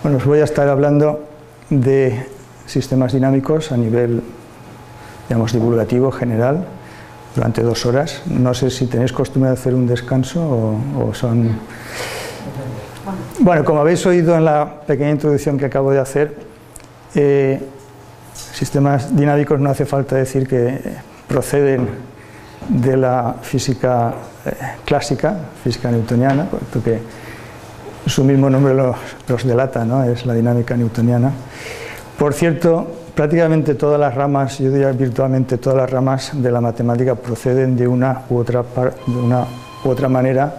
Bueno, os voy a estar hablando de sistemas dinámicos a nivel, digamos, divulgativo general durante 2 horas. No sé si tenéis costumbre de hacer un descanso o son... Bueno, como habéis oído en la pequeña introducción que acabo de hacer, sistemas dinámicos no hace falta decir que proceden de la física clásica, física newtoniana, puesto que su mismo nombre los delata, ¿no? Es la dinámica newtoniana. Por cierto, prácticamente todas las ramas, yo diría virtualmente todas las ramas de la matemática proceden de una u otra manera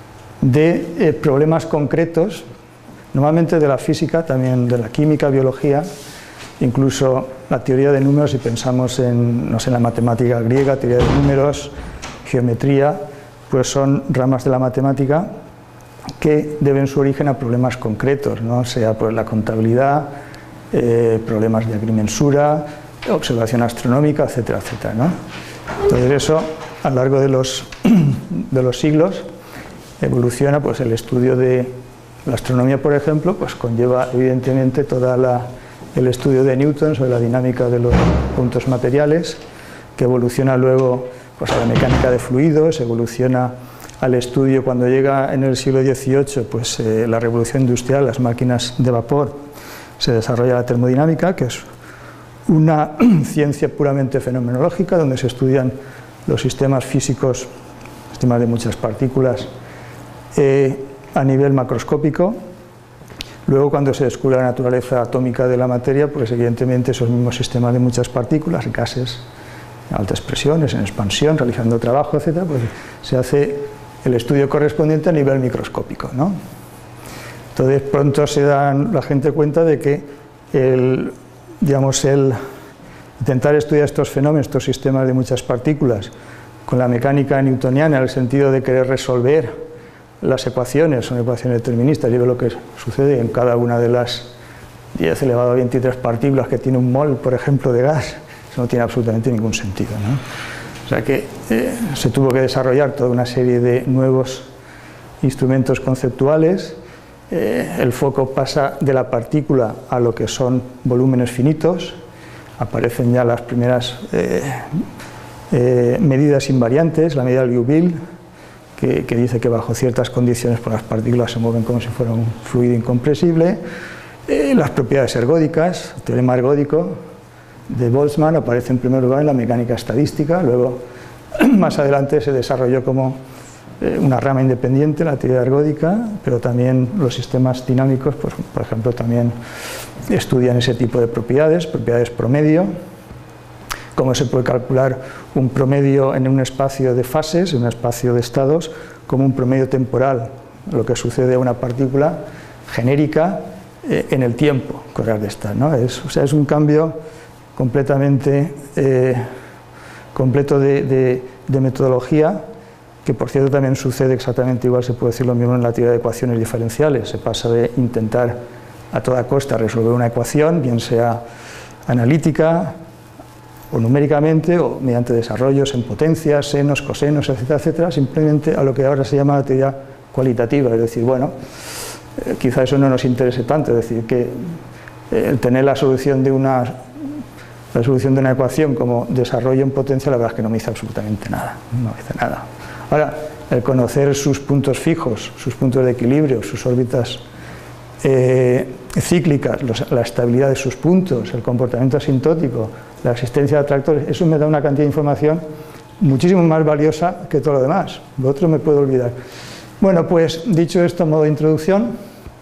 de problemas concretos, normalmente de la física, también de la química, biología, incluso la teoría de números, si pensamos en, no sé, en la matemática griega, teoría de números, geometría, pues son ramas de la matemática que deben su origen a problemas concretos, ¿no? Sea pues la contabilidad, problemas de agrimensura, observación astronómica, etcétera, etcétera, ¿no? Entonces eso, a lo largo de los siglos, evoluciona, pues el estudio de la astronomía, por ejemplo, pues conlleva evidentemente el estudio de Newton sobre la dinámica de los puntos materiales, que evoluciona luego pues a la mecánica de fluidos, evoluciona al estudio cuando llega en el siglo XVIII pues la revolución industrial, las máquinas de vapor, se desarrolla la termodinámica, que es una ciencia puramente fenomenológica, donde se estudian los sistemas físicos, sistemas de muchas partículas, a nivel macroscópico. Luego, cuando se descubre la naturaleza atómica de la materia, pues evidentemente esos mismos sistemas de muchas partículas, gases, altas presiones, en expansión, realizando trabajo, etc., pues se hace el estudio correspondiente a nivel microscópico, ¿no? Entonces, pronto se da la gente cuenta de que el intentar estudiar estos fenómenos, estos sistemas de muchas partículas, con la mecánica newtoniana, en el sentido de querer resolver las ecuaciones, son ecuaciones deterministas, y ve lo que sucede en cada una de las 10 elevado a 23 partículas que tiene un mol, por ejemplo, de gas. Eso no tiene absolutamente ningún sentido, ¿no? O sea que se tuvo que desarrollar toda una serie de nuevos instrumentos conceptuales. El foco pasa de la partícula a lo que son volúmenes finitos. Aparecen ya las primeras medidas invariantes, la medida de Liouville, que dice que bajo ciertas condiciones pues las partículas se mueven como si fuera un fluido incompresible. Las propiedades ergódicas, el teorema ergódico de Boltzmann aparece en primer lugar en la mecánica estadística, luego más adelante se desarrolló como una rama independiente, la teoría ergódica, pero también los sistemas dinámicos, pues, por ejemplo, también estudian ese tipo de propiedades promedio, cómo se puede calcular un promedio en un espacio de fases, en un espacio de estados, como un promedio temporal, lo que sucede a una partícula genérica en el tiempo con de estar, ¿no? Es un cambio completamente completo de metodología, que por cierto también sucede exactamente igual, se puede decir lo mismo en la teoría de ecuaciones diferenciales. Se pasa de intentar a toda costa resolver una ecuación, bien sea analítica o numéricamente, o mediante desarrollos en potencias, senos, cosenos, etcétera, etcétera, simplemente a lo que ahora se llama la teoría cualitativa, es decir, bueno, quizá eso no nos interese tanto, es decir, que el tener la solución de una ecuación como desarrollo en potencia, la verdad es que no me dice absolutamente nada, no me dice nada. Ahora, el conocer sus puntos fijos, sus puntos de equilibrio, sus órbitas cíclicas, la estabilidad de sus puntos, el comportamiento asintótico, la existencia de atractores, eso me da una cantidad de información muchísimo más valiosa que todo lo demás. Lo otro me puedo olvidar. Bueno, pues dicho esto, en modo de introducción,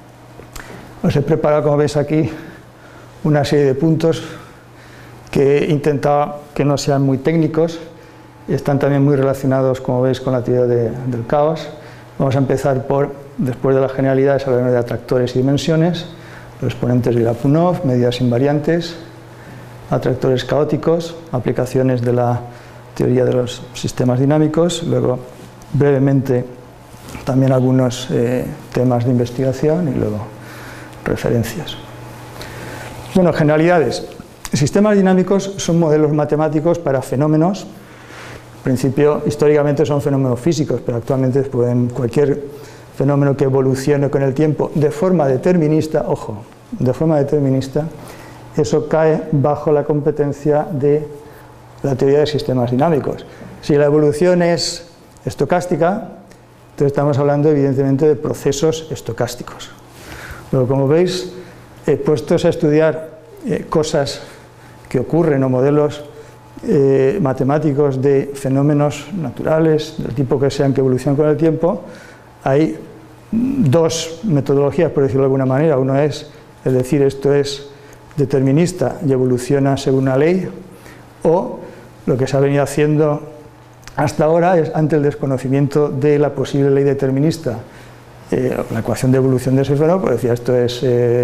os he preparado, como veis aquí, una serie de puntos que he intentado que no sean muy técnicos. Están también muy relacionados, como veis, con la teoría del caos. Vamos a empezar por, después de las generalidades, hablar de atractores y dimensiones, los exponentes de Lyapunov, medidas invariantes, atractores caóticos, aplicaciones de la teoría de los sistemas dinámicos, luego brevemente también algunos temas de investigación y luego referencias. Bueno, generalidades. Sistemas dinámicos son modelos matemáticos para fenómenos. En principio, históricamente son fenómenos físicos, pero actualmente cualquier fenómeno que evolucione con el tiempo de forma determinista, ojo, de forma determinista, eso cae bajo la competencia de la teoría de sistemas dinámicos. Si la evolución es estocástica, entonces estamos hablando evidentemente de procesos estocásticos. Pero como veis, puestos a estudiar cosas que ocurren o modelos matemáticos de fenómenos naturales, del tipo que sean que evolucionan con el tiempo, hay dos metodologías, por decirlo de alguna manera. Uno es decir, esto es determinista y evoluciona según una ley, o lo que se ha venido haciendo hasta ahora es, ante el desconocimiento de la posible ley determinista, la ecuación de evolución de ese fenómeno, pues decía, esto es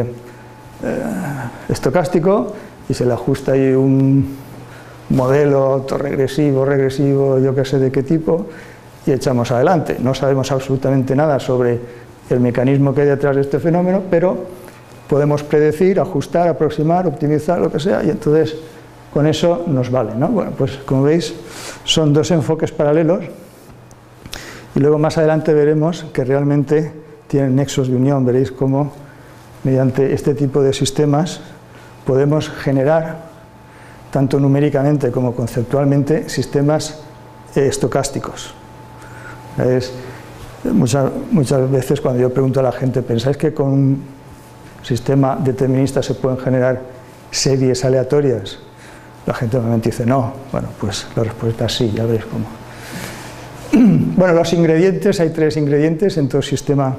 estocástico y se le ajusta ahí un modelo autorregresivo, regresivo, yo que sé de qué tipo, y echamos adelante. No sabemos absolutamente nada sobre el mecanismo que hay detrás de este fenómeno, pero podemos predecir, ajustar, aproximar, optimizar, lo que sea, y entonces con eso nos vale, ¿no? Bueno, pues como veis, son dos enfoques paralelos, y luego más adelante veremos que realmente tienen nexos de unión. Veréis cómo mediante este tipo de sistemas podemos generar, tanto numéricamente como conceptualmente, sistemas estocásticos. Muchas veces cuando yo pregunto a la gente, ¿pensáis que con un sistema determinista se pueden generar series aleatorias? La gente normalmente dice no. Bueno, pues la respuesta es sí, ya veréis cómo. Bueno, los ingredientes, hay tres ingredientes en todo sistema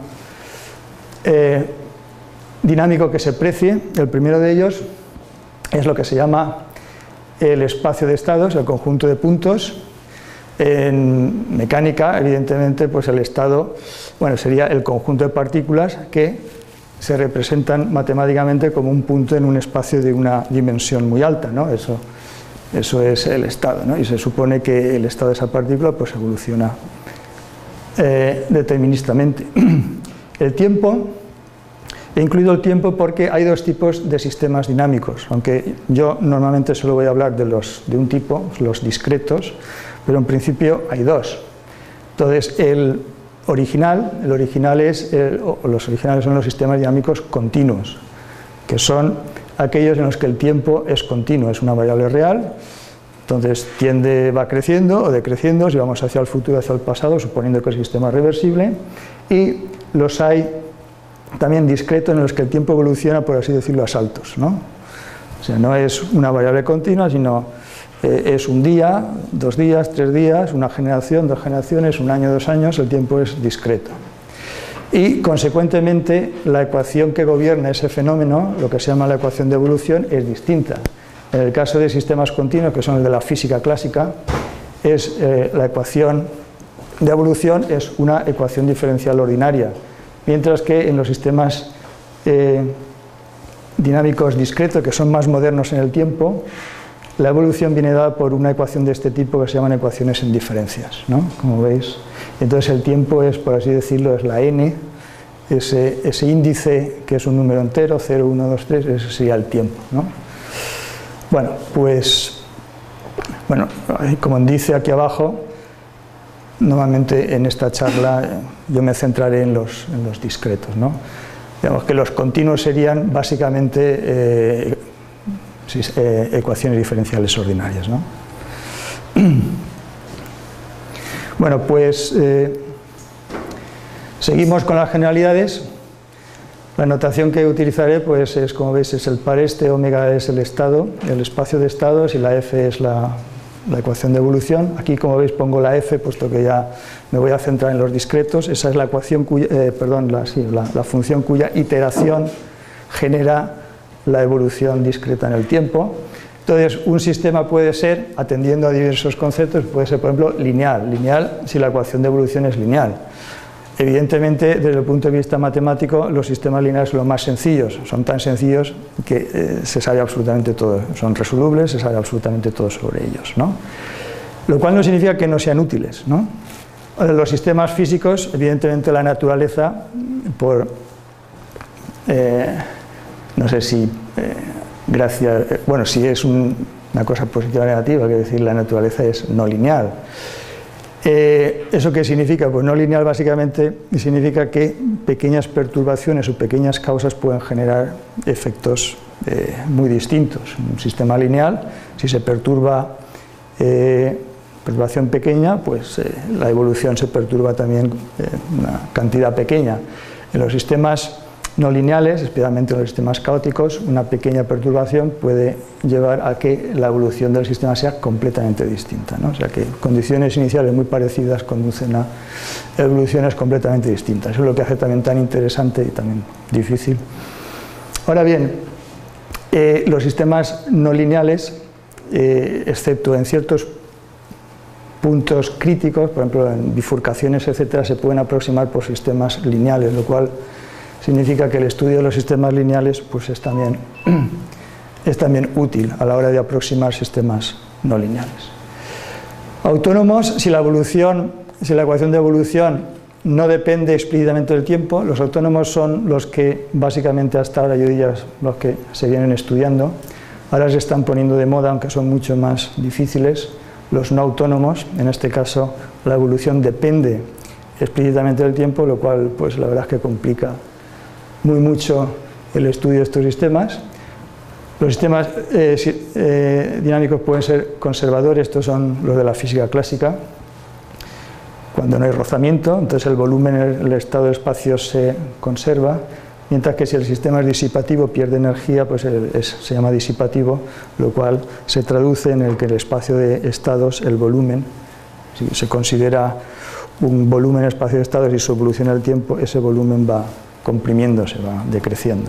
dinámico que se precie. El primero de ellos es lo que se llama el espacio de estados, el conjunto de puntos. En mecánica, evidentemente, pues el estado, bueno, sería el conjunto de partículas que se representan matemáticamente como un punto en un espacio de una dimensión muy alta, ¿no? Eso es el estado, ¿no? Y se supone que el estado de esa partícula pues evoluciona deterministamente. El tiempo, he incluido el tiempo porque hay dos tipos de sistemas dinámicos, aunque yo normalmente solo voy a hablar de un tipo, los discretos, pero en principio hay dos. Entonces, los originales son los sistemas dinámicos continuos, que son aquellos en los que el tiempo es continuo, es una variable real, entonces va creciendo o decreciendo si vamos hacia el futuro, hacia el pasado, suponiendo que el sistema es reversible, y los hay también discretos en los que el tiempo evoluciona, por así decirlo, a saltos, ¿no? O sea, no es una variable continua, sino es un día, 2 días, 3 días, una generación, 2 generaciones, 1 año, 2 años, el tiempo es discreto. Y, consecuentemente, la ecuación que gobierna ese fenómeno, lo que se llama la ecuación de evolución, es distinta. En el caso de sistemas continuos, que son el de la física clásica, la ecuación de evolución es una ecuación diferencial ordinaria, mientras que en los sistemas dinámicos discretos, que son más modernos en el tiempo, la evolución viene dada por una ecuación de este tipo que se llaman ecuaciones en diferencias, ¿no? Como veis. Entonces el tiempo es, por así decirlo, es la n, ese índice que es un número entero, 0, 1, 2, 3, ese sería el tiempo, ¿no? Bueno, pues, como dice aquí abajo, normalmente en esta charla yo me centraré en los discretos, ¿no? Digamos que los continuos serían básicamente ecuaciones diferenciales ordinarias, ¿no? Bueno, pues seguimos con las generalidades. La notación que utilizaré, pues es, como veis, es el par este, omega es el estado, el espacio de estados, y la f es la ecuación de evolución. Aquí, como veis, pongo la f, puesto que ya me voy a centrar en los discretos. Esa es la ecuación la función cuya iteración genera la evolución discreta en el tiempo. Entonces, un sistema puede ser, atendiendo a diversos conceptos, puede ser, por ejemplo, lineal si la ecuación de evolución es lineal. Evidentemente, desde el punto de vista matemático, los sistemas lineales son los más sencillos, son tan sencillos que se sabe absolutamente todo, son resolubles, se sabe absolutamente todo sobre ellos, ¿no? Lo cual no significa que no sean útiles, ¿no? Los sistemas físicos, evidentemente la naturaleza, no sé si si es una cosa positiva o negativa, quiero decir, la naturaleza es no lineal. ¿Eso qué significa? Pues no lineal básicamente significa que pequeñas perturbaciones o pequeñas causas pueden generar efectos muy distintos. Un sistema lineal, si se perturba perturbación pequeña, pues la evolución se perturba también una cantidad pequeña. En los sistemas no lineales, especialmente en los sistemas caóticos, una pequeña perturbación puede llevar a que la evolución del sistema sea completamente distinta, ¿no? O sea que condiciones iniciales muy parecidas conducen a evoluciones completamente distintas. Eso es lo que hace también tan interesante y también difícil. Ahora bien, los sistemas no lineales, excepto en ciertos puntos críticos, por ejemplo en bifurcaciones, etcétera, se pueden aproximar por sistemas lineales, lo cual significa que el estudio de los sistemas lineales pues es también útil a la hora de aproximar sistemas no lineales. Autónomos, si la ecuación de evolución no depende explícitamente del tiempo, los autónomos son los que básicamente hasta ahora, yo diría, los que se vienen estudiando. Ahora se están poniendo de moda, aunque son mucho más difíciles, los no autónomos. En este caso la evolución depende explícitamente del tiempo, lo cual pues la verdad es que complica mucho el estudio de estos sistemas. Los sistemas dinámicos pueden ser conservadores, estos son los de la física clásica, cuando no hay rozamiento, entonces el volumen en el estado del espacio se conserva, mientras que si el sistema es disipativo, pierde energía, pues se llama disipativo, lo cual se traduce en el que el espacio de estados, el volumen, si se considera un volumen espacio de estados y su evolución en el tiempo, ese volumen va comprimiéndose, va decreciendo.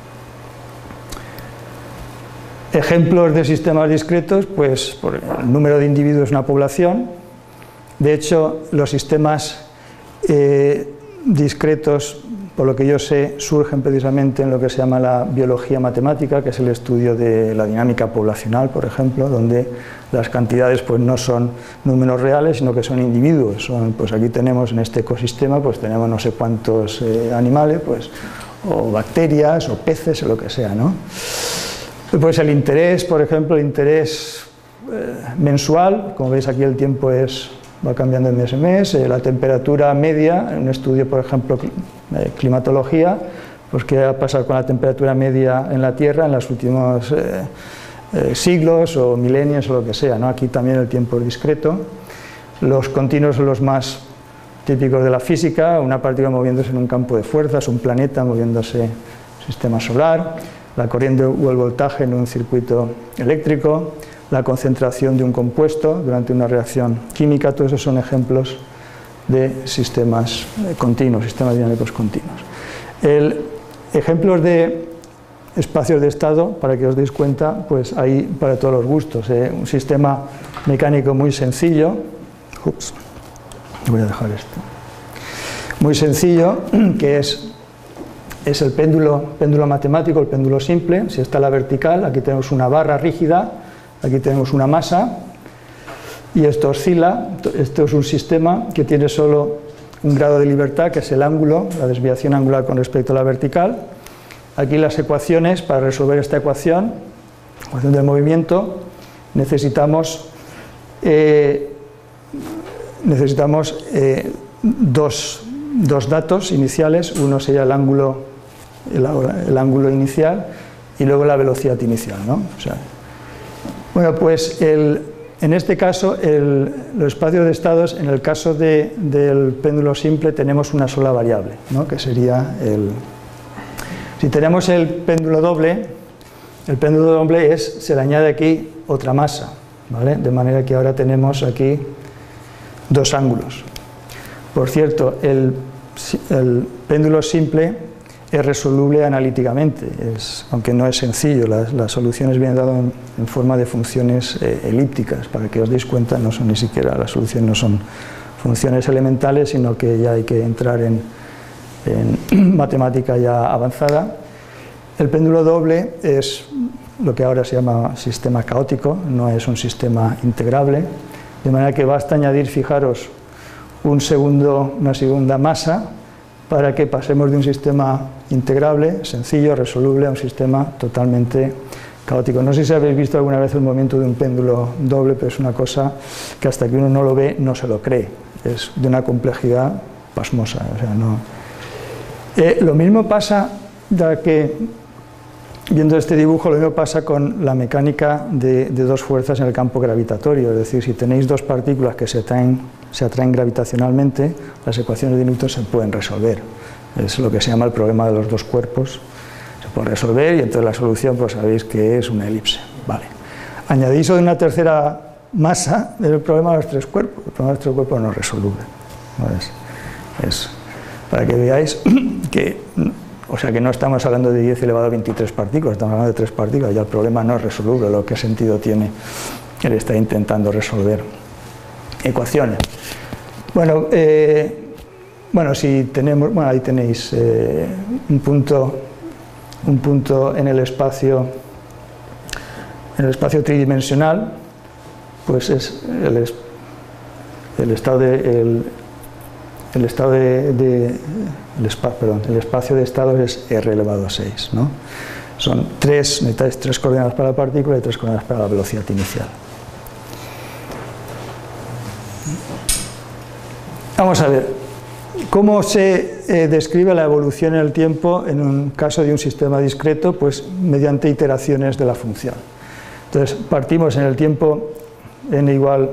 Ejemplos de sistemas discretos, pues por el número de individuos en una población. De hecho, los sistemas discretos, por lo que yo sé, surgen precisamente en lo que se llama la biología matemática, que es el estudio de la dinámica poblacional, por ejemplo, donde las cantidades pues no son números reales, sino que son individuos. Pues aquí tenemos en este ecosistema, pues tenemos no sé cuántos animales, pues, o bacterias, o peces, o lo que sea, ¿no? Pues el interés, por ejemplo, el interés mensual, como veis aquí el tiempo va cambiando de mes en mes, la temperatura media, en un estudio, por ejemplo, climatología, pues qué va a pasar con la temperatura media en la Tierra en los últimos siglos o milenios o lo que sea, ¿no? Aquí también el tiempo es discreto. Los continuos son los más típicos de la física, una partícula moviéndose en un campo de fuerzas, un planeta moviéndose en un sistema solar, la corriente o el voltaje en un circuito eléctrico, la concentración de un compuesto durante una reacción química. Todos esos son ejemplos de sistemas continuos, sistemas dinámicos continuos. Ejemplos de espacios de estado, para que os deis cuenta, pues hay para todos los gustos. Un sistema mecánico muy sencillo, voy a dejar esto, muy sencillo, que es el péndulo matemático, el péndulo simple. Si está a la vertical, aquí tenemos una barra rígida, aquí tenemos una masa, y esto oscila. Esto es un sistema que tiene solo un grado de libertad, que es el ángulo, la desviación angular con respecto a la vertical. Aquí las ecuaciones, para resolver esta ecuación del movimiento, necesitamos dos datos iniciales. Uno sería el ángulo inicial y luego la velocidad inicial, ¿no? O sea, bueno, pues en este caso, los espacios de estados, en el caso del péndulo simple, tenemos una sola variable, ¿no? Que sería si tenemos el péndulo doble se le añade aquí otra masa, ¿vale? De manera que ahora tenemos aquí dos ángulos. Por cierto, el péndulo simple es resoluble analíticamente, aunque no es sencillo. Las soluciones vienen dadas en forma de funciones elípticas, para que os deis cuenta, no son ni siquiera, las soluciones no son funciones elementales, sino que ya hay que entrar en matemática ya avanzada. El péndulo doble es lo que ahora se llama sistema caótico, no es un sistema integrable, de manera que basta añadir, fijaros, una segunda masa para que pasemos de un sistema integrable, sencillo, resoluble, a un sistema totalmente caótico. No sé si habéis visto alguna vez el movimiento de un péndulo doble, pero es una cosa que hasta que uno no lo ve no se lo cree. Es de una complejidad pasmosa. O sea, no. Lo mismo pasa, ya que viendo este dibujo, lo mismo pasa con la mecánica de dos fuerzas en el campo gravitatorio. Es decir, si tenéis dos partículas que se atraen gravitacionalmente, las ecuaciones de Newton se pueden resolver. Es lo que se llama el problema de los dos cuerpos. Se puede resolver y entonces la solución, pues sabéis que es una elipse. Vale. Añadís de una tercera masa, es el problema de los tres cuerpos. El problema de los tres cuerpos no es resoluble. ¿No? Es para que veáis que, o sea, que no estamos hablando de 10 elevado a 23 partículas, estamos hablando de 3 partículas, ya el problema no es resoluble. Lo que sentido tiene él está intentando resolver ecuaciones. Bueno, si tenemos, bueno, ahí tenéis un punto en el espacio tridimensional, pues es el espacio de estados es r elevado a 6, ¿no? Son necesitáis 3 coordenadas para la partícula y 3 coordenadas para la velocidad inicial. Vamos a ver, ¿cómo se describe la evolución en el tiempo en un caso de un sistema discreto? Pues mediante iteraciones de la función. Entonces, partimos en el tiempo n igual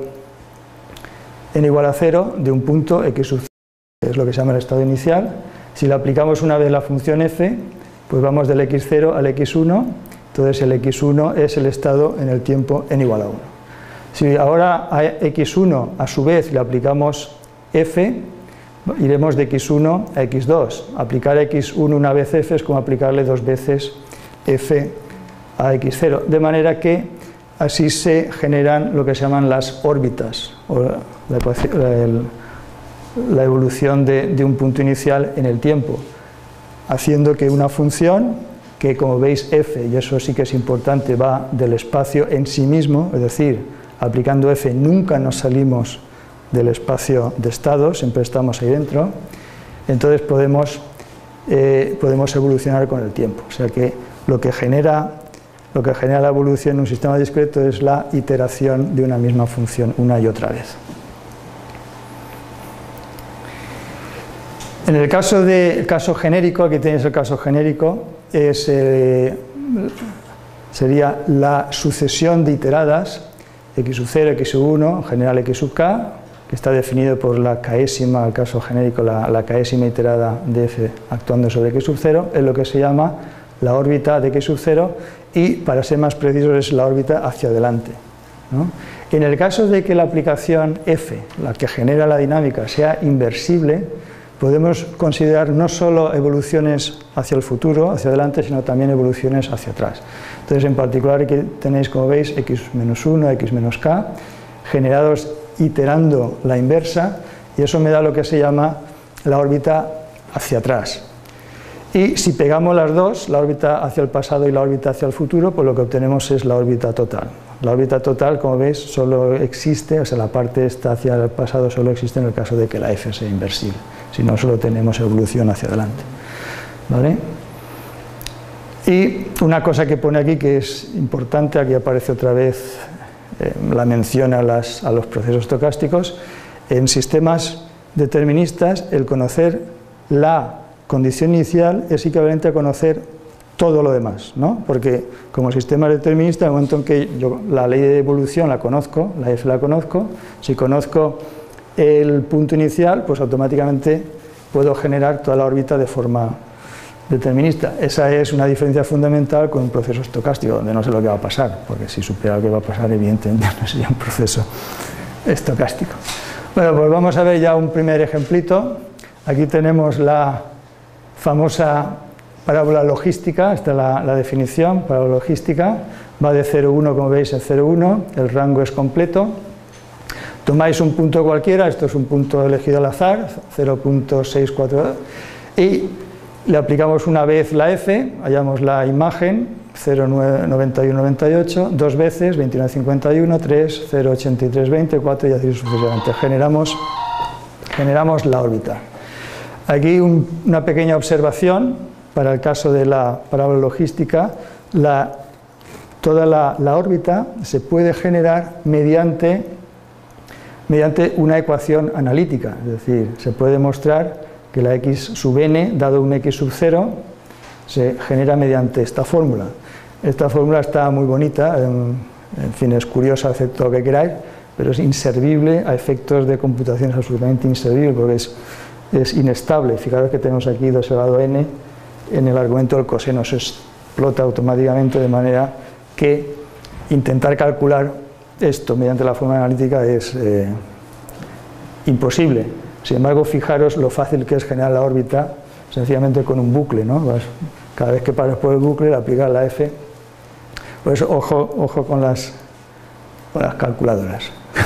a 0 de un punto x sub 0, que es lo que se llama el estado inicial. Si le aplicamos una vez la función f, pues vamos del x0 al x1, entonces el x1 es el estado en el tiempo n igual a 1. Si ahora a x1 a su vez le aplicamos f, iremos de x1 a x2. Aplicar x1 una vez f es como aplicarle 2 veces f a x0, de manera que así se generan lo que se llaman las órbitas, o la evolución de un punto inicial en el tiempo, haciendo que una función que, como veis, f, y eso sí que es importante, va del espacio en sí mismo, es decir, aplicando f nunca nos salimos del espacio de estado, siempre estamos ahí dentro, entonces podemos evolucionar con el tiempo. O sea que lo que genera la evolución en un sistema discreto es la iteración de una misma función una y otra vez. En el caso genérico, aquí tenéis el caso genérico, sería la sucesión de iteradas x sub 0, x sub 1, en general x sub k, que está definido por la késima, el caso genérico, la késima iterada de f actuando sobre x sub 0, es lo que se llama la órbita de x sub 0 y, para ser más precisos, es la órbita hacia adelante, ¿no? En el caso de que la aplicación f, la que genera la dinámica, sea inversible, podemos considerar no solo evoluciones hacia el futuro, hacia adelante, sino también evoluciones hacia atrás. Entonces, en particular, aquí tenéis, como veis, x-1, x-k, generados iterando la inversa, y eso me da lo que se llama la órbita hacia atrás. Y si pegamos las dos, la órbita hacia el pasado y la órbita hacia el futuro, pues lo que obtenemos es la órbita total. La órbita total, como veis, solo existe, o sea, la parte esta hacia el pasado solo existe en el caso de que la f sea inversible. Si no, solo tenemos evolución hacia adelante. ¿Vale? Y una cosa que pone aquí que es importante, aquí aparece otra vez la mención a los procesos estocásticos. En sistemas deterministas, el conocer la condición inicial es equivalente a conocer todo lo demás, ¿no? Porque como sistema determinista, en el momento en que yo la ley de evolución la conozco, la f la conozco, si conozco el punto inicial, pues automáticamente puedo generar toda la órbita de forma determinista. Esa es una diferencia fundamental con un proceso estocástico, donde no sé lo que va a pasar, porque si supiera lo que va a pasar, evidentemente no sería un proceso estocástico. Bueno, pues vamos a ver ya un primer ejemplito. Aquí tenemos la famosa parábola logística, esta es la definición, parábola logística, va de 0,1, como veis, en 0,1, el rango es completo. Tomáis un punto cualquiera, esto es un punto elegido al azar, 0.64, y le aplicamos una vez la f, hallamos la imagen, 0,9198, dos veces, 29,51, 3, 0,8320, 4 y así sucesivamente. Generamos la órbita. Aquí una pequeña observación para el caso de la parábola logística. La toda la órbita se puede generar mediante una ecuación analítica, es decir, se puede demostrar que la x sub n, dado un x sub 0, se genera mediante esta fórmula. Esta fórmula está muy bonita, en fin, es curiosa, haced todo lo que queráis, pero es inservible a efectos de computación, es absolutamente inservible porque es inestable. Fijaros que tenemos aquí 2 elevado a n en el argumento del coseno, se explota automáticamente, de manera que intentar calcular esto mediante la fórmula analítica es imposible. Sin embargo, fijaros lo fácil que es generar la órbita sencillamente con un bucle, ¿no? Cada vez que pasas por el bucle, le aplicas la f. Por eso, ojo con las calculadoras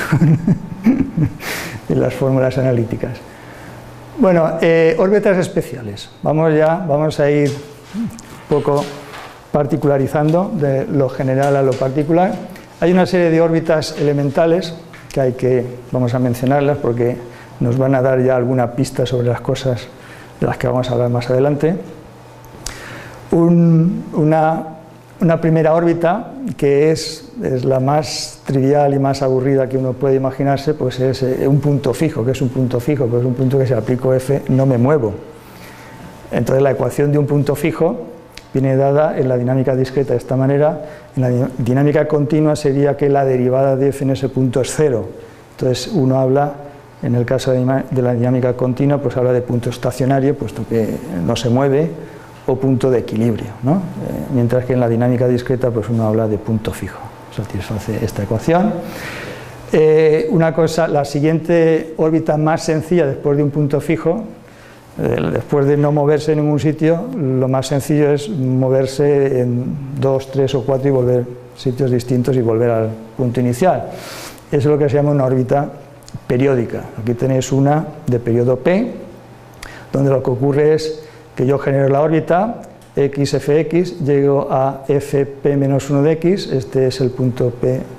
y las fórmulas analíticas. Bueno, órbitas especiales. Vamos a ir un poco particularizando de lo general a lo particular. Hay una serie de órbitas elementales que vamos a mencionarlas porque nos van a dar ya alguna pista sobre las cosas de las que vamos a hablar más adelante. Una primera órbita, que es la más trivial y más aburrida que uno puede imaginarse, pues es un punto fijo. ¿Qué es un punto fijo? Pues es un punto que si aplico f no me muevo. Entonces la ecuación de un punto fijo viene dada en la dinámica discreta de esta manera. En la dinámica continua sería que la derivada de f en ese punto es cero. Entonces uno habla, en el caso de la dinámica continua, pues habla de punto estacionario, puesto que no se mueve, o punto de equilibrio, ¿no? Mientras que en la dinámica discreta pues uno habla de punto fijo. Satisface esta ecuación. Una cosa, la siguiente órbita más sencilla después de un punto fijo, después de no moverse en ningún sitio, lo más sencillo es moverse en 2, 3 o 4 y volver a sitios distintos y volver al punto inicial. Eso es lo que se llama una órbita periódica. Aquí tenéis una de periodo P, donde lo que ocurre es que yo genero la órbita, xfx, llego a fp-1 de x, este es el punto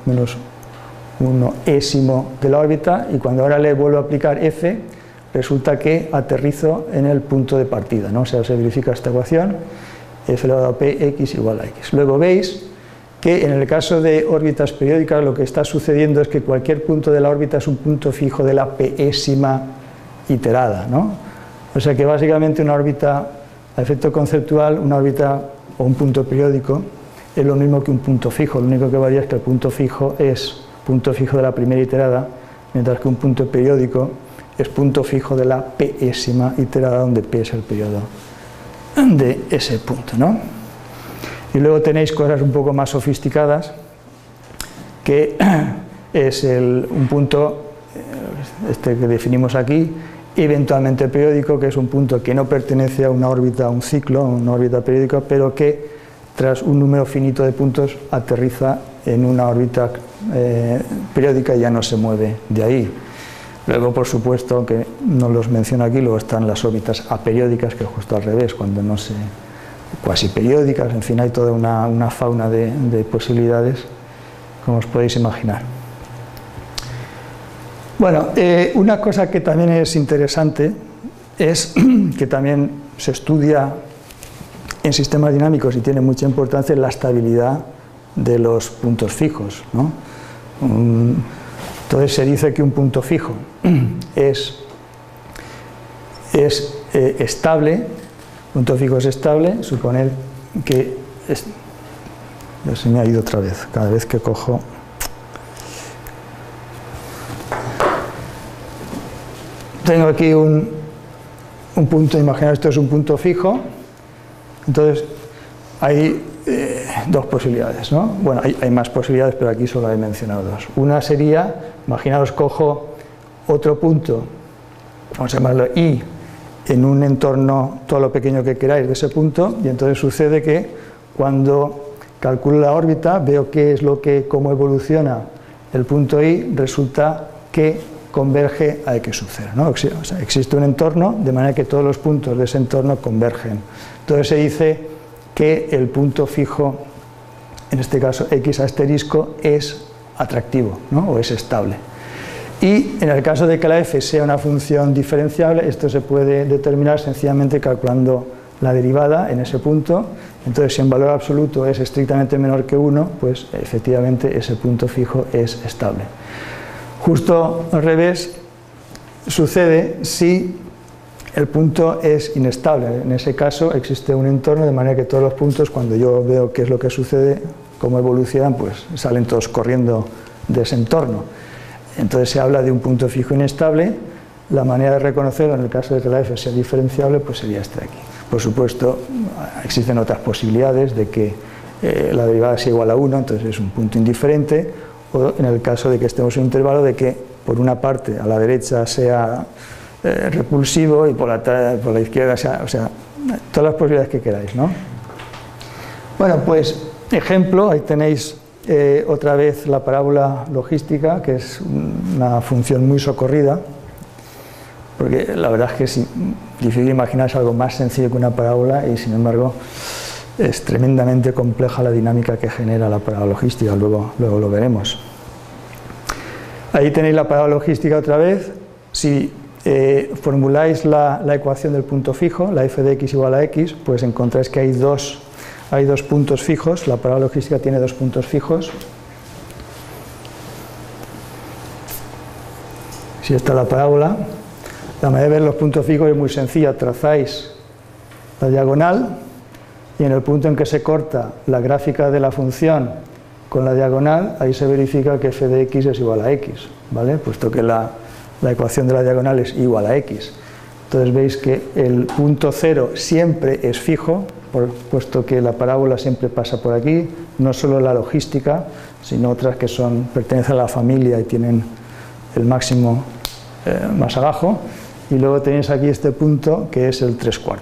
p-1ésimo de la órbita, y cuando ahora le vuelvo a aplicar f, resulta que aterrizo en el punto de partida, ¿no? O sea, se verifica esta ecuación, f elevado a p, x igual a x. Luego veis que en el caso de órbitas periódicas lo que está sucediendo es que cualquier punto de la órbita es un punto fijo de la p-ésima iterada, ¿no? O sea que básicamente una órbita, a efecto conceptual, una órbita o un punto periódico es lo mismo que un punto fijo. Lo único que varía es que el punto fijo es punto fijo de la primera iterada, mientras que un punto periódico es punto fijo de la p-ésima iterada, donde p es el periodo de ese punto, ¿no? Y luego tenéis cosas un poco más sofisticadas, que es un punto, este que definimos aquí, eventualmente periódico, que es un punto que no pertenece a una órbita, a un ciclo, a una órbita periódica, pero que tras un número finito de puntos aterriza en una órbita periódica y ya no se mueve de ahí. Luego, por supuesto, aunque no los menciono aquí, luego están las órbitas aperiódicas, que es justo al revés, cuando no se... cuasi periódicas, en fin, hay toda una fauna de posibilidades, como os podéis imaginar. Bueno, una cosa que también es interesante es que también se estudia en sistemas dinámicos y tiene mucha importancia la estabilidad de los puntos fijos, ¿no? Entonces se dice que un punto fijo es estable, punto fijo es estable, suponer que... Ya se me ha ido otra vez, cada vez que cojo... Tengo aquí un punto, imaginaos esto es un punto fijo, entonces hay dos posibilidades, ¿no? Bueno, hay más posibilidades, pero aquí solo he mencionado dos. Una sería, imaginaos, cojo otro punto, vamos a llamarlo I, en un entorno todo lo pequeño que queráis de ese punto, y entonces sucede que cuando calculo la órbita, veo cómo evoluciona el punto I, resulta que converge a x sub 0, ¿no? O sea, existe un entorno, de manera que todos los puntos de ese entorno convergen. Entonces se dice que el punto fijo, en este caso x asterisco, es atractivo, ¿no? O es estable. Y en el caso de que la f sea una función diferenciable, esto se puede determinar sencillamente calculando la derivada en ese punto, Entonces, si en valor absoluto es estrictamente menor que 1, pues efectivamente ese punto fijo es estable. Justo al revés sucede si el punto es inestable. En ese caso existe un entorno, de manera que todos los puntos, cuando yo veo qué es lo que sucede, cómo evolucionan, pues salen todos corriendo de ese entorno. Entonces se habla de un punto fijo inestable. La manera de reconocerlo, en el caso de que la f sea diferenciable, pues sería esta de aquí. Por supuesto, existen otras posibilidades de que la derivada sea igual a 1, entonces es un punto indiferente, o en el caso de que estemos en un intervalo, de que por una parte a la derecha sea repulsivo y por la izquierda sea, o sea, todas las posibilidades que queráis, ¿no? Bueno, pues ejemplo, ahí tenéis otra vez la parábola logística, que es una función muy socorrida, porque la verdad es que es difícil imaginarse algo más sencillo que una parábola, y sin embargo es tremendamente compleja la dinámica que genera la parábola logística, luego lo veremos. Ahí tenéis la parábola logística otra vez. Si formuláis la ecuación del punto fijo, la f de x igual a x, pues encontráis que hay dos puntos fijos. La parábola logística tiene dos puntos fijos. Si esta es la parábola, la manera de ver los puntos fijos es muy sencilla. Trazáis la diagonal y en el punto en que se corta la gráfica de la función con la diagonal, ahí se verifica que f de x es igual a x, ¿vale? Puesto que la ecuación de la diagonal es igual a x. Entonces veis que el punto 0 siempre es fijo, puesto que la parábola siempre pasa por aquí, no solo la logística, sino otras que pertenecen a la familia y tienen el máximo más abajo. Y luego tenéis aquí este punto que es el 3/4.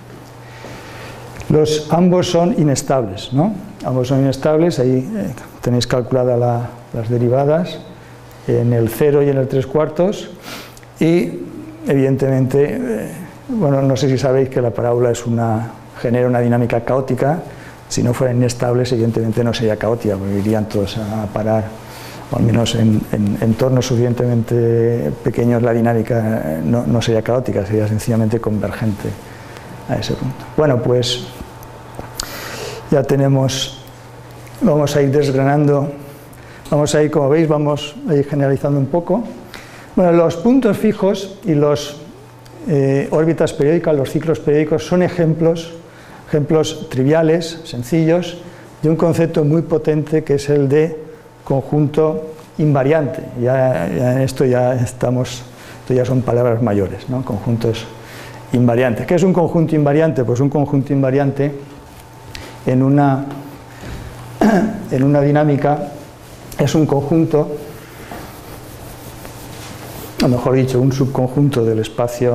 Ambos son inestables, ¿no? Ambos son inestables, ahí tenéis calculadas las derivadas en el 0 y en el 3/4, y evidentemente, bueno, no sé si sabéis que la parábola genera una dinámica caótica. Si no fueran inestables, evidentemente no sería caótica, porque irían todos a parar, o al menos en entornos suficientemente pequeños la dinámica no sería caótica, sería sencillamente convergente a ese punto. Bueno, pues ya tenemos, vamos a ir desgranando, vamos a ir, como veis, vamos a ir generalizando un poco. Bueno, los puntos fijos y las órbitas periódicas, los ciclos periódicos, son ejemplos triviales, sencillos, de un concepto muy potente que es el de conjunto invariante. Ya en esto esto ya son palabras mayores, ¿no? Conjuntos invariantes. ¿Qué es un conjunto invariante? Pues un conjunto invariante en una dinámica es un conjunto, o mejor dicho, un subconjunto del espacio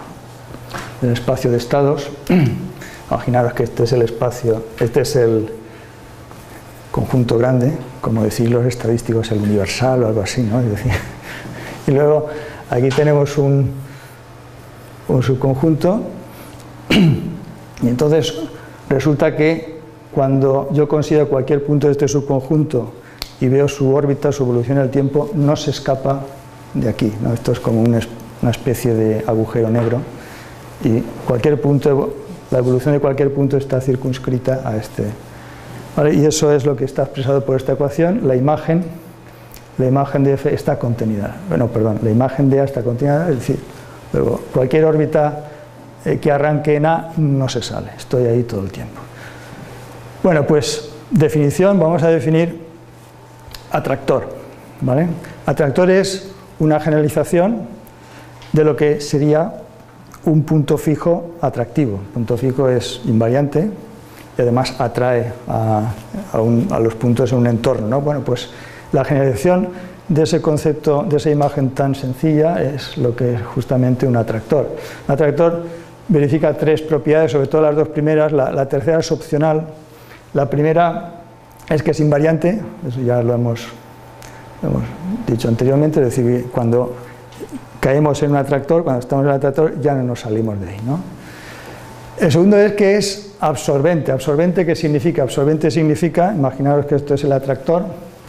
de estados. Imaginaros que este es el espacio, este es el conjunto grande, como decir los estadísticos, el universal o algo así, ¿no? Es decir, y luego aquí tenemos un subconjunto, y entonces resulta que cuando yo considero cualquier punto de este subconjunto y veo su órbita, su evolución en el tiempo, no se escapa de aquí, ¿no? Esto es como una especie de agujero negro, y cualquier punto, la evolución de cualquier punto está circunscrita a este. ¿Vale? Y eso es lo que está expresado por esta ecuación. La imagen de f está contenida. Bueno, perdón, la imagen de A está contenida, es decir, luego cualquier órbita que arranque en A no se sale, estoy ahí todo el tiempo. Bueno, pues definición, vamos a definir atractor, ¿vale? Atractor es una generalización de lo que sería un punto fijo atractivo. Un punto fijo es invariante y además atrae a los puntos en un entorno, ¿no? Bueno, pues la generalización de ese concepto, de esa imagen tan sencilla, es lo que es justamente un atractor. Un atractor verifica tres propiedades, sobre todo las dos primeras, la tercera es opcional. La primera es que es invariante, eso ya lo hemos dicho anteriormente, es decir, cuando caemos en un atractor, cuando estamos en el atractor ya no nos salimos de ahí, ¿no? El segundo es que es absorbente. ¿Absorbente qué significa? Absorbente significa, imaginaros que esto es el atractor,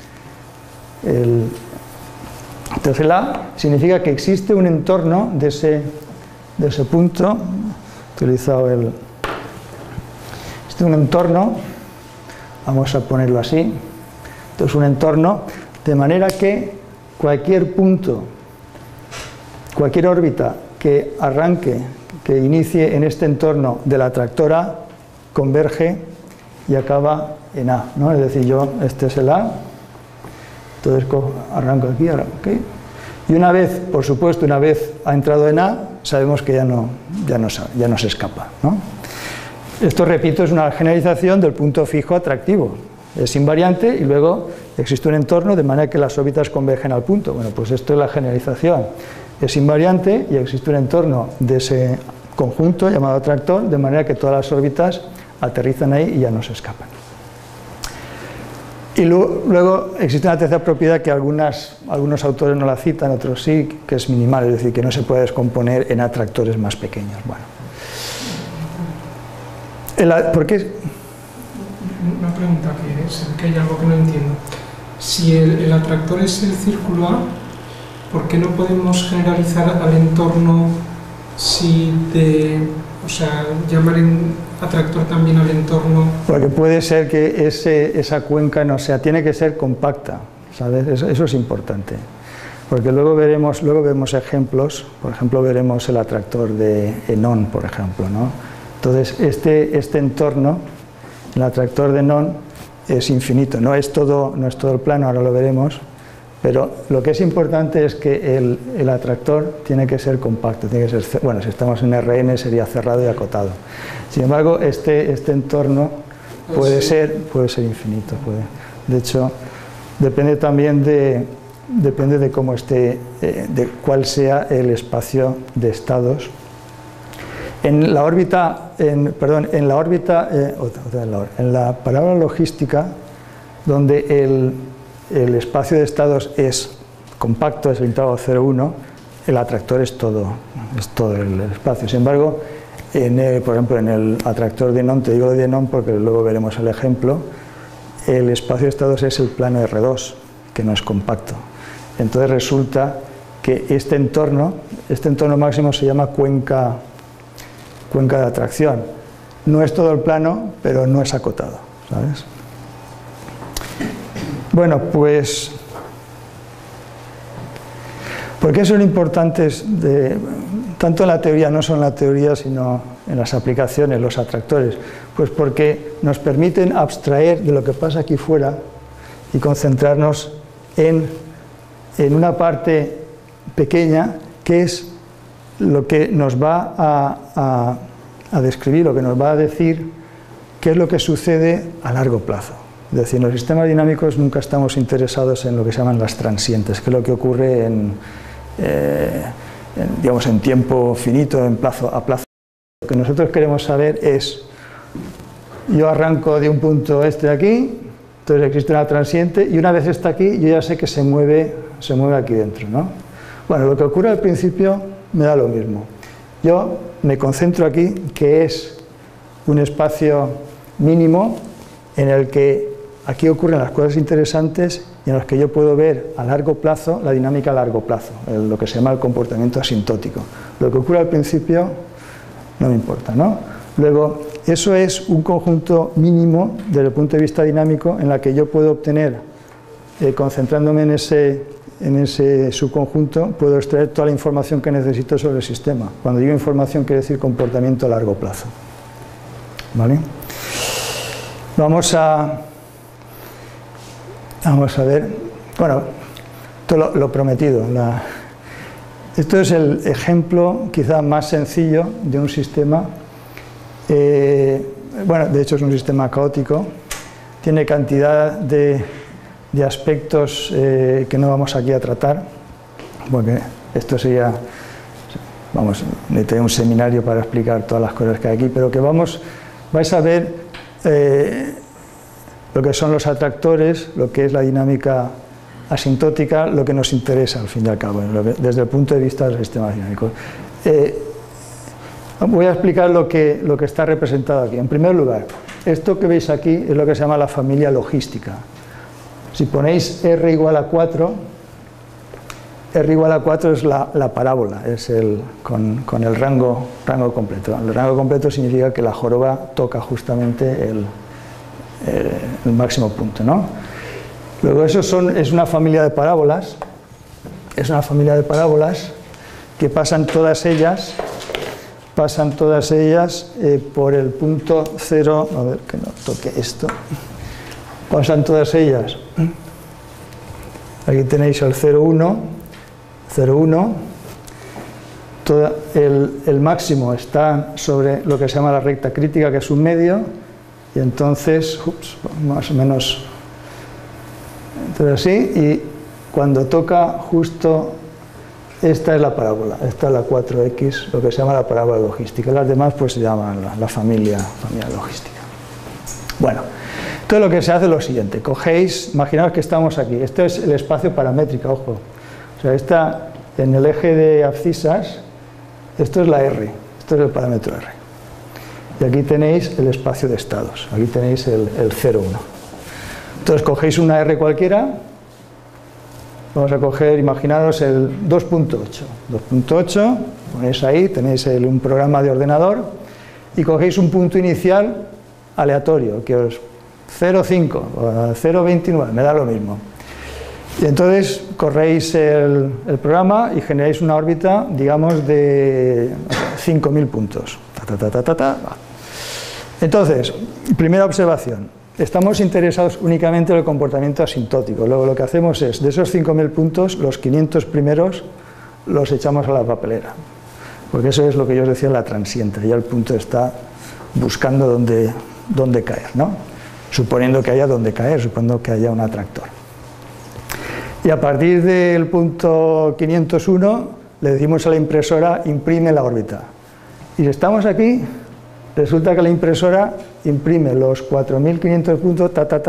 entonces el A significa que existe un entorno de ese punto, he utilizado existe un entorno, vamos a ponerlo así, esto es un entorno, de manera que cualquier punto, cualquier órbita que arranque, que inicie en este entorno de la tractora, converge y acaba en A, ¿no? Es decir, este es el A, entonces arranco aquí, y una vez, por supuesto, una vez ha entrado en A, sabemos que ya no se escapa, ¿no? Esto, repito, es una generalización del punto fijo atractivo. Es invariante y luego existe un entorno de manera que las órbitas convergen al punto. Bueno, pues esto es la generalización. Es invariante y existe un entorno de ese conjunto llamado atractor, de manera que todas las órbitas aterrizan ahí y ya no se escapan. Y luego existe una tercera propiedad que algunos autores no la citan, otros sí, que es minimal, es decir, que no se puede descomponer en atractores más pequeños. Bueno. ¿Por qué? Una pregunta que hay algo que no entiendo. Si el atractor es el círculo A, ¿por qué no podemos generalizar al entorno o sea, llamar en atractor también al entorno? Porque puede ser que esa cuenca no sea, tiene que ser compacta, ¿sabes? Eso es importante. Porque luego vemos ejemplos, por ejemplo, veremos el atractor de Henon, por ejemplo, ¿no? Entonces, este entorno, el atractor de Henon, es infinito, no es todo el plano, ahora lo veremos, pero lo que es importante es que el atractor tiene que ser compacto, tiene que ser, bueno, si estamos en RN sería cerrado y acotado. Sin embargo, este entorno puede ser infinito. De hecho, depende también de cómo esté, de cuál sea el espacio de estados. En la órbita, en la parábola logística, donde el espacio de estados es compacto, es el intervalo 0,1, el atractor es todo el espacio. Sin embargo, por ejemplo, en el atractor de Henon, te digo de Henon porque luego veremos el ejemplo, el espacio de estados es el plano R2, que no es compacto. Entonces resulta que este entorno máximo se llama cuenca de atracción. No es todo el plano, pero no es acotado, ¿sabes? Bueno, pues, ¿por qué son importantes, tanto en la teoría, no solo en la teoría, sino en las aplicaciones, los atractores? Pues porque nos permiten abstraer de lo que pasa aquí fuera y concentrarnos en una parte pequeña que es lo que nos va a describir, lo que nos va a decir qué es lo que sucede a largo plazo. Es decir, en los sistemas dinámicos nunca estamos interesados en lo que se llaman las transientes, que es lo que ocurre digamos, en tiempo finito, a plazo. Lo que nosotros queremos saber es, yo arranco de un punto de aquí, entonces existe una transiente, y una vez está aquí, yo ya sé que se mueve aquí dentro, ¿no? Bueno, lo que ocurre al principio me da lo mismo. Yo me concentro aquí, que es un espacio mínimo en el que aquí ocurren las cosas interesantes y en los que yo puedo ver a largo plazo la dinámica a largo plazo, lo que se llama el comportamiento asintótico. Lo que ocurre al principio no me importa, ¿no? Luego, eso es un conjunto mínimo desde el punto de vista dinámico en la que yo puedo obtener, concentrándome en ese subconjunto, puedo extraer toda la información que necesito sobre el sistema. Cuando digo información, quiere decir comportamiento a largo plazo. ¿Vale? Vamos a ver, bueno, todo lo prometido. Esto es el ejemplo quizá más sencillo de un sistema, bueno, de hecho es un sistema caótico, tiene cantidad de aspectos que no vamos aquí a tratar, porque esto sería, vamos, necesitaría un seminario para explicar todas las cosas que hay aquí, pero que vais a ver lo que son los atractores, lo que es la dinámica asintótica, lo que nos interesa al fin y al cabo, desde el punto de vista del sistema dinámico. Voy a explicar lo que está representado aquí. En primer lugar, esto que veis aquí es lo que se llama la familia logística. Si ponéis R igual a 4, R igual a 4 es la parábola, es con el rango completo. El rango completo significa que la joroba toca justamente el máximo punto, ¿no? Luego eso es una familia de parábolas, que pasan todas ellas por el punto 0, a ver que no toque esto, pasan todas ellas, aquí tenéis el 0, 1, 0, 1, el máximo está sobre lo que se llama la recta crítica, que es un medio, y entonces, más o menos, entonces así, y cuando toca justo, esta es la parábola, esta es la 4X, lo que se llama la parábola logística, las demás pues se llaman la familia logística. Bueno, entonces lo que se hace es lo siguiente, cogéis, imaginaos que estamos aquí, esto es el espacio paramétrico, ojo, o sea, está en el eje de abscisas, esto es la R, esto es el parámetro R, y aquí tenéis el espacio de estados, aquí tenéis el 0,1. Entonces cogéis una R cualquiera, vamos a coger, imaginaros el 2.8, ponéis ahí, tenéis un programa de ordenador y cogéis un punto inicial aleatorio, que os 0,5 o 0,29, me da lo mismo. Y entonces corréis el programa y generáis una órbita, digamos, de 5.000 puntos. Entonces, primera observación, estamos interesados únicamente en el comportamiento asintótico. Luego lo que hacemos es, de esos 5.000 puntos, los 500 primeros los echamos a la papelera. Porque eso es lo que yo os decía, la transiente. Ya el punto está buscando dónde caer, ¿no? Suponiendo que haya dónde caer, suponiendo que haya un atractor. Y a partir del punto 501 le decimos a la impresora, imprime la órbita. Y si estamos aquí, resulta que la impresora imprime los 4.500 puntos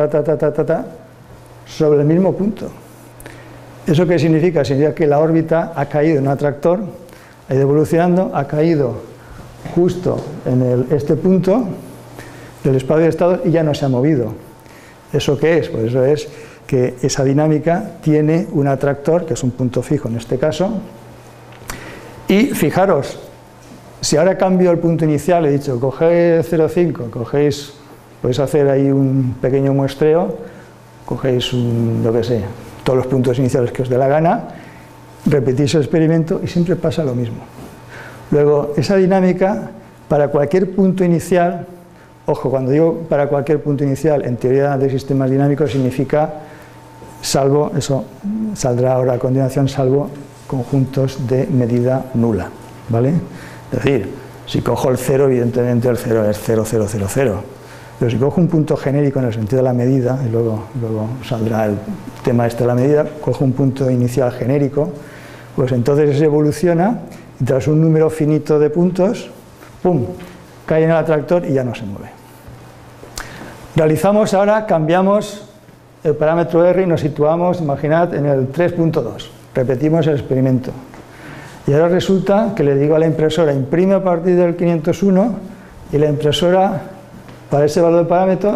sobre el mismo punto. ¿Eso qué significa? Significa que la órbita ha caído en un atractor, ha ido evolucionando, ha caído justo en este punto del espacio de estados y ya no se ha movido. ¿Eso qué es? Pues eso es que esa dinámica tiene un atractor, que es un punto fijo en este caso, y fijaros, si ahora cambio el punto inicial, he dicho, cogéis 0,5, cogéis, podéis hacer ahí un pequeño muestreo, cogéis lo que sé, todos los puntos iniciales que os dé la gana, repetís el experimento y siempre pasa lo mismo. Luego, esa dinámica, para cualquier punto inicial, ojo, cuando digo para cualquier punto inicial, en teoría de sistemas dinámicos significa, salvo, eso saldrá ahora a continuación, salvo conjuntos de medida nula, ¿vale? Es decir, si cojo el 0, evidentemente el 0 es 0, 0, 0, 0. Pero si cojo un punto genérico en el sentido de la medida, y luego saldrá el tema este de la medida, cojo un punto inicial genérico, pues entonces se evoluciona y tras un número finito de puntos, ¡pum!, cae en el atractor y ya no se mueve. Realizamos ahora, cambiamos el parámetro R y nos situamos, imaginad, en el 3.2. Repetimos el experimento. Y ahora resulta que le digo a la impresora, imprime a partir del 501, y la impresora, para ese valor de parámetro,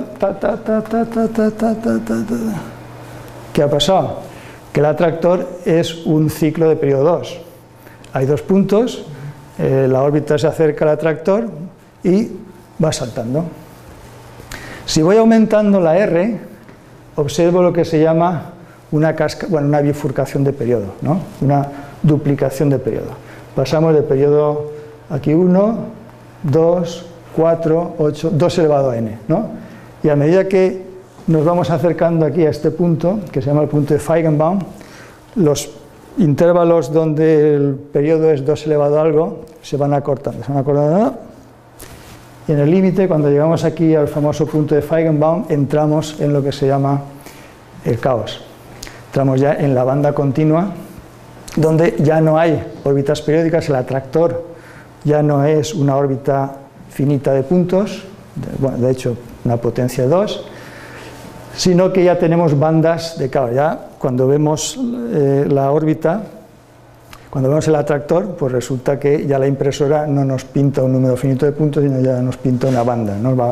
¿qué ha pasado? Que el atractor es un ciclo de periodo 2. Hay dos puntos, la órbita se acerca al atractor y va saltando. Si voy aumentando la R, observo lo que se llama una bifurcación de periodo, ¿no? Una duplicación de periodo. Pasamos de periodo aquí 1, 2, 4, 8, 2 elevado a n, ¿no? Y a medida que nos vamos acercando aquí a este punto, que se llama el punto de Feigenbaum, los intervalos donde el periodo es 2 elevado a algo se van acortando, y en el límite, cuando llegamos aquí al famoso punto de Feigenbaum, entramos en lo que se llama el caos. Entramos ya en la banda continua, donde ya no hay órbitas periódicas, el atractor ya no es una órbita finita de puntos, de hecho una potencia de 2, sino que ya tenemos bandas de caos. Ya cuando vemos la órbita, cuando vemos el atractor, pues resulta que ya la impresora no nos pinta un número finito de puntos, sino ya nos pinta una banda, nos va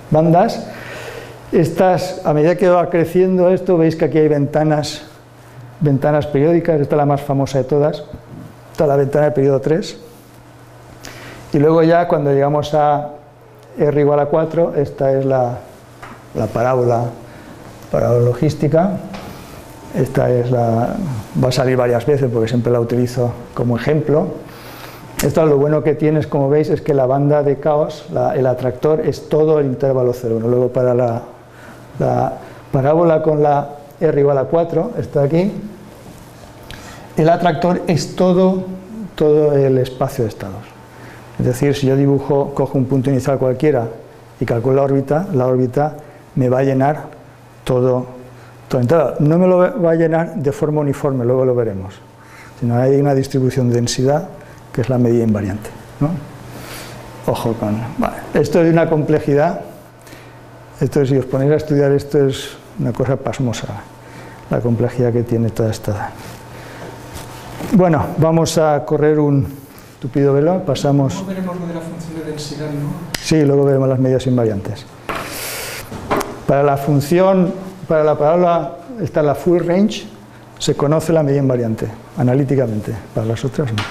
bandas. Estas, a medida que va creciendo esto, veis que aquí hay ventanas ventanas periódicas, esta es la más famosa de todas, esta es la ventana del periodo 3, y luego ya cuando llegamos a R igual a 4, esta es la parábola logística. Esta es va a salir varias veces porque siempre la utilizo como ejemplo. Esto lo bueno que tienes, como veis, es que la banda de caos, el atractor, es todo el intervalo 0,1. Luego para la parábola con la R igual a 4, está aquí, el atractor es todo el espacio de estados. Es decir, si yo cojo un punto inicial cualquiera y calculo la órbita me va a llenar todo el intervalo. No me lo va a llenar de forma uniforme, luego lo veremos, sino hay una distribución de densidad que es la medida invariante, ¿no? Ojo con... Vale. Esto es de una complejidad, si os ponéis a estudiar esto es una cosa pasmosa, la complejidad que tiene toda esta... Bueno, vamos a correr un tupido velo, pasamos... Luego veremos lo de la función de densidad, ¿no? Sí, luego veremos las medidas invariantes. Para la parábola, está la full range, se conoce la medida invariante, analíticamente, para las otras no.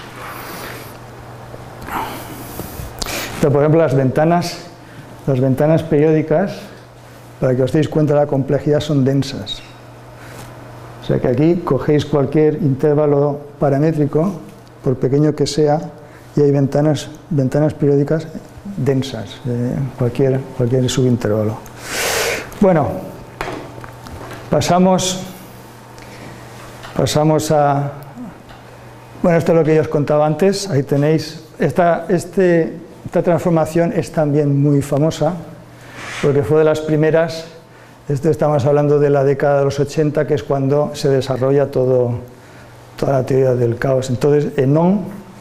Pero, por ejemplo, las ventanas periódicas, para que os deis cuenta de la complejidad, son densas. O sea que aquí cogéis cualquier intervalo paramétrico, por pequeño que sea, y hay ventanas periódicas densas, cualquier subintervalo. Bueno, pasamos a... Bueno, esto es lo que yo os contaba antes, ahí tenéis... Esta transformación es también muy famosa, porque fue de las primeras, estamos hablando de la década de los 80, que es cuando se desarrolla toda la teoría del caos. Entonces, Hénon,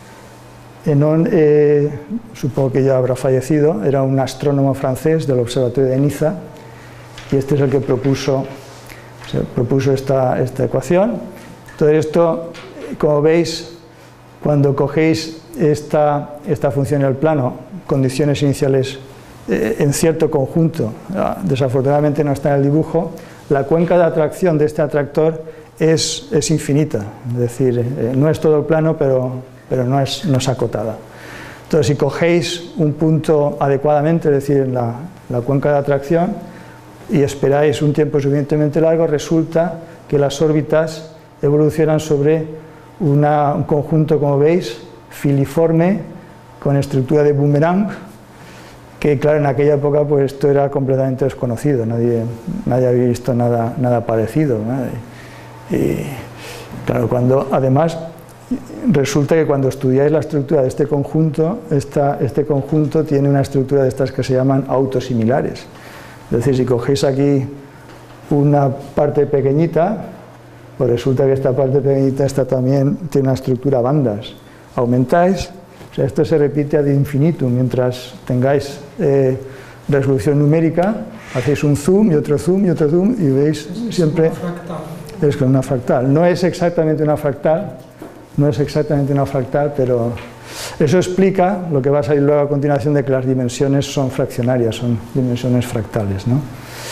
supongo que ya habrá fallecido, era un astrónomo francés del Observatorio de Niza, y este es el que propuso esta ecuación. Entonces esto, como veis, cuando cogéis esta función en el plano, condiciones iniciales en cierto conjunto, desafortunadamente no está en el dibujo, la cuenca de atracción de este atractor es infinita, es decir, no es todo el plano, pero no es acotada. Entonces, si cogéis un punto adecuadamente, es decir, en la cuenca de atracción, y esperáis un tiempo suficientemente largo, resulta que las órbitas evolucionan sobre un conjunto, como veis, filiforme, con estructura de boomerang, que claro, en aquella época pues esto era completamente desconocido, nadie había visto nada parecido, ¿no? Y claro, además resulta que cuando estudiáis la estructura de este conjunto, este conjunto tiene una estructura de estas que se llaman autosimilares. Es decir, si cogéis aquí una parte pequeñita, pues resulta que esta parte pequeñita también tiene una estructura bandas. Aumentáis, o sea, esto se repite ad infinitum, mientras tengáis resolución numérica, hacéis un zoom y otro zoom y otro zoom y veis siempre... Es una fractal. No es exactamente una fractal, pero eso explica lo que va a salir luego a continuación, de que las dimensiones son fraccionarias, son dimensiones fractales, ¿no?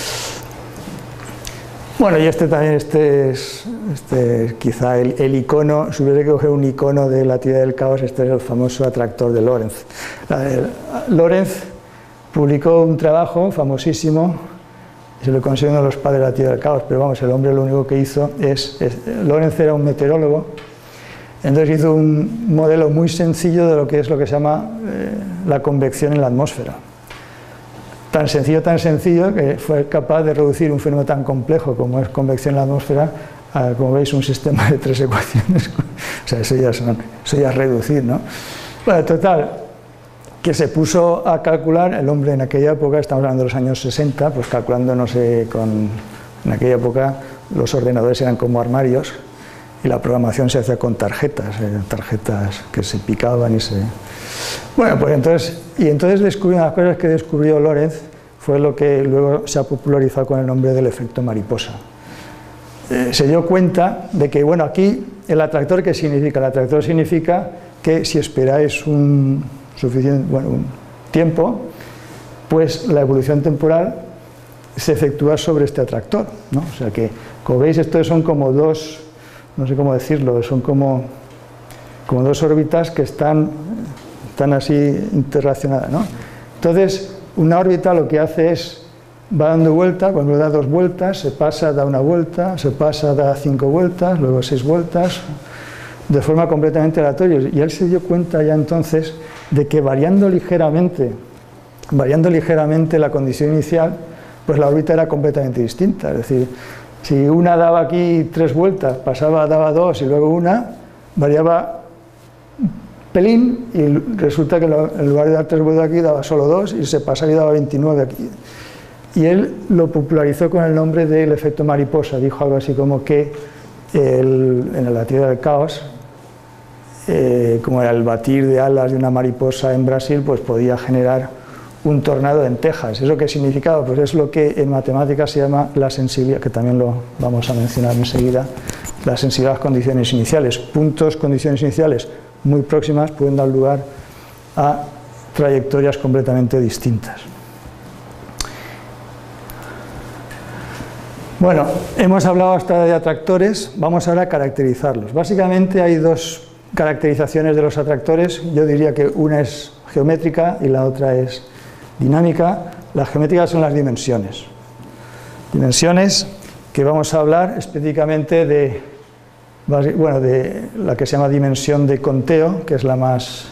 Bueno, y también es quizá el icono, si hubiera que coger un icono de la teoría del caos, este es el famoso atractor de Lorentz. Lorentz publicó un trabajo famosísimo, se lo considera uno de los padres de la teoría del caos, pero vamos, el hombre lo único que hizo Lorentz era un meteorólogo, entonces hizo un modelo muy sencillo de lo que se llama la convección en la atmósfera. Tan sencillo que fue capaz de reducir un fenómeno tan complejo como es convección en la atmósfera a, como veis, un sistema de 3 ecuaciones. O sea, eso ya es reducir, ¿no? Bueno, total, que se puso a calcular, el hombre en aquella época, estamos hablando de los años 60, pues calculando, no sé, en aquella época los ordenadores eran como armarios y la programación se hacía con tarjetas que se picaban y se... Bueno, pues entonces descubrió una de las cosas que descubrió Lorentz, fue lo que luego se ha popularizado con el nombre del efecto mariposa. Se dio cuenta de que, bueno, aquí el atractor, ¿qué significa? El atractor significa que si esperáis un tiempo, pues la evolución temporal se efectúa sobre este atractor, ¿no? O sea que, como veis, estos son como dos no sé cómo decirlo, son como dos órbitas que están así interrelacionadas, ¿no? Entonces, una órbita lo que hace es, va dando vuelta, cuando da 2 vueltas, se pasa, da 1 vuelta, se pasa, da 5 vueltas, luego 6 vueltas, de forma completamente aleatoria. Y él se dio cuenta ya entonces de que variando ligeramente la condición inicial, pues la órbita era completamente distinta. Es decir, si una daba aquí 3 vueltas, daba 2 y luego una, variaba un pelín y resulta que en lugar de dar 3 vueltas aquí daba solo 2 y se pasaba y daba 29 aquí. Y él lo popularizó con el nombre del efecto mariposa. Dijo algo así como que en la teoría del caos, como era el batir de alas de una mariposa en Brasil, pues podía generar un tornado en Texas. ¿Eso qué significaba? Pues es lo que en matemáticas se llama la sensibilidad, que también lo vamos a mencionar enseguida, la sensibilidad a las condiciones iniciales. Puntos, condiciones iniciales muy próximas pueden dar lugar a trayectorias completamente distintas. Bueno, hemos hablado hasta de atractores, vamos ahora a caracterizarlos. Básicamente hay 2 caracterizaciones de los atractores. Yo diría que una es geométrica y la otra es dinámica. Las geométricas son las dimensiones. Dimensiones que vamos a hablar específicamente de la que se llama dimensión de conteo, que es la más,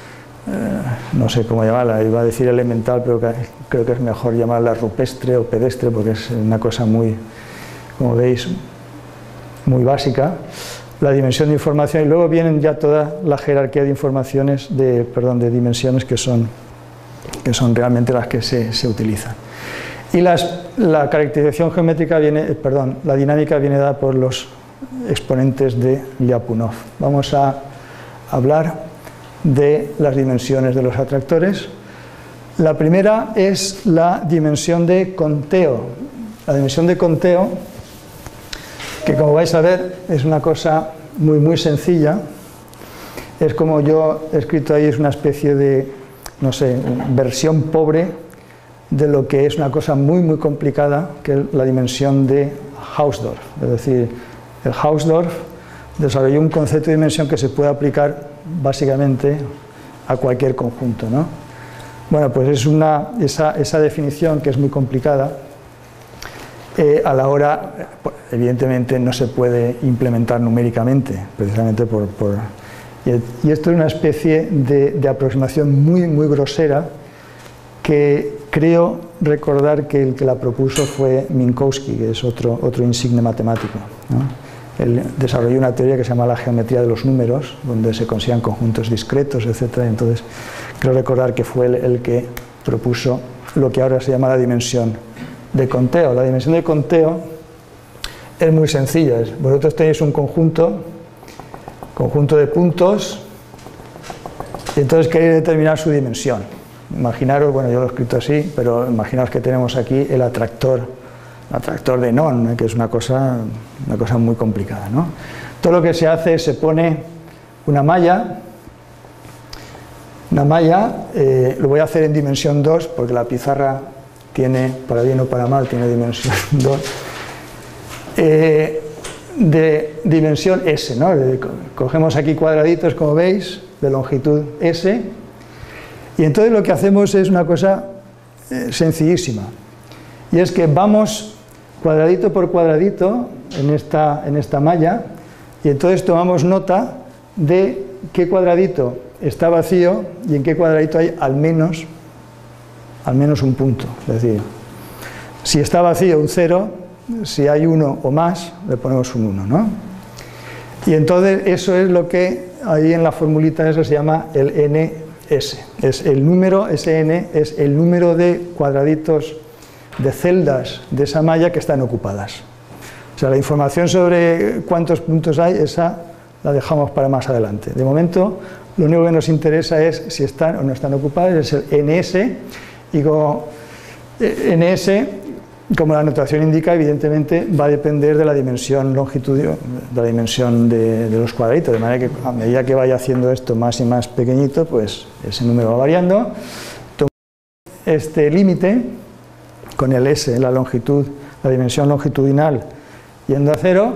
no sé cómo llamarla, iba a decir elemental, pero creo que es mejor llamarla rupestre o pedestre, porque es una cosa muy, como veis, muy básica. La dimensión de información, y luego vienen ya toda la jerarquía de informaciones, de dimensiones que son realmente las que se utilizan. Y la caracterización geométrica la dinámica viene dada por los exponentes de Lyapunov. Vamos a hablar de las dimensiones de los atractores. La primera es la dimensión de conteo. La dimensión de conteo, que como vais a ver es una cosa muy muy sencilla, es como yo he escrito ahí, es una especie de, no sé, versión pobre de lo que es una cosa muy muy complicada, que es la dimensión de Hausdorff. Es decir, el Hausdorff desarrolló un concepto de dimensión que se puede aplicar básicamente a cualquier conjunto, ¿no? Bueno, pues es esa definición, que es muy complicada, a la hora, evidentemente no se puede implementar numéricamente, precisamente y esto es una especie de aproximación muy muy grosera, que creo recordar que el que la propuso fue Minkowski, que es otro insigne matemático, ¿no? Él desarrolló una teoría que se llama la geometría de los números, donde se consideran conjuntos discretos, etc. Entonces, creo recordar que fue el que propuso lo que ahora se llama la dimensión de conteo. La dimensión de conteo es muy sencilla. Vosotros tenéis un conjunto de puntos y entonces queréis determinar su dimensión. Imaginaros, bueno, yo lo he escrito así, pero imaginaos que tenemos aquí el atractor de Non, que es una cosa muy complicada, ¿no? Todo lo que se hace es se pone una malla, lo voy a hacer en dimensión 2, porque la pizarra tiene, para bien o para mal, tiene dimensión 2, de dimensión S, ¿no? Cogemos aquí cuadraditos, como veis, de longitud S, y entonces lo que hacemos es una cosa sencillísima, y es que vamos cuadradito por cuadradito en esta malla, y entonces tomamos nota de qué cuadradito está vacío y en qué cuadradito hay al menos un punto. Es decir, si está vacío, un 0, si hay 1 o más, le ponemos un 1, ¿no? Y entonces eso es lo que ahí en la formulita esa se llama el NS. Es el número, SN es el número de cuadraditos, de celdas de esa malla que están ocupadas. O sea, la información sobre cuántos puntos hay, esa la dejamos para más adelante. De momento, lo único que nos interesa es si están o no están ocupadas, es el NS, y como NS, como la notación indica, evidentemente va a depender de la dimensión longitudinal, de la dimensión de los cuadraditos, de manera que a medida que vaya haciendo esto más y más pequeñito, pues ese número va variando. Tomamos este límite con el S, la dimensión longitudinal, yendo a 0,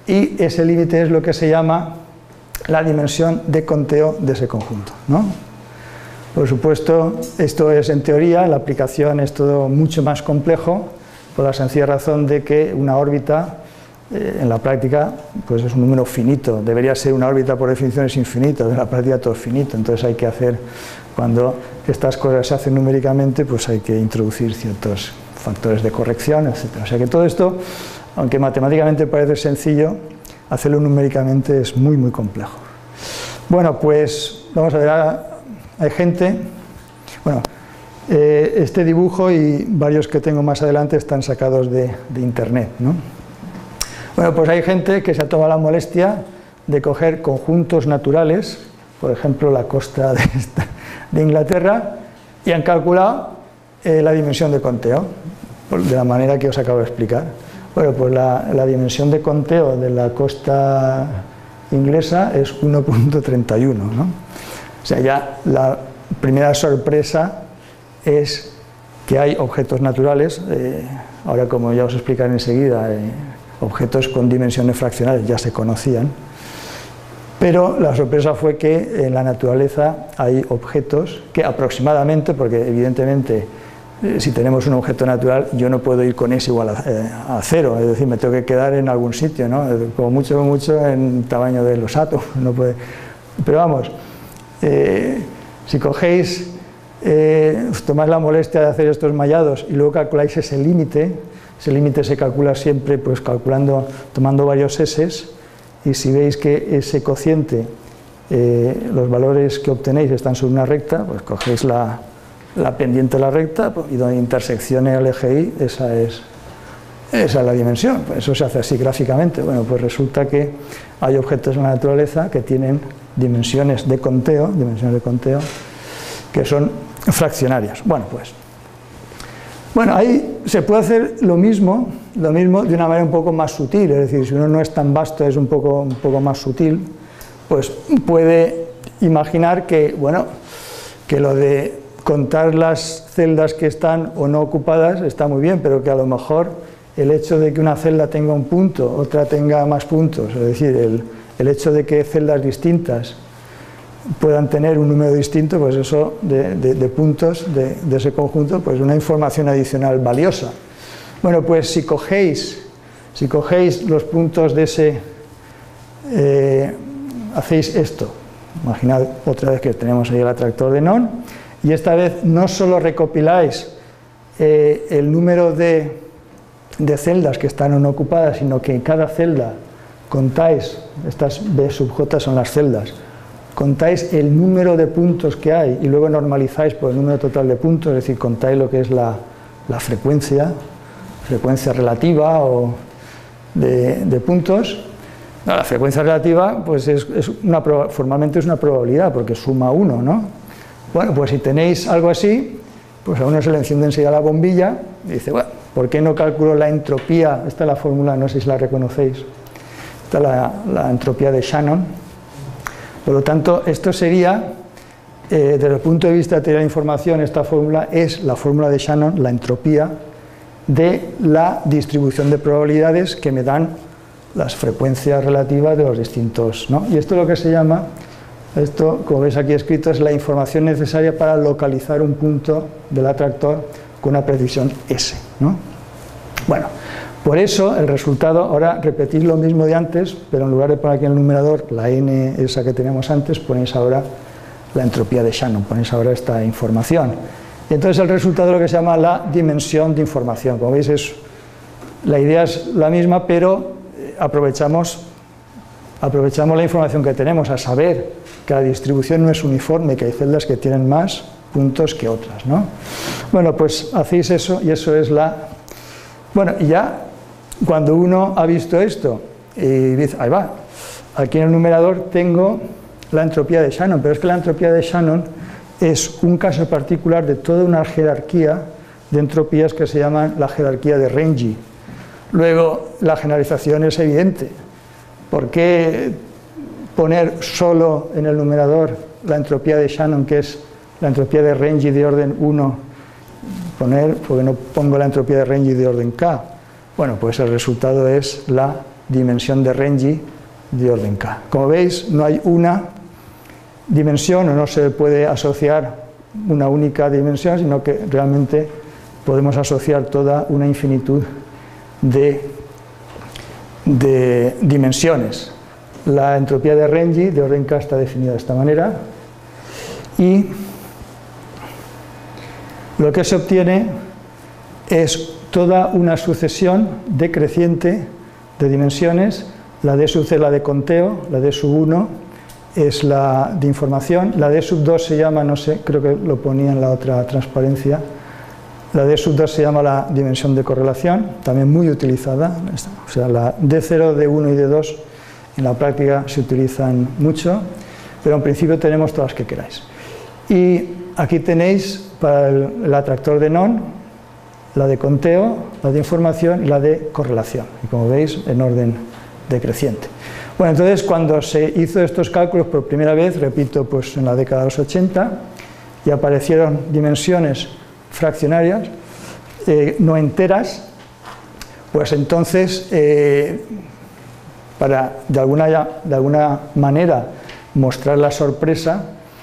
y ese límite es lo que se llama la dimensión de conteo de ese conjunto, ¿no? Por supuesto, esto es en teoría, la aplicación es todo mucho más complejo, por la sencilla razón de que una órbita, en la práctica, pues es un número finito, debería ser una órbita por definición es infinita, en la práctica todo es finito, entonces hay que hacer, cuando estas cosas se hacen numéricamente, pues hay que introducir ciertos factores de corrección, etc. O sea que todo esto, aunque matemáticamente parece sencillo, hacerlo numéricamente es muy, muy complejo. Bueno, pues vamos a ver, hay gente, bueno, este dibujo y varios que tengo más adelante están sacados de internet, ¿no? Bueno, pues hay gente que se ha tomado la molestia de coger conjuntos naturales, por ejemplo la costa de Inglaterra, y han calculado la dimensión de conteo, de la manera que os acabo de explicar. Bueno, pues la dimensión de conteo de la costa inglesa es 1.31, ¿no? O sea, ya la primera sorpresa es que hay objetos naturales, ahora como ya os explicaré enseguida, objetos con dimensiones fraccionales ya se conocían, pero la sorpresa fue que en la naturaleza hay objetos que aproximadamente, porque evidentemente si tenemos un objeto natural yo no puedo ir con S igual a 0, es decir, me tengo que quedar en algún sitio, ¿no? Como mucho en tamaño de los átomos, no puede. Pero vamos, si cogéis, os tomáis la molestia de hacer estos mallados y luego calculáis ese límite se calcula siempre pues tomando varios S, y si veis que ese cociente, los valores que obtenéis están sobre una recta, pues cogéis la pendiente de la recta y donde interseccione el eje Y, esa es la dimensión. Pues eso se hace así gráficamente. Bueno, pues resulta que hay objetos en la naturaleza que tienen dimensiones de conteo que son fraccionarias. Bueno, ahí se puede hacer lo mismo de una manera un poco más sutil, es decir, si uno no es tan vasto, es un poco más sutil, pues puede imaginar que, bueno, que lo de contar las celdas que están o no ocupadas está muy bien, pero que a lo mejor el hecho de que una celda tenga un punto, otra tenga más puntos, es decir, el hecho de que celdas distintas puedan tener un número distinto, pues eso de puntos de ese conjunto, pues una información adicional valiosa. Bueno, pues si cogéis los puntos de ese, hacéis esto, imaginad otra vez que tenemos ahí el atractor de non, y esta vez no solo recopiláis el número de celdas que están o no ocupadas, sino que en cada celda contáis, estas B sub J son las celdas, contáis el número de puntos que hay y luego normalizáis por el número total de puntos, es decir, contáis lo que es la frecuencia relativa o de puntos. No, la frecuencia relativa pues formalmente es una probabilidad porque suma 1, ¿no? Bueno, pues si tenéis algo así, pues a uno se le enciende enseguida la bombilla y dice, bueno, ¿por qué no calculo la entropía? Esta es la fórmula, no sé si la reconocéis, esta es la entropía de Shannon. Por lo tanto, esto sería, desde el punto de vista de teoría de la información, esta fórmula es la fórmula de Shannon, la entropía de la distribución de probabilidades que me dan las frecuencias relativas de los distintos, ¿no? Y esto es lo que se llama, esto, como veis aquí escrito, es la información necesaria para localizar un punto del atractor con una precisión S, ¿no? Bueno, por eso el resultado, ahora repetís lo mismo de antes, pero en lugar de poner aquí en el numerador la n esa que teníamos antes, ponéis ahora la entropía de Shannon, ponéis ahora esta información. Y entonces el resultado es lo que se llama la dimensión de información. Como veis, la idea es la misma, pero aprovechamos la información que tenemos, a saber que la distribución no es uniforme, que hay celdas que tienen más puntos que otras, ¿no? Bueno, pues hacéis eso y eso es la... Bueno, y ya cuando uno ha visto esto y dice, ahí va, aquí en el numerador tengo la entropía de Shannon, pero es que la entropía de Shannon es un caso particular de toda una jerarquía de entropías que se llaman la jerarquía de Renyi. Luego, la generalización es evidente. ¿Por qué poner solo en el numerador la entropía de Shannon, que es la entropía de Renyi de orden 1, porque no pongo la entropía de Renyi de orden K? Bueno, pues el resultado es la dimensión de Renyi de orden K. Como veis, no hay una dimensión, o no se puede asociar una única dimensión, sino que realmente podemos asociar toda una infinitud de dimensiones. La entropía de Renyi de orden K está definida de esta manera, y lo que se obtiene es toda una sucesión decreciente de dimensiones. La D sub C es la de conteo, la D sub 1 es la de información, la D sub 2 se llama, no sé, creo que lo ponía en la otra transparencia, la D sub 2 se llama la dimensión de correlación, también muy utilizada, o sea, la D0, D1 y D2 en la práctica se utilizan mucho, pero en principio tenemos todas las que queráis. Y aquí tenéis para el atractor de non, la de conteo, la de información y la de correlación, y como veis en orden decreciente. Bueno, entonces cuando se hizo estos cálculos por primera vez, repito, pues en la década de los 80, y aparecieron dimensiones fraccionarias, no enteras, pues entonces para de alguna manera mostrar la sorpresa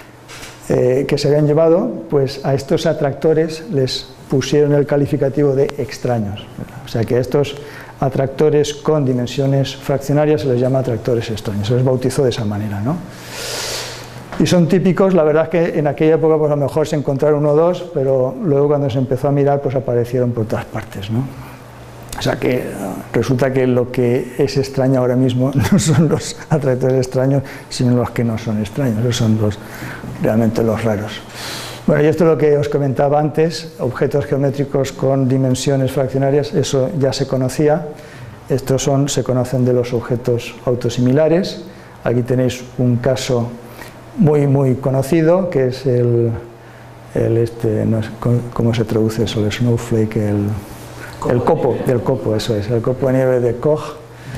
que se habían llevado, pues a estos atractores les pusieron el calificativo de extraños. O sea que a estos atractores con dimensiones fraccionarias se les llama atractores extraños, se les bautizó de esa manera, ¿no? Y son típicos, la verdad es que en aquella época pues a lo mejor se encontraron uno o dos, pero luego cuando se empezó a mirar pues aparecieron por todas partes, ¿no? O sea que resulta que lo que es extraño ahora mismo no son los atractores extraños, sino los que no son extraños, esos son realmente los raros. Bueno, y esto es lo que os comentaba antes, objetos geométricos con dimensiones fraccionarias, eso ya se conocía. Estos se conocen de los objetos autosimilares. Aquí tenéis un caso muy conocido, que es no sé, ¿cómo se traduce eso? El snowflake, el copo, eso es, el copo de nieve de Koch,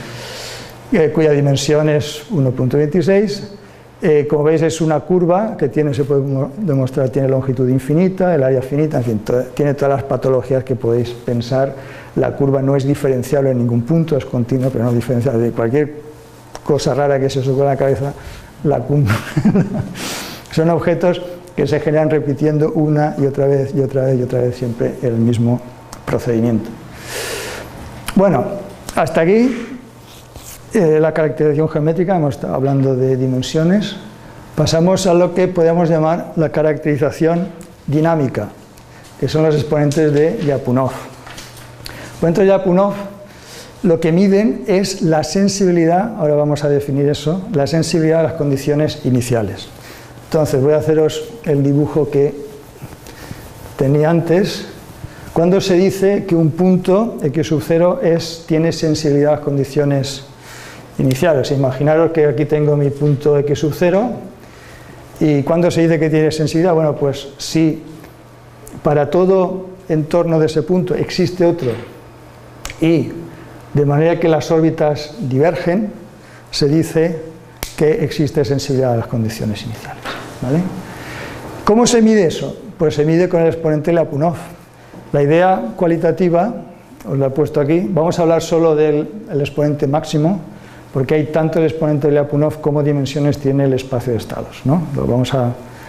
cuya dimensión es 1.26. Como veis es una curva que se puede demostrar, tiene longitud infinita, el área finita, en fin, tiene todas las patologías que podéis pensar. La curva no es diferenciable en ningún punto, es continua, pero no es diferenciable. De cualquier cosa rara que se os ocurra en la cabeza, la curva. Son objetos que se generan repitiendo una y otra vez y otra vez y otra vez siempre el mismo procedimiento. Bueno, hasta aquí la caracterización geométrica, hemos estado hablando de dimensiones. Pasamos a lo que podemos llamar la caracterización dinámica, que son los exponentes de Lyapunov. Los exponentes de Lyapunov lo que miden es la sensibilidad, ahora vamos a definir eso, la sensibilidad a las condiciones iniciales. Entonces voy a haceros el dibujo que tenía antes. Cuando se dice que un punto x sub 0 tiene sensibilidad a las condiciones iniciales. Imaginaros que aquí tengo mi punto x sub 0 y cuando se dice que tiene sensibilidad, bueno, pues si para todo entorno de ese punto existe otro y de manera que las órbitas divergen, se dice que existe sensibilidad a las condiciones iniciales, ¿vale? ¿Cómo se mide eso? Pues se mide con el exponente Lyapunov. La idea cualitativa, os la he puesto aquí, vamos a hablar solo del exponente máximo, porque hay tanto el exponente de Lyapunov como dimensiones tiene el espacio de estados, ¿no? Vamos a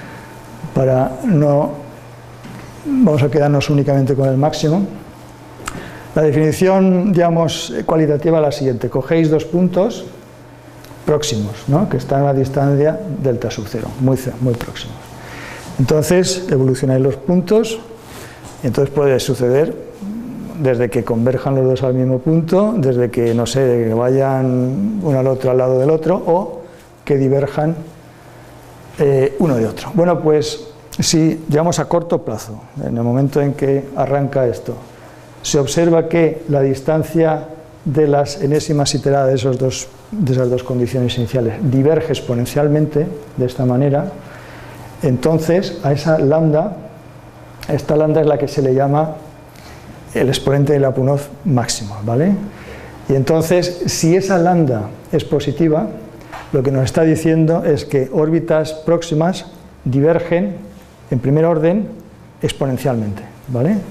quedarnos únicamente con el máximo. La definición, digamos, cualitativa es la siguiente: cogéis dos puntos próximos, ¿no?, que están a la distancia delta sub 0, muy próximos. Entonces evolucionáis los puntos y entonces puede suceder desde que converjan los dos al mismo punto, desde que, no sé, que vayan uno al otro al lado del otro, o que diverjan uno de otro. Bueno, pues si llegamos a corto plazo, en el momento en que arranca esto, se observa que la distancia de las enésimas iteradas de esas dos condiciones iniciales diverge exponencialmente de esta manera, entonces a esta lambda es la que se le llama el exponente de Lyapunov máximo, ¿vale? Y entonces, si esa lambda es positiva, lo que nos está diciendo es que órbitas próximas divergen en primer orden exponencialmente, ¿vale? O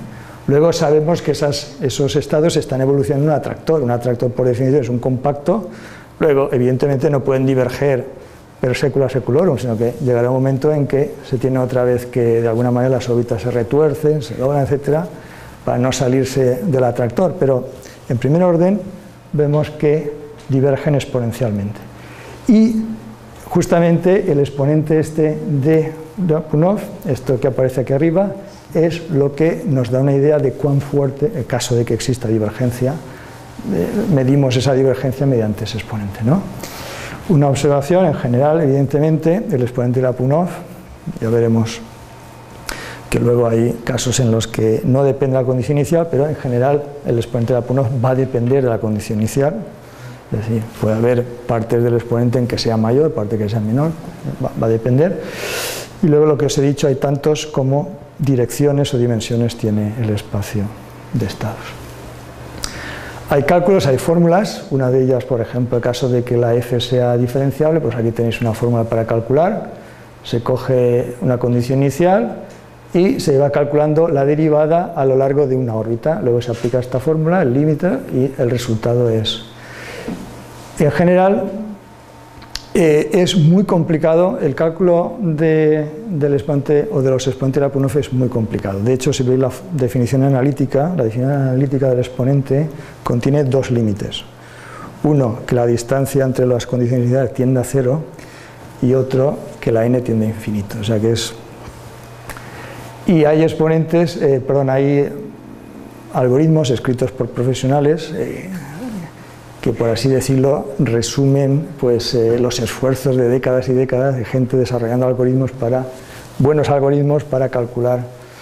Luego sabemos que esos estados están evolucionando en un atractor. Un atractor, por definición, es un compacto. Luego, evidentemente, no pueden diverger per secula seculorum, sino que llegará un momento en que se tiene otra vez que, de alguna manera, las órbitas se retuercen, se doblan, etcétera, para no salirse del atractor. Pero, en primer orden, vemos que divergen exponencialmente. Y, justamente, el exponente este de Lyapunov, esto que aparece aquí arriba, es lo que nos da una idea de cuán fuerte, en caso de que exista divergencia, medimos esa divergencia mediante ese exponente, ¿no? Una observación, en general, evidentemente, el exponente de Lyapunov, ya veremos que luego hay casos en los que no depende de la condición inicial, pero en general el exponente de Lyapunov va a depender de la condición inicial, es decir, puede haber partes del exponente en que sea mayor, parte que sea menor, va a depender. Y luego lo que os he dicho, hay tantos como direcciones o dimensiones tiene el espacio de estados. Hay cálculos, hay fórmulas, una de ellas, por ejemplo, el caso de que la F sea diferenciable, pues aquí tenéis una fórmula para calcular, se coge una condición inicial y se va calculando la derivada a lo largo de una órbita, luego se aplica esta fórmula, el límite, y el resultado es. En general, es muy complicado, el cálculo del exponente o de los exponentes de Lyapunov es muy complicado. De hecho, si veis la definición analítica del exponente contiene dos límites. Uno, que la distancia entre las condiciones iniciales tiende a cero, y otro, que la n tiende a infinito. O sea que es... Y hay exponentes, hay algoritmos escritos por profesionales que, por así decirlo, resumen pues, los esfuerzos de décadas y décadas de gente desarrollando buenos algoritmos para calcular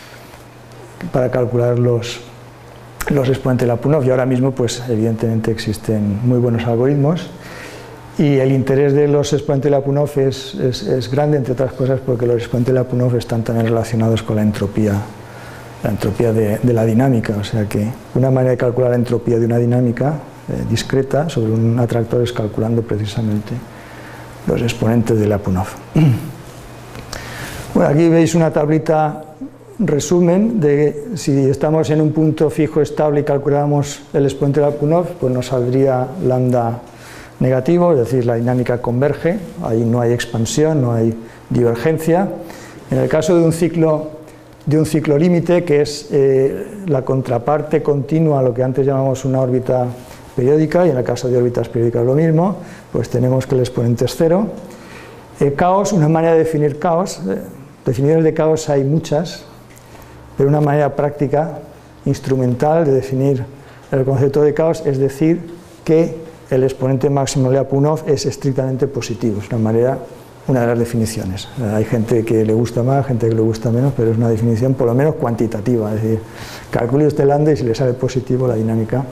los exponentes de Lyapunov, y ahora mismo pues, evidentemente existen muy buenos algoritmos, y el interés de los exponentes de Lyapunov es grande, entre otras cosas porque los exponentes de Lyapunov están también relacionados con la entropía de la dinámica, o sea que una manera de calcular la entropía de una dinámica discreta sobre un atractor es calculando precisamente los exponentes de Lyapunov. Bueno, aquí veis una tablita resumen de si estamos en un punto fijo estable y calculamos el exponente de Lyapunov, pues nos saldría lambda negativo, es decir, la dinámica converge, ahí no hay expansión, no hay divergencia. En el caso de un ciclo límite, que es la contraparte continua a lo que antes llamamos una órbita periódica, y en el caso de órbitas periódicas lo mismo, pues tenemos que el exponente es cero. Caos, una manera de definir caos, definiciones de caos hay muchas, pero una manera práctica, instrumental de definir el concepto de caos es decir que el exponente máximo de Lyapunov es estrictamente positivo, es una de las definiciones. Hay gente que le gusta más, gente que le gusta menos, pero es una definición por lo menos cuantitativa, es decir, calcule usted lambda y si le sale positivo la dinámica.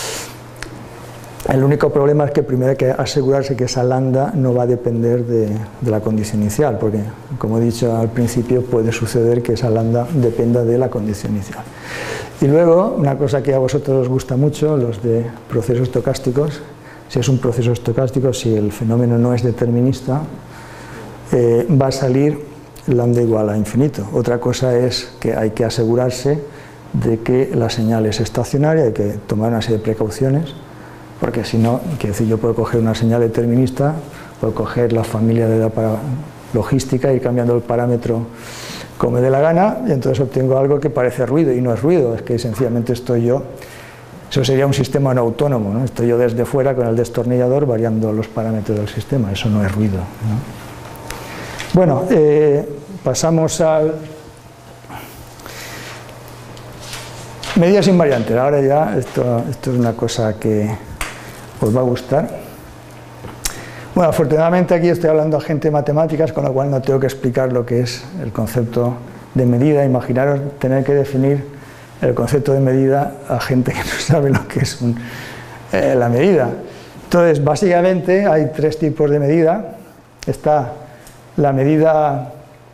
El único problema es que primero hay que asegurarse que esa lambda no va a depender de la condición inicial, porque, como he dicho al principio, puede suceder que esa lambda dependa de la condición inicial. Y luego, una cosa que a vosotros os gusta mucho, los de procesos estocásticos, si es un proceso estocástico, si el fenómeno no es determinista, va a salir lambda igual a infinito. Otra cosa es que hay que asegurarse de que la señal es estacionaria, hay que tomar una serie de precauciones, porque si no, quiero decir, yo puedo coger una señal determinista, puedo coger la familia de edad para logística y ir cambiando el parámetro como me dé la gana, y entonces obtengo algo que parece ruido, y no es ruido, es que sencillamente estoy yo, eso sería un sistema no autónomo, ¿no? Estoy yo desde fuera con el destornillador variando los parámetros del sistema, eso no es ruido, ¿no? Bueno, pasamos al... medidas invariantes, ahora ya esto es una cosa que os va a gustar. Bueno, afortunadamente aquí estoy hablando a gente de matemáticas, con lo cual no tengo que explicar lo que es el concepto de medida. Imaginaros tener que definir el concepto de medida a gente que no sabe lo que es la medida. Entonces, básicamente hay tres tipos de medida. Está la medida,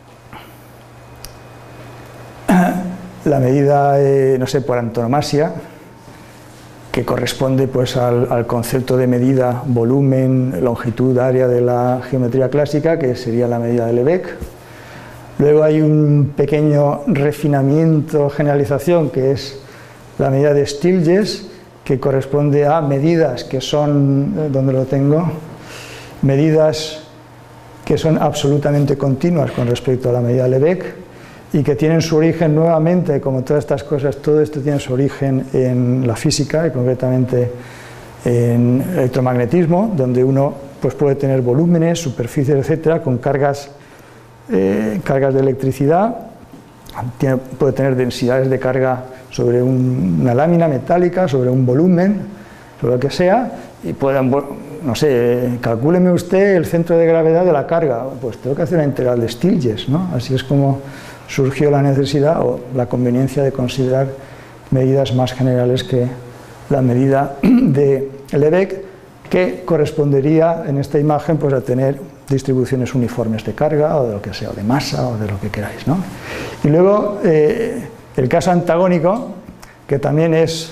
no sé, por antonomasia, que corresponde pues al concepto de medida volumen, longitud, área de la geometría clásica, que sería la medida de Lebesgue. Luego hay un pequeño refinamiento, generalización, que es la medida de Stieltjes, que corresponde a medidas que son, ¿dónde lo tengo? Medidas que son absolutamente continuas con respecto a la medida Lebesgue y que tienen su origen nuevamente, como todas estas cosas, todo esto tiene su origen en la física y concretamente en electromagnetismo, donde uno pues, puede tener volúmenes, superficies, etcétera, con cargas de electricidad, puede tener densidades de carga sobre una lámina metálica, sobre un volumen, sobre lo que sea, y puedan, no sé, calcúleme usted el centro de gravedad de la carga, pues tengo que hacer una integral de Stieltjes, ¿no? Así es como surgió la necesidad o la conveniencia de considerar medidas más generales que la medida de Lebesgue, que correspondería en esta imagen pues, a tener distribuciones uniformes de carga o de lo que sea, o de masa o de lo que queráis, ¿no? Y luego el caso antagónico, que también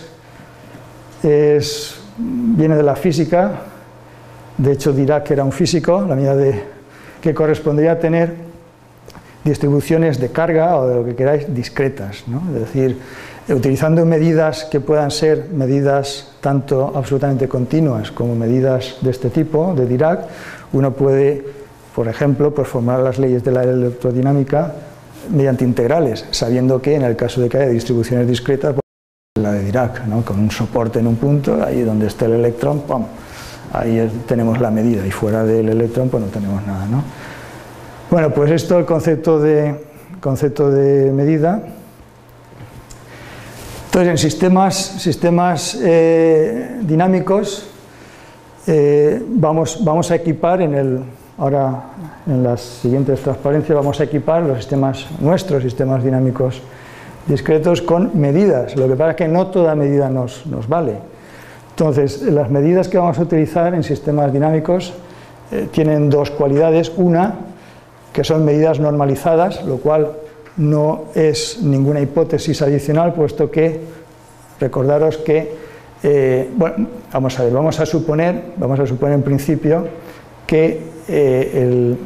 viene de la física, de hecho Dirac era un físico, la medida que correspondería a tener distribuciones de carga o de lo que queráis discretas, ¿no? Es decir, utilizando medidas que puedan ser medidas tanto absolutamente continuas como medidas de este tipo, de Dirac, uno puede, por ejemplo, pues formar las leyes de la electrodinámica mediante integrales, sabiendo que en el caso de que haya distribuciones discretas, pues, la de Dirac, ¿no? Con un soporte en un punto, ahí donde esté el electrón, ¡pum!, ahí tenemos la medida, y fuera del electrón pues no tenemos nada, ¿no? Bueno, pues esto es el concepto de medida. Entonces, en sistemas dinámicos vamos a equipar ahora en las siguientes transparencias vamos a equipar nuestros sistemas dinámicos discretos con medidas. Lo que pasa es que no toda medida nos vale. Entonces, las medidas que vamos a utilizar en sistemas dinámicos tienen dos cualidades. Una, que son medidas normalizadas, lo cual no es ninguna hipótesis adicional, puesto que, recordaros que, bueno, vamos a suponer en principio que el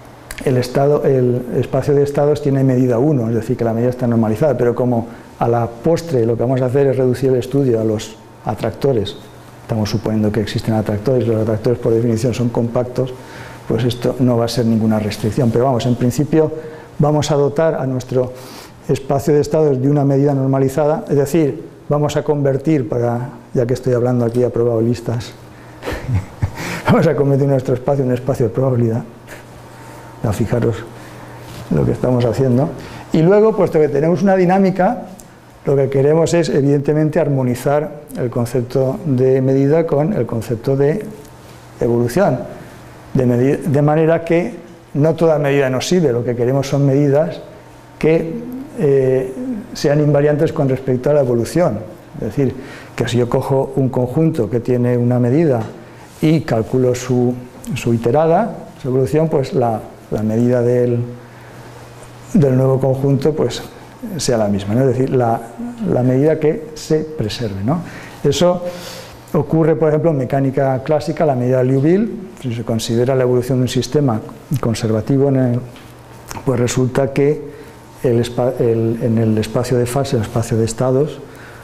espacio de estados tiene medida 1, es decir, que la medida está normalizada, pero como a la postre lo que vamos a hacer es reducir el estudio a los atractores, estamos suponiendo que existen atractores, los atractores por definición son compactos, pues esto no va a ser ninguna restricción, pero vamos, en principio vamos a dotar a nuestro espacio de estados de una medida normalizada, es decir, vamos a convertir, ya que estoy hablando aquí a probabilistas, vamos a convertir nuestro espacio en un espacio de probabilidad, ya fijaros lo que estamos haciendo, y luego, puesto que tenemos una dinámica, lo que queremos es, evidentemente, armonizar el concepto de medida con el concepto de evolución, de manera que no toda medida nos sirve, lo que queremos son medidas que sean invariantes con respecto a la evolución. Es decir, que si yo cojo un conjunto que tiene una medida y calculo su iterada, su evolución, pues la medida del nuevo conjunto pues sea la misma, ¿no? Es decir, la medida que se preserve, ¿no? Eso ocurre, por ejemplo, en mecánica clásica, la medida de Liouville. Si se considera la evolución de un sistema conservativo, pues resulta que en el espacio de fase, el espacio de estados,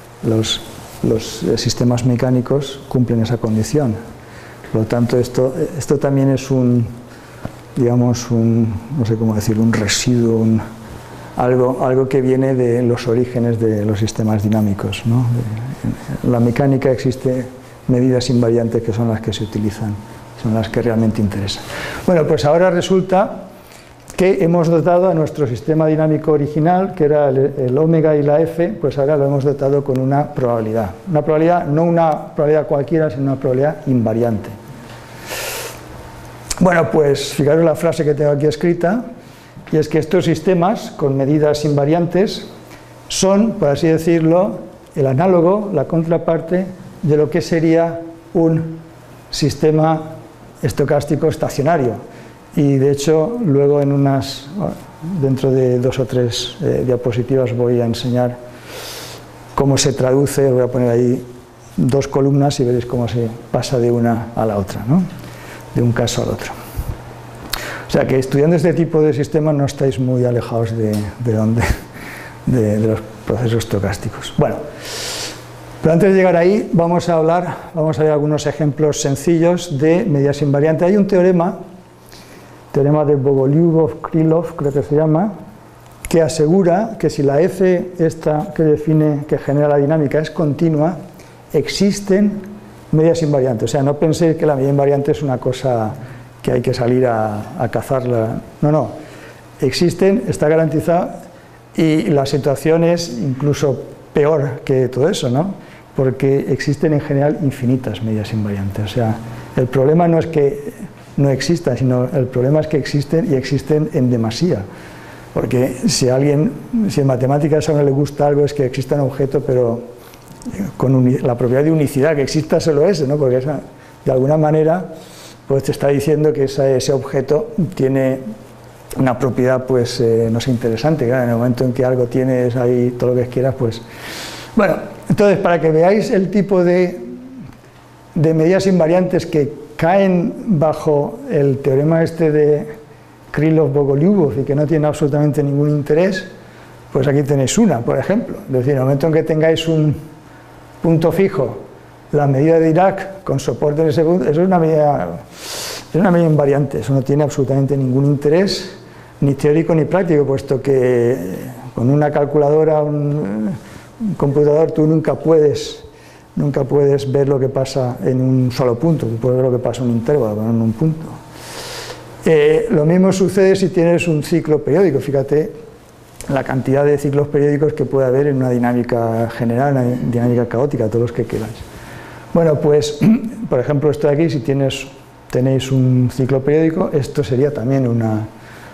los sistemas mecánicos cumplen esa condición. Por lo tanto, esto también es digamos, no sé cómo decir, un residuo, algo que viene de los orígenes de los sistemas dinámicos, ¿no? En la mecánica existen medidas invariantes que son las que se utilizan, son las que realmente interesan. Bueno, pues ahora resulta que hemos dotado a nuestro sistema dinámico original, que era el omega y la f, pues ahora lo hemos dotado con una probabilidad. Una probabilidad, no una probabilidad cualquiera, sino una probabilidad invariante. Bueno, pues fijaros la frase que tengo aquí escrita, y es que estos sistemas con medidas invariantes son, por así decirlo, el análogo, la contraparte de lo que sería un sistema estocástico estacionario. Y de hecho, luego dentro de 2 o 3 diapositivas voy a enseñar cómo se traduce, voy a poner ahí 2 columnas y veréis cómo se pasa de una a la otra, ¿no? De un caso al otro. O sea que estudiando este tipo de sistemas no estáis muy alejados de los procesos estocásticos. Bueno, Pero antes de llegar ahí, vamos a ver algunos ejemplos sencillos de medidas invariantes. Hay un teorema de Bogolyubov-Krylov, creo que se llama, que asegura que si la F esta que genera la dinámica es continua, existen medidas invariantes. O sea, no penséis que la medida invariante es una cosa que hay que salir a cazarla. No. Existen, está garantizado, y la situación es incluso peor que todo eso, ¿no? Porque existen en general infinitas medidas invariantes. O sea, el problema no es que no existan, sino el problema es que existen y existen en demasía. Porque si en matemáticas a uno le gusta algo es que exista un objeto, pero con la propiedad de unicidad, que exista solo ese, ¿no? Porque esa, de alguna manera pues te está diciendo que ese objeto tiene una propiedad, pues, no sé, interesante. Claro, en el momento en que algo tienes ahí todo lo que quieras, pues... Bueno, entonces, para que veáis el tipo de medidas invariantes que caen bajo el teorema este de Krylov-Bogolyubov y que no tienen absolutamente ningún interés, pues aquí tenéis una, por ejemplo. Es decir, en el momento en que tengáis un punto fijo, la medida de Dirac con soporte en ese punto, eso es una medida invariante, eso no tiene absolutamente ningún interés, ni teórico ni práctico, puesto que con una calculadora, un computador, tú nunca puedes ver lo que pasa en un solo punto, tú puedes ver lo que pasa en un intervalo, pero no en un punto. Lo mismo sucede si tienes un ciclo periódico. Fíjate la cantidad de ciclos periódicos que puede haber en una dinámica general, una dinámica caótica, todos los que queráis. Bueno, pues, por ejemplo, esto de aquí, si tenéis un ciclo periódico, esto sería también una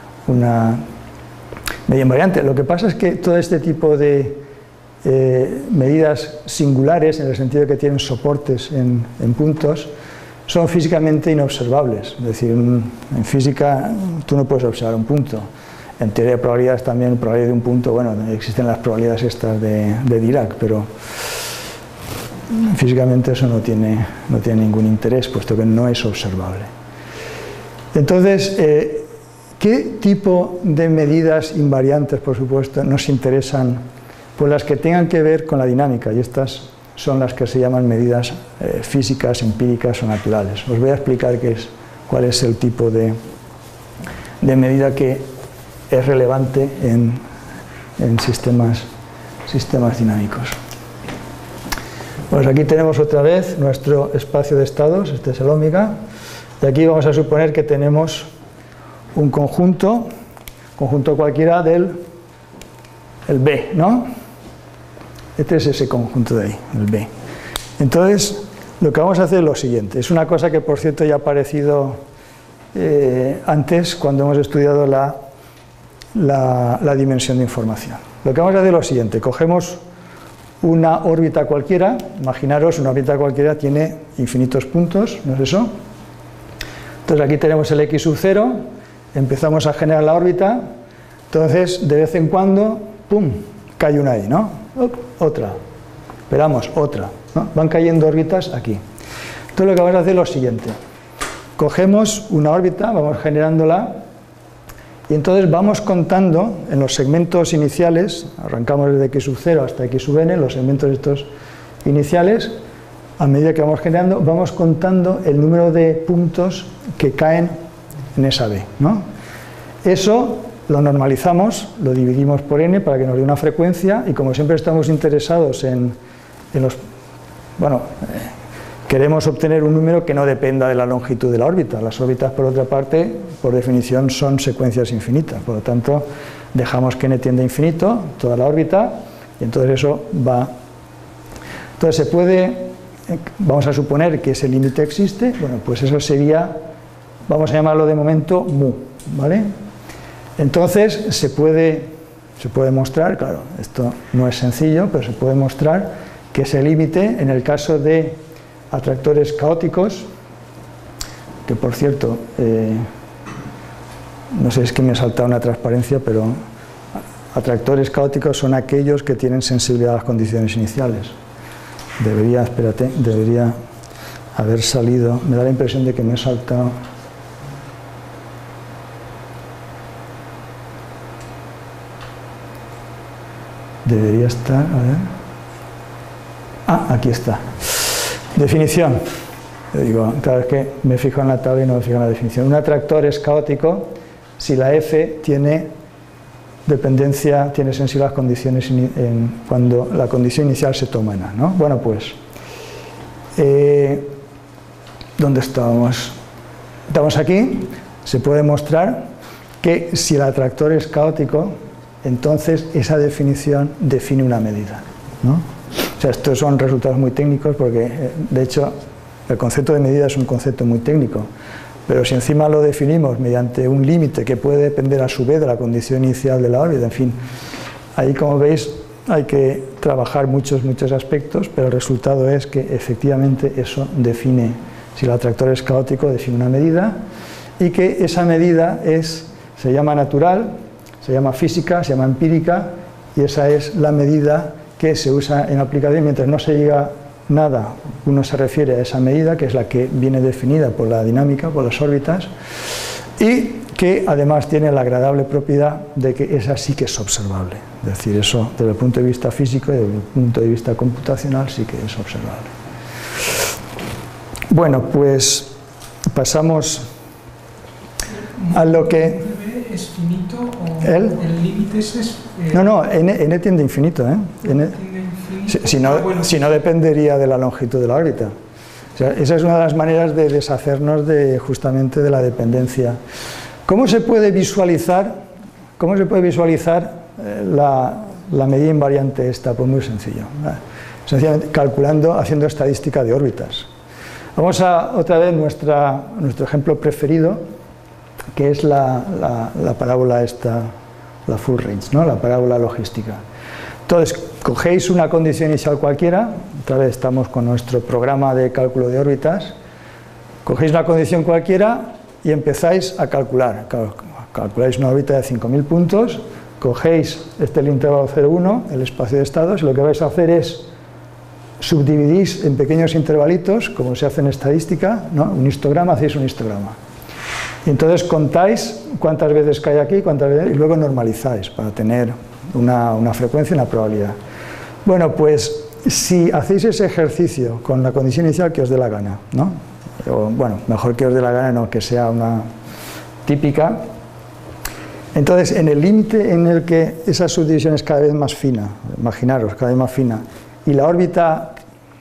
medida invariante. Lo que pasa es que todo este tipo de medidas singulares, en el sentido de que tienen soportes en puntos, son físicamente inobservables. Es decir, en física tú no puedes observar un punto. En teoría de probabilidades también, probabilidad de un punto, bueno, existen las probabilidades estas de Dirac, pero físicamente eso no tiene ningún interés, puesto que no es observable. Entonces, ¿qué tipo de medidas invariantes, por supuesto, nos interesan? Pues las que tengan que ver con la dinámica, y estas son las que se llaman medidas físicas, empíricas o naturales. Os voy a explicar cuál es el tipo de medida que es relevante en sistemas dinámicos. Pues aquí tenemos otra vez nuestro espacio de estados, este es el ómega, y aquí vamos a suponer que tenemos un conjunto cualquiera del B, ¿no? Este es ese conjunto de ahí, el B. Entonces, lo que vamos a hacer es lo siguiente. Es una cosa que, por cierto, ya ha aparecido antes cuando hemos estudiado la dimensión de información. Lo que vamos a hacer es lo siguiente. Cogemos una órbita cualquiera. Imaginaros, una órbita cualquiera tiene infinitos puntos, ¿no es eso? Entonces, aquí tenemos el x sub 0. Empezamos a generar la órbita. Entonces, de vez en cuando, ¡pum!, cae una ahí, ¿no? Otra, esperamos, otra, ¿no? Van cayendo órbitas aquí. Entonces lo que vamos a hacer es lo siguiente: cogemos una órbita, vamos generándola, y entonces vamos contando en los segmentos iniciales, arrancamos desde x sub 0 hasta x sub n, los segmentos estos iniciales, a medida que vamos generando, vamos contando el número de puntos que caen en esa B, ¿no? Eso lo normalizamos, lo dividimos por n para que nos dé una frecuencia, y como siempre estamos interesados en los... Bueno, queremos obtener un número que no dependa de la longitud de la órbita. Las órbitas, por otra parte, por definición, son secuencias infinitas. Por lo tanto, dejamos que n tiende a infinito, toda la órbita, y entonces eso va... Entonces se puede... Vamos a suponer que ese límite existe. Bueno, pues eso sería... Vamos a llamarlo de momento mu, ¿vale? Entonces se puede mostrar, claro, esto no es sencillo, pero se puede mostrar que ese límite, en el caso de atractores caóticos, que por cierto, no sé, es que me ha saltado una transparencia, pero atractores caóticos son aquellos que tienen sensibilidad a las condiciones iniciales. Debería haber salido, me da la impresión de que me he saltado... Debería estar, a ver... Aquí está. Definición. Yo digo, claro, es que me fijo en la tabla y no me fijo en la definición. Un atractor es caótico si la F tiene dependencia, tiene sensible a las condiciones cuando la condición inicial se toma en A, ¿no? Bueno, pues, ¿dónde estábamos? Estamos aquí. Se puede mostrar que si el atractor es caótico, entonces esa definición define una medida, ¿no? O sea, estos son resultados muy técnicos porque, de hecho, el concepto de medida es un concepto muy técnico, pero si encima lo definimos mediante un límite que puede depender a su vez de la condición inicial de la órbita, en fin, ahí, como veis, hay que trabajar muchos aspectos, pero el resultado es que efectivamente eso define, si el atractor es caótico, define una medida, y que esa medida se llama natural, se llama física, se llama empírica, y esa es la medida que se usa en aplicación. Mientras no se diga nada, uno se refiere a esa medida, que es la que viene definida por la dinámica, por las órbitas, y que además tiene la agradable propiedad de que esa sí que es observable. Es decir, eso desde el punto de vista físico y desde el punto de vista computacional sí que es observable. Bueno, pues pasamos a lo que... ¿Es finito o el límite es...? No, n tiende a infinito, ¿eh? Si no dependería de la longitud de la órbita. O sea, esa es una de las maneras de deshacernos justamente de la dependencia. ¿Cómo se puede visualizar la medida invariante esta? Pues muy sencillo. Sencillamente haciendo estadística de órbitas. Vamos a otra vez nuestro ejemplo preferido, que es la parábola esta, la full range, ¿no? La parábola logística. Entonces, cogéis una condición inicial cualquiera, otra vez estamos con nuestro programa de cálculo de órbitas, cogéis una condición cualquiera y empezáis a calcular. Calculáis una órbita de 5.000 puntos, cogéis el intervalo 0,1, el espacio de estados, y lo que vais a hacer es subdividís en pequeños intervalitos, como se hace en estadística, ¿no? Un histograma, hacéis un histograma. Y entonces contáis cuántas veces cae aquí, y luego normalizáis para tener una frecuencia y una probabilidad. Bueno, pues si hacéis ese ejercicio con la condición inicial que os dé la gana, ¿no? O, bueno, mejor que os dé la gana, no que sea una típica. Entonces, en el límite en el que esa subdivisión es cada vez más fina, imaginaros, cada vez más fina, y la órbita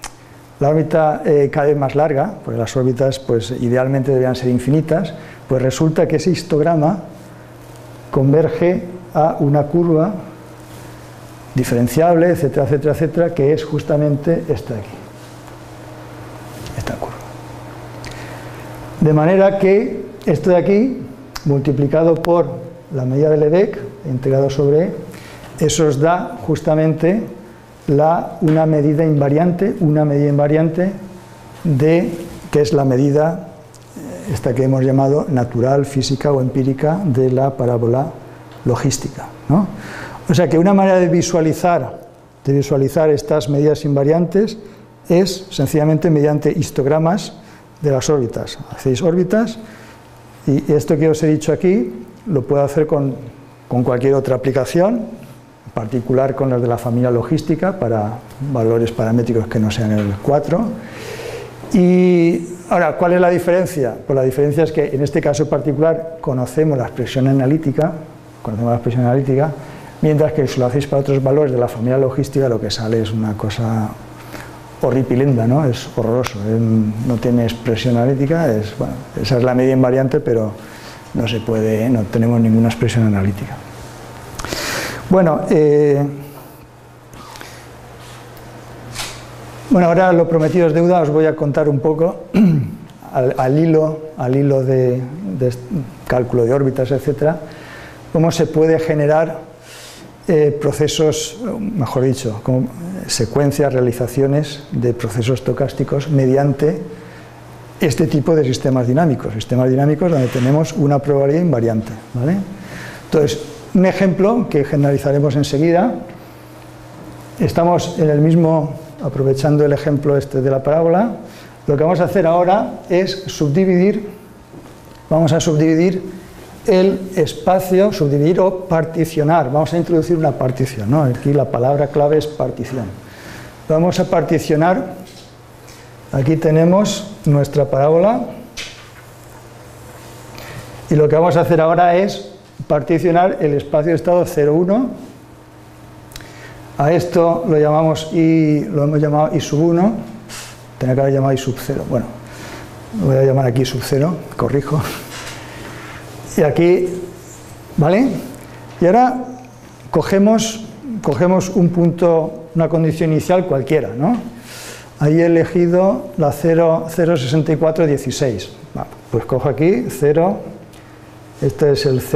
cada vez más larga, porque las órbitas pues idealmente deberían ser infinitas, pues resulta que ese histograma converge a una curva diferenciable, etcétera, etcétera, etcétera, que es justamente esta de aquí, esta curva. De manera que esto de aquí, multiplicado por la medida de Lebesgue, integrado sobre E, eso os da justamente una medida invariante que es la medida, esta que hemos llamado natural, física o empírica de la parábola logística, ¿no? O sea que una manera de visualizar estas medidas invariantes es sencillamente mediante histogramas de las órbitas. Hacéis órbitas y esto que os he dicho aquí lo puedo hacer con cualquier otra aplicación, en particular con las de la familia logística para valores paramétricos que no sean el 4. Y ahora, ¿cuál es la diferencia? Pues la diferencia es que en este caso particular conocemos la expresión analítica, mientras que si lo hacéis para otros valores de la familia logística lo que sale es una cosa horripilenda, ¿no? Es horroroso, no tiene expresión analítica, bueno, esa es la medida invariante, pero no se puede, no tenemos ninguna expresión analítica. Bueno, ahora lo prometido es deuda, os voy a contar un poco al hilo de cálculo de órbitas, etcétera, cómo se puede generar procesos, mejor dicho, como secuencias, realizaciones de procesos estocásticos mediante este tipo de sistemas dinámicos donde tenemos una probabilidad invariante, ¿vale? Entonces, un ejemplo que generalizaremos enseguida, estamos en el mismo, aprovechando el ejemplo este de la parábola, lo que vamos a hacer ahora es subdividir el espacio, subdividir o particionar, vamos a introducir una partición, ¿no? Aquí la palabra clave es partición. vamos a particionar. Aquí tenemos nuestra parábola y lo que vamos a hacer ahora es particionar el espacio de estado 0, 1. A esto lo llamamos I, lo hemos llamado I sub 1, tenía que haber llamado I sub 0, bueno, lo voy a llamar aquí I sub 0, corrijo. Y aquí, ¿vale? Y ahora cogemos un punto, una condición inicial cualquiera, ¿no? Ahí he elegido la 0,6416. Pues cojo aquí 0, este es el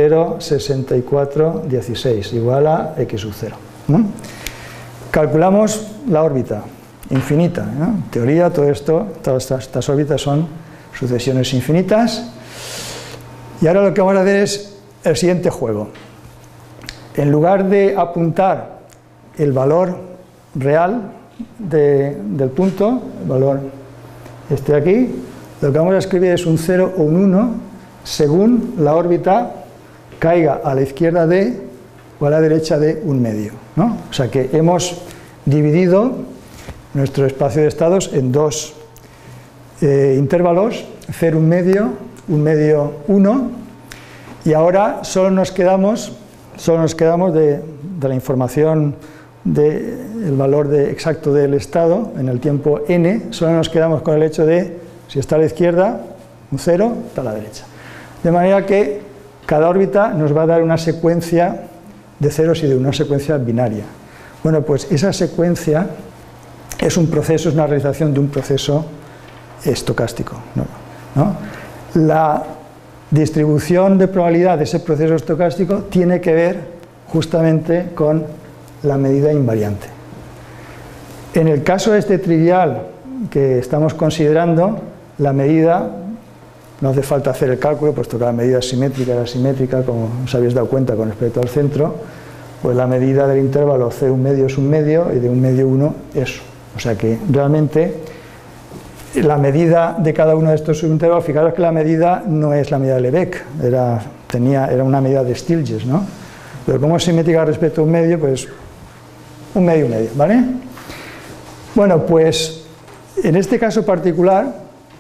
0,6416, igual a x sub 0. ¿No? Calculamos la órbita infinita, ¿no? En teoría, todo esto, todas estas órbitas son sucesiones infinitas. Y ahora lo que vamos a hacer es el siguiente juego. En lugar de apuntar el valor real del punto, el valor este aquí, lo que vamos a escribir es un 0 o un 1 según la órbita caiga a la izquierda de o a la derecha de un medio, ¿no? O sea que hemos dividido nuestro espacio de estados en dos intervalos, 0, 1 medio, 1, y ahora solo nos quedamos de la información del valor exacto del estado en el tiempo n, solo nos quedamos con el hecho de si está a la izquierda, un 0, está a la derecha. De manera que cada órbita nos va a dar una secuencia de ceros y de una secuencia binaria. Bueno, pues esa secuencia es un proceso, es una realización de un proceso estocástico, ¿no? La distribución de probabilidad de ese proceso estocástico tiene que ver justamente con la medida invariante. En el caso este trivial que estamos considerando, la medida, no hace falta hacer el cálculo, puesto que la medida es simétrica y asimétrica, como os habéis dado cuenta con respecto al centro, pues la medida del intervalo C 1 medio es 1 medio y de 1 medio 1 es. O sea que realmente la medida de cada uno de estos subintervalos, fijaros que la medida no es la medida de Lebesgue, era una medida de Stieltjes, ¿no? Pero como es simétrica respecto a 1 medio, pues 1 medio, ¿vale? Bueno, pues en este caso particular,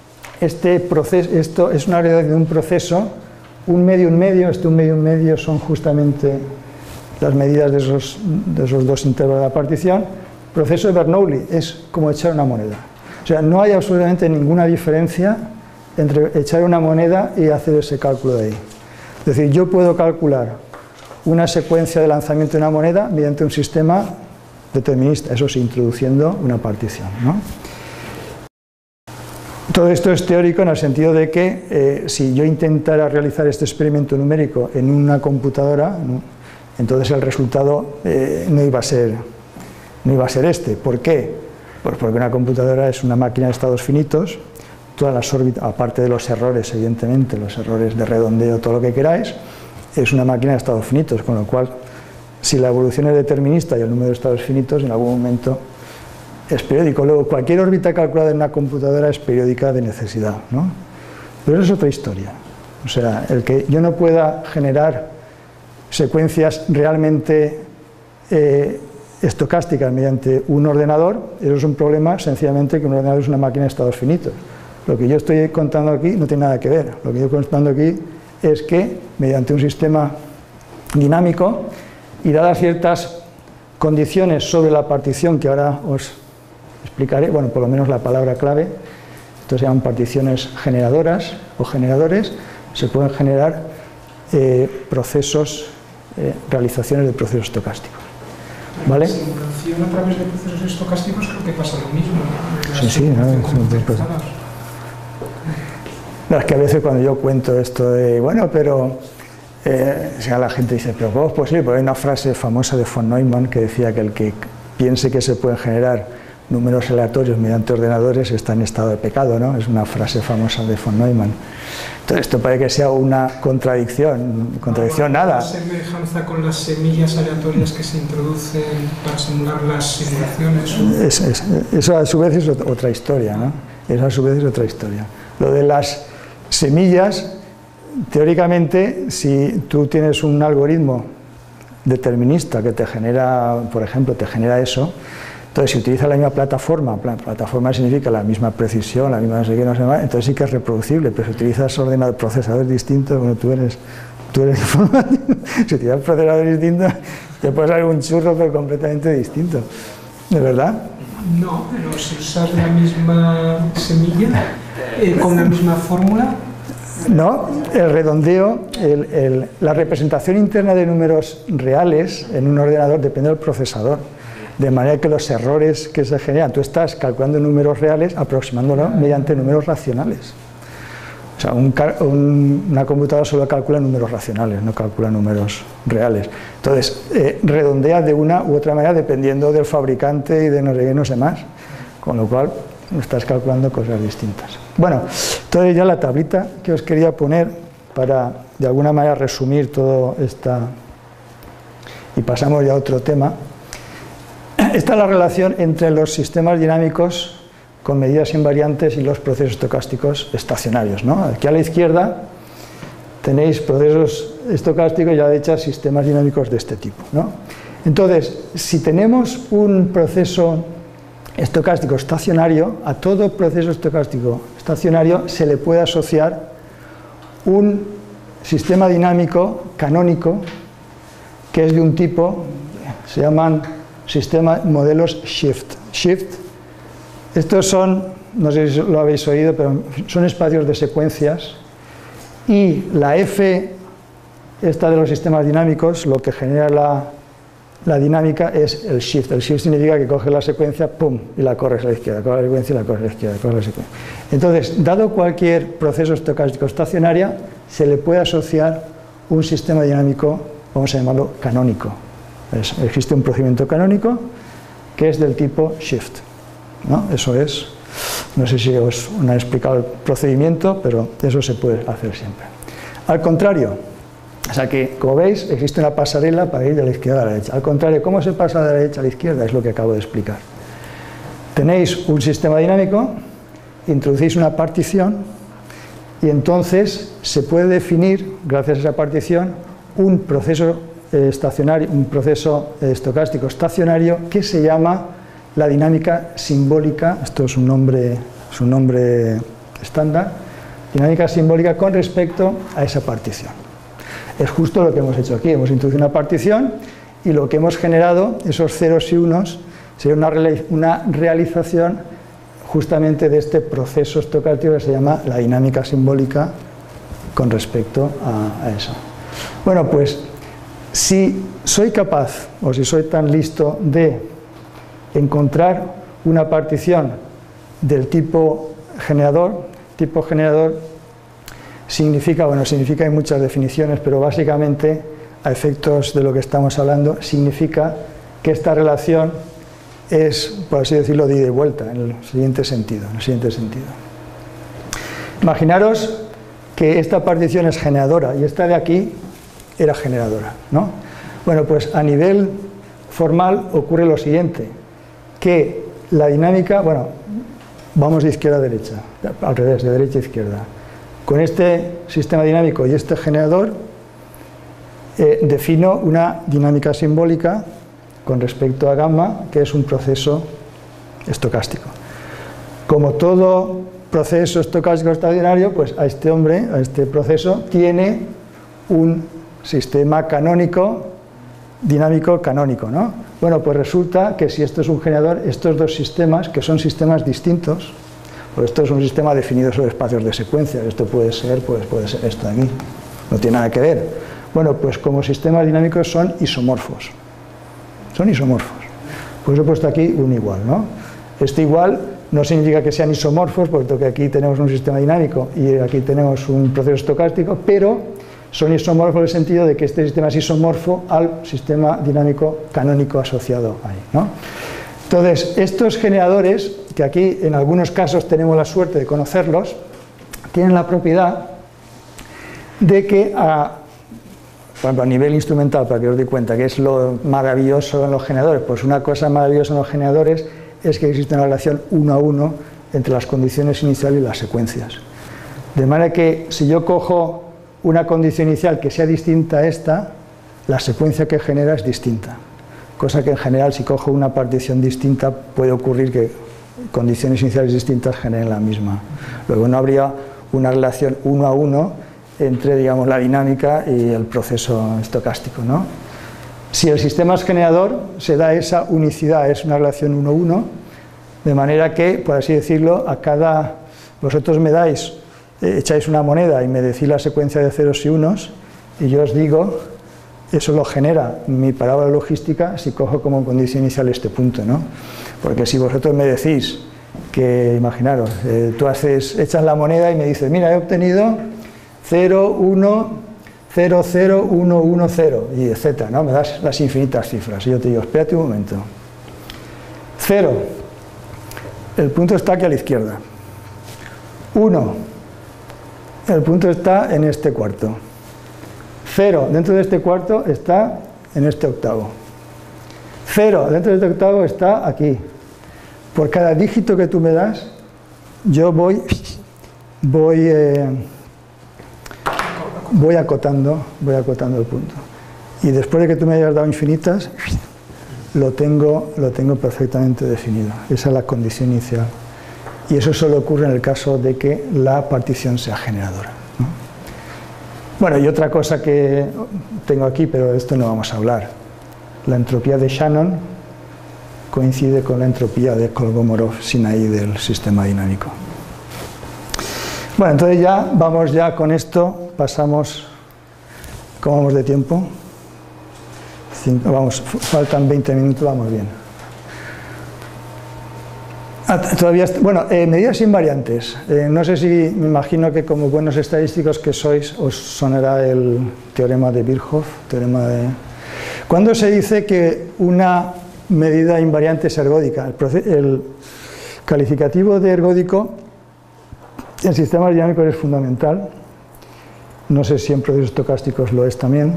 esto es una realización de un proceso, 1 medio, este 1 medio son justamente las medidas de esos dos intervalos de la partición. El proceso de Bernoulli es como echar una moneda. O sea, no hay absolutamente ninguna diferencia entre echar una moneda y hacer ese cálculo de ahí. Es decir, yo puedo calcular una secuencia de lanzamiento de una moneda mediante un sistema determinista, eso sí, introduciendo una partición, ¿no? Todo esto es teórico en el sentido de que si yo intentara realizar este experimento numérico en una computadora, ¿no?, entonces el resultado no iba a ser este. ¿Por qué? Pues porque una computadora es una máquina de estados finitos, todas las órbitas, aparte de los errores, evidentemente, los errores de redondeo, todo lo que queráis, es una máquina de estados finitos, con lo cual, si la evolución es determinista y el número de estados finitos, en algún momento es periódico. Luego, cualquier órbita calculada en una computadora es periódica de necesidad, ¿no? Pero eso es otra historia. O sea, el que yo no pueda generar secuencias realmente estocásticas mediante un ordenador, eso es un problema sencillamente que un ordenador es una máquina de estados finitos. Lo que yo estoy contando aquí no tiene nada que ver. Lo que yo estoy contando aquí es que mediante un sistema dinámico y dadas ciertas condiciones sobre la partición que ahora os explicaré, bueno, por lo menos la palabra clave, esto se llaman particiones generadoras o generadores, se pueden generar realizaciones de procesos estocásticos. ¿Vale? La simulación a través de procesos estocásticos creo que pasa lo mismo, ¿no? Sí, no, es que a veces cuando yo cuento esto de, bueno, pero la gente dice, pero ¿cómo es posible? Porque hay una frase famosa de von Neumann que decía que el que piense que se pueden generar números aleatorios mediante ordenadores está en estado de pecado, ¿no? Es una frase famosa de von Neumann. Entonces, esto parece que sea una contradicción nada. ¿La semejanza con las semillas aleatorias que se introducen para simular las simulaciones? Eso a su vez es otra historia, ¿no? Eso a su vez es otra historia. Lo de las semillas, teóricamente, si tú tienes un algoritmo determinista que te genera, por ejemplo, te genera eso, Entonces, si utiliza la misma plataforma, plataforma significa la misma precisión, la misma no sé qué, no sé más, entonces sí que es reproducible, pero si utilizas procesadores distintos, bueno, tú eres informático, si utilizas procesadores distintos, te puede salir un churro, pero completamente distinto, ¿de verdad? No, pero si usas la misma semilla, con la misma fórmula... No, el redondeo, la representación interna de números reales en un ordenador depende del procesador. De manera que los errores que se generan, tú estás calculando números reales aproximándolos mediante números racionales. O sea, una computadora solo calcula números racionales, no calcula números reales. Entonces, redondea de una u otra manera dependiendo del fabricante y de no sé qué, no sé más. Con lo cual, estás calculando cosas distintas. Bueno, entonces ya la tablita que os quería poner para, de alguna manera, resumir todo esta... Y pasamos ya a otro tema. Esta es la relación entre los sistemas dinámicos con medidas invariantes y los procesos estocásticos estacionarios, ¿no? Aquí a la izquierda tenéis procesos estocásticos y a la derecha sistemas dinámicos de este tipo, ¿no? Entonces, si tenemos un proceso estocástico estacionario, a todo proceso estocástico estacionario se le puede asociar un sistema dinámico canónico que es de un tipo, se llaman modelos Shift. Estos son, no sé si lo habéis oído, pero son espacios de secuencias y la F, esta de los sistemas dinámicos, lo que genera la dinámica es el shift. El shift significa que coge la secuencia, pum, y la corres a la izquierda, coge la secuencia y la corres a la izquierda, coge la secuencia. Entonces, dado cualquier proceso estocástico estacionario, se le puede asociar un sistema dinámico, vamos a llamarlo canónico. Existe un procedimiento canónico que es del tipo shift, ¿no? Eso es, no sé si os han explicado el procedimiento, pero eso se puede hacer siempre. Al contrario, o sea que, como veis, existe una pasarela para ir de la izquierda a la derecha. Al contrario, ¿cómo se pasa de la derecha a la izquierda? Es lo que acabo de explicar. Tenéis un sistema dinámico, introducís una partición y entonces se puede definir, gracias a esa partición, un proceso estacionario, un proceso estocástico estacionario que se llama la dinámica simbólica. Esto es un nombre estándar, dinámica simbólica con respecto a esa partición. Es justo lo que hemos hecho aquí, hemos introducido una partición y lo que hemos generado, esos ceros y unos, sería una realización justamente de este proceso estocástico que se llama la dinámica simbólica con respecto a eso. Bueno, pues si soy capaz, o si soy tan listo de encontrar una partición del tipo generador significa, bueno, significa hay muchas definiciones, pero básicamente, a efectos de lo que estamos hablando, significa que esta relación es, por así decirlo, de ida y vuelta, en el siguiente sentido. Imaginaros que esta partición es generadora y esta de aquí era generadora, ¿no? Bueno, pues a nivel formal ocurre lo siguiente, que la dinámica, bueno, vamos de izquierda a derecha, al revés, de derecha a izquierda. Con este sistema dinámico y este generador defino una dinámica simbólica con respecto a gamma, que es un proceso estocástico. Como todo proceso estocástico estacionario, pues a este proceso tiene un sistema canónico, dinámico canónico, ¿no? Bueno, pues resulta que si esto es un generador, estos dos sistemas, que son sistemas distintos, pues esto es un sistema definido sobre espacios de secuencia, esto puede ser esto de aquí, no tiene nada que ver. Bueno, pues como sistemas dinámicos son isomorfos. Pues he puesto aquí un igual, ¿no? Este igual no significa que sean isomorfos, puesto que aquí tenemos un sistema dinámico y aquí tenemos un proceso estocástico, pero son isomorfos en el sentido de que este sistema es isomorfo al sistema dinámico canónico asociado ahí, ¿no? Entonces, estos generadores, que aquí en algunos casos tenemos la suerte de conocerlos, tienen la propiedad de que, por ejemplo, a nivel instrumental, para que os dé cuenta que es lo maravilloso en los generadores, pues una cosa maravillosa en los generadores es que existe una relación 1 a 1 entre las condiciones iniciales y las secuencias. De manera que si yo cojo una condición inicial que sea distinta a esta, la secuencia que genera es distinta. cosa que en general si cojo una partición distinta puede ocurrir que condiciones iniciales distintas generen la misma. Luego no habría una relación 1 a 1 entre, digamos, la dinámica y el proceso estocástico, ¿no? Si el sistema es generador, se da esa unicidad, es una relación 1 a 1, de manera que, por así decirlo, vosotros me dais, echáis una moneda y me decís la secuencia de ceros y unos, y yo os digo, eso lo genera mi parábola logística si cojo como condición inicial este punto, ¿no? Porque si vosotros me decís que, imaginaros, tú echas la moneda y me dices, mira, he obtenido 0, 1, 0, 0, 1, 1, 0, y etcétera, ¿no? Me das las infinitas cifras. Y yo te digo, espérate un momento. 0, el punto está aquí a la izquierda. 1, el punto está en este cuarto. 0, dentro de este cuarto está en este octavo. 0, dentro de este octavo está aquí. Por cada dígito que tú me das, yo voy acotando el punto. Y después de que tú me hayas dado infinitas, lo tengo perfectamente definido. Esa es la condición inicial. Y eso solo ocurre en el caso de que la partición sea generadora, ¿no? Bueno, y otra cosa que tengo aquí, pero de esto no vamos a hablar. La entropía de Shannon coincide con la entropía de Kolmogorov-Sinaí del sistema dinámico. Bueno, entonces vamos con esto, pasamos, ¿cómo vamos de tiempo? Faltan 20 minutos, vamos bien. Medidas invariantes. No sé si, me imagino que como buenos estadísticos que sois, os sonará el teorema de Birkhoff. ¿Cuándo se dice que una medida invariante es ergódica? El calificativo de ergódico en sistemas dinámicos es fundamental. No sé si en procesos estocásticos lo es también.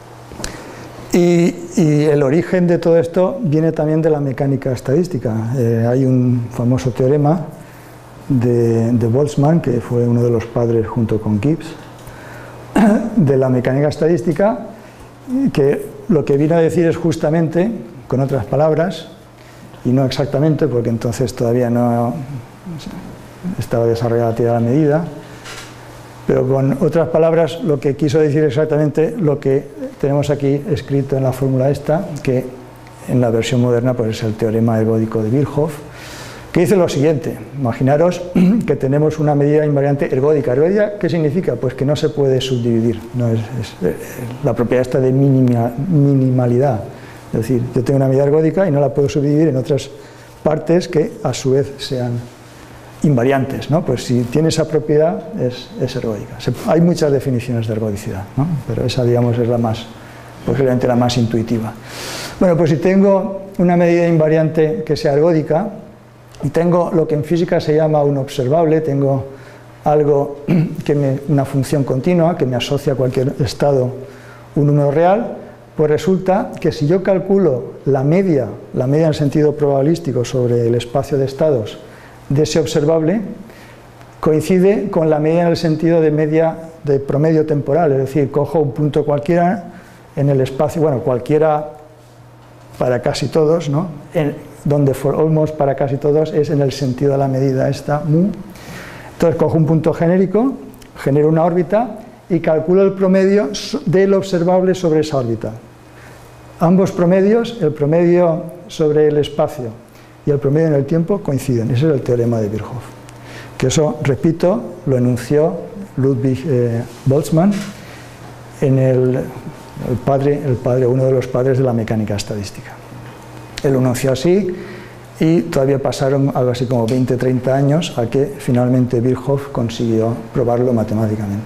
Y el origen de todo esto viene también de la mecánica estadística. Hay un famoso teorema de Boltzmann, que fue uno de los padres junto con Gibbs, de la mecánica estadística, que lo que viene a decir es justamente, con otras palabras, y no exactamente, porque entonces todavía no estaba desarrollada la teoría de la medida, pero con otras palabras lo que quiso decir exactamente lo que tenemos aquí escrito en la fórmula esta, que en la versión moderna pues es el teorema ergódico de Birkhoff, que dice lo siguiente: imaginaros que tenemos una medida invariante ergódica. ¿Ergódica qué significa? Pues que no se puede subdividir, no es la propiedad esta de minimalidad. Es decir, yo tengo una medida ergódica y no la puedo subdividir en otras partes que a su vez sean invariantes, ¿no? Pues si tiene esa propiedad es ergódica. Hay muchas definiciones de ergodicidad, ¿no? Pero esa, digamos, es posiblemente la más intuitiva. Bueno, pues si tengo una medida invariante que sea ergódica y tengo lo que en física se llama un observable, tengo algo una función continua que me asocia a cualquier estado un número real, pues resulta que si yo calculo la media en el sentido probabilístico sobre el espacio de estados de ese observable, coincide con la medida en el sentido de media de promedio temporal, es decir, cojo un punto cualquiera en el espacio, bueno, cualquiera para casi todos, ¿no? Donde for almost para casi todos es en el sentido de la medida esta, mu. Entonces cojo un punto genérico, genero una órbita y calculo el promedio del observable sobre esa órbita. Ambos promedios, el promedio sobre el espacio y el promedio en el tiempo, coinciden. Ese es el teorema de Birkhoff. Que eso, repito, lo enunció Ludwig Boltzmann, uno de los padres de la mecánica estadística. Él lo enunció así y todavía pasaron algo así como 20-30 años a que finalmente Birkhoff consiguió probarlo matemáticamente.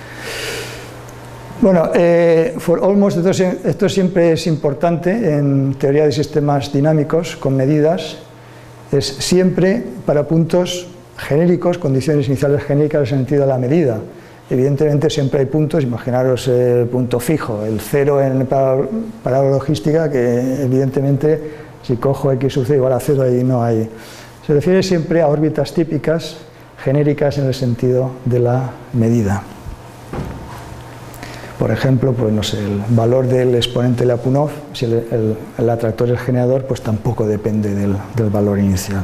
Bueno, for almost, esto siempre es importante en teoría de sistemas dinámicos con medidas. Es siempre para puntos genéricos, condiciones iniciales genéricas en el sentido de la medida. Evidentemente siempre hay puntos, imaginaros el punto fijo, el cero en parábola logística, que evidentemente si cojo x sub c igual a 0 ahí no hay. Se refiere siempre a órbitas típicas, genéricas en el sentido de la medida. Por ejemplo, pues no sé, el valor del exponente Lyapunov, si el atractor es el generador, pues tampoco depende del valor inicial.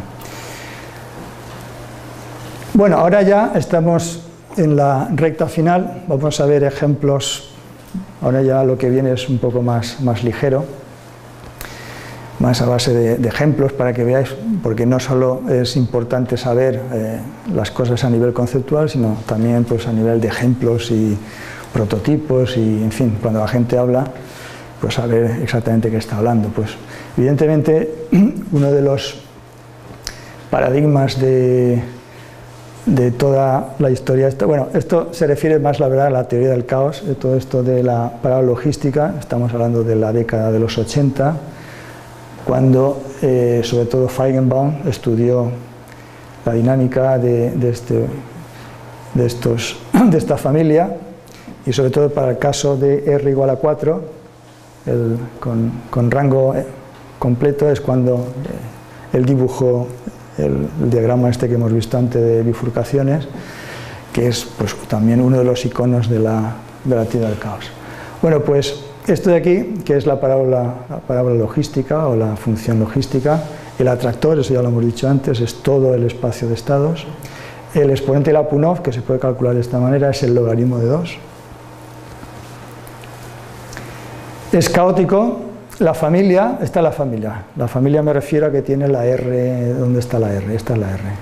Bueno, ahora ya estamos en la recta final, vamos a ver ejemplos. Ahora ya lo que viene es un poco más ligero, más a base de ejemplos para que veáis, porque no solo es importante saber las cosas a nivel conceptual, sino también pues, a nivel de ejemplos y prototipos y, en fin, cuando la gente habla, pues saber exactamente qué está hablando. Pues, evidentemente, uno de los paradigmas de toda la historia, bueno, esto se refiere más, la verdad, a la teoría del caos, de todo esto de la parábola logística. Estamos hablando de la década de los 80, cuando sobre todo Feigenbaum estudió la dinámica de esta familia, y sobre todo para el caso de R igual a 4, con rango completo, es cuando él dibujó el diagrama este que hemos visto antes de bifurcaciones, que es pues, también uno de los iconos de la teoría del caos. Bueno, pues esto de aquí, que es la parábola logística o la función logística, el atractor, eso ya lo hemos dicho antes, es todo el espacio de estados. El exponente Lyapunov, que se puede calcular de esta manera, es el logaritmo de 2. Es caótico. La familia, esta es la familia. La familia me refiero a que tiene la R. ¿Dónde está la R? Esta es la R,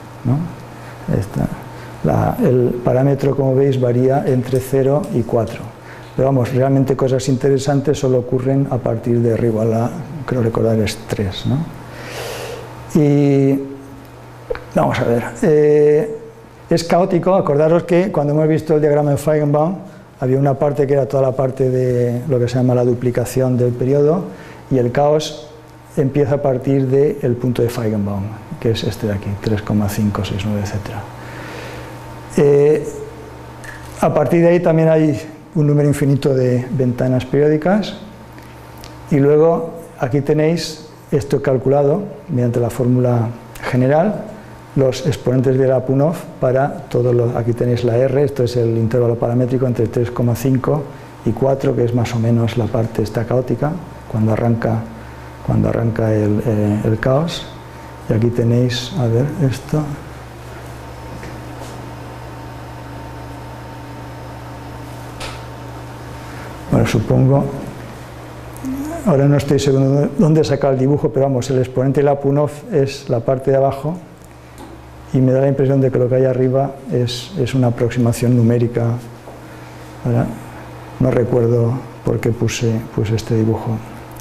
¿no? El parámetro, como veis, varía entre 0 y 4. Pero vamos, realmente cosas interesantes solo ocurren a partir de R igual a, creo recordar, es 3, ¿no? Y vamos a ver. Es caótico. Acordaros que cuando hemos visto el diagrama de Feigenbaum, había una parte que era toda la parte de lo que se llama la duplicación del periodo, y el caos empieza a partir del punto de Feigenbaum, que es este de aquí, 3,569, etc. A partir de ahí también hay un número infinito de ventanas periódicas, y luego aquí tenéis esto calculado mediante la fórmula general, los exponentes de Lyapunov para todos los. Aquí tenéis la R, esto es el intervalo paramétrico entre 3,5 y 4, que es más o menos la parte esta caótica, cuando arranca el caos. Y aquí tenéis, a ver, esto. Bueno, supongo, ahora no estoy seguro dónde sacar el dibujo, pero vamos, el exponente Lyapunov es la parte de abajo, y me da la impresión de que lo que hay arriba es una aproximación numérica. Ahora, no recuerdo por qué puse este dibujo.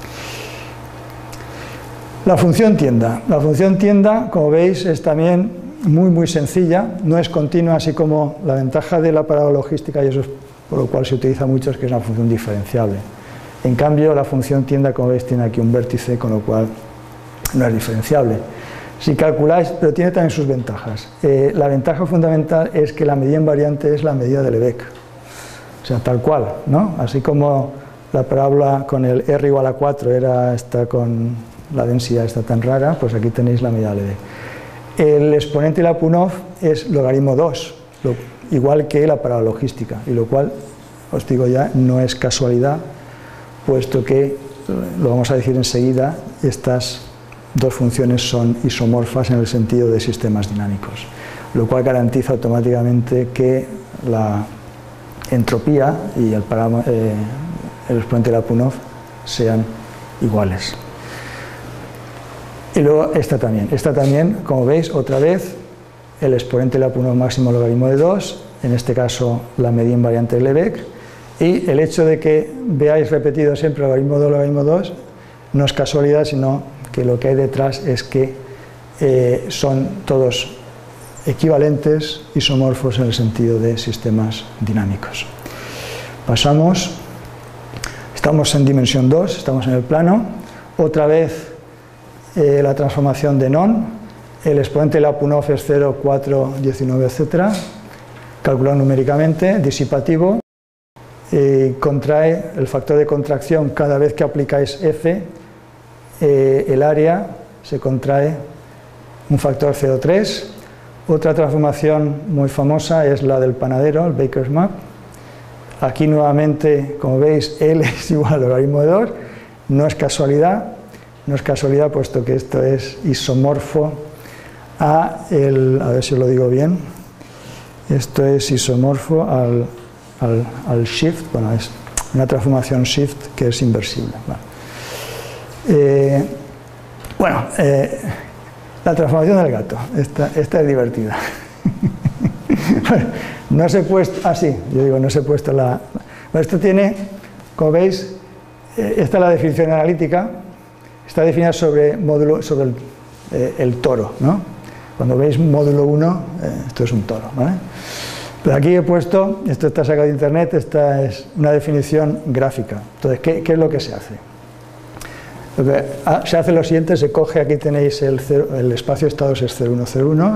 La función tienda. La función tienda, como veis, es también muy sencilla, no es continua, así como la ventaja de la parábola logística, y eso es por lo cual se utiliza mucho, es que es una función diferenciable. En cambio, la función tienda, como veis, tiene aquí un vértice, con lo cual no es diferenciable. Si calculáis, pero tiene también sus ventajas. La ventaja fundamental es que la medida invariante es la medida de Lebesgue, o sea, tal cual, ¿no? Así como la parábola con el R igual a 4 era esta con la densidad esta tan rara, pues aquí tenéis la medida de Lebesgue. El exponente Lyapunov es logaritmo 2, igual que la parábola logística, y lo cual, os digo ya, no es casualidad, puesto que, lo vamos a decir enseguida, estas dos funciones son isomorfas en el sentido de sistemas dinámicos, lo cual garantiza automáticamente que la entropía y el exponente Lyapunov sean iguales. Y luego esta también, como veis, otra vez, el exponente Lyapunov máximo logaritmo de 2, en este caso la medida invariante de Lebesgue, y el hecho de que veáis repetido siempre logaritmo 2 no es casualidad, sino que lo que hay detrás es que son todos equivalentes, isomorfos en el sentido de sistemas dinámicos. Pasamos, estamos en dimensión 2, estamos en el plano, otra vez la transformación de Non, el exponente Lyapunov es 0, 4, 19, etc., calculado numéricamente, disipativo, contrae el factor de contracción cada vez que aplicáis F, el área se contrae un factor 0,3. Otra transformación muy famosa es la del panadero, el Baker's Map. aquí nuevamente, como veis, L es igual al logaritmo de 2, no es casualidad puesto que esto es isomorfo a ver si lo digo bien, esto es isomorfo al shift, bueno, es una transformación shift que es inversible. La transformación del gato, esta es divertida. Bueno, no se he puesto, no se he puesto la... Bueno, esto tiene, como veis, esta es la definición analítica, está definida sobre el toro, ¿no? Cuando veis módulo 1, esto es un toro, ¿vale? Pero aquí he puesto, esto está sacado de internet, esta es una definición gráfica. Entonces, ¿qué es lo que se hace? Lo que se hace lo siguiente, se coge, aquí tenéis el espacio de estados es 0101,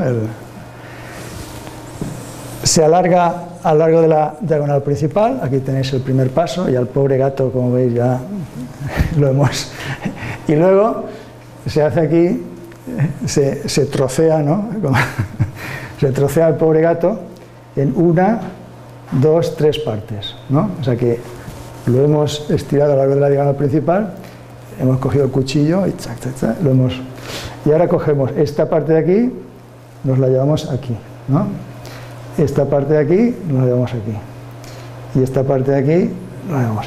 se alarga a lo largo de la diagonal principal, aquí tenéis el primer paso, y al pobre gato, como veis, ya lo hemos... Y luego se hace aquí, se trocea, ¿no? Se trocea al pobre gato en 1, 2, 3 partes, ¿no? O sea que lo hemos estirado a lo largo de la diagonal principal, hemos cogido el cuchillo y lo hemos... Y ahora cogemos esta parte de aquí, nos la llevamos aquí, ¿no? Esta parte de aquí, nos la llevamos aquí. Y esta parte de aquí, la llevamos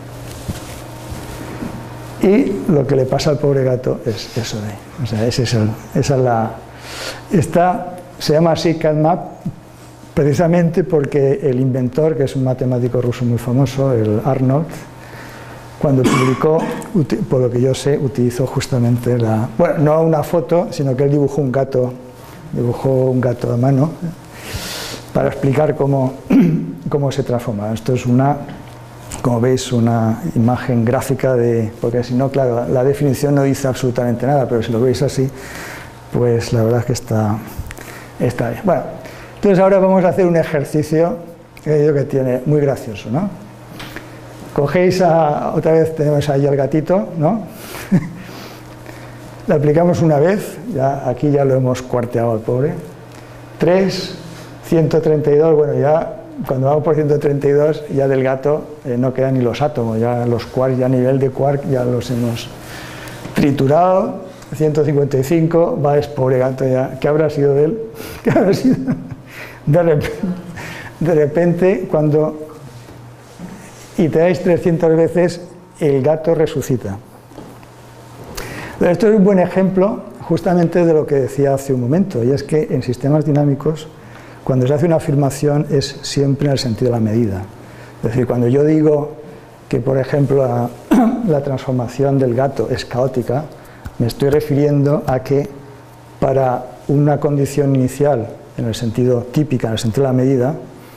ahí. Y lo que le pasa al pobre gato es eso de ahí. O sea, esa es la... Esta se llama así CatMap precisamente porque el inventor, que es un matemático ruso muy famoso, el Arnold, cuando publicó, por lo que yo sé, utilizó justamente la... Bueno, no una foto, sino que él dibujó un gato a mano para explicar cómo se transforma. Esto es como veis, una imagen gráfica de... Porque si no, claro, la definición no dice absolutamente nada, pero si lo veis así, pues la verdad es que está bien. Bueno, entonces ahora vamos a hacer un ejercicio que tiene muy gracioso, ¿no? Cogéis otra vez tenemos ahí al gatito, ¿no? Le aplicamos una vez, aquí ya lo hemos cuarteado al pobre. 3, 132, bueno, ya cuando vamos por 132 ya del gato no quedan ni los átomos, ya los quarks, ya a nivel de quark ya los hemos triturado. 155, va, es pobre gato ya, ¿qué habrá sido de él? ¿Qué habrá sido? De repente cuando iteráis 300 veces, el gato resucita. Esto es un buen ejemplo justamente de lo que decía hace un momento, y es que en sistemas dinámicos, cuando se hace una afirmación es siempre en el sentido de la medida. Es decir, cuando yo digo que, por ejemplo, la transformación del gato es caótica, me estoy refiriendo a que para una condición inicial, en el sentido típica, en el sentido de la medida,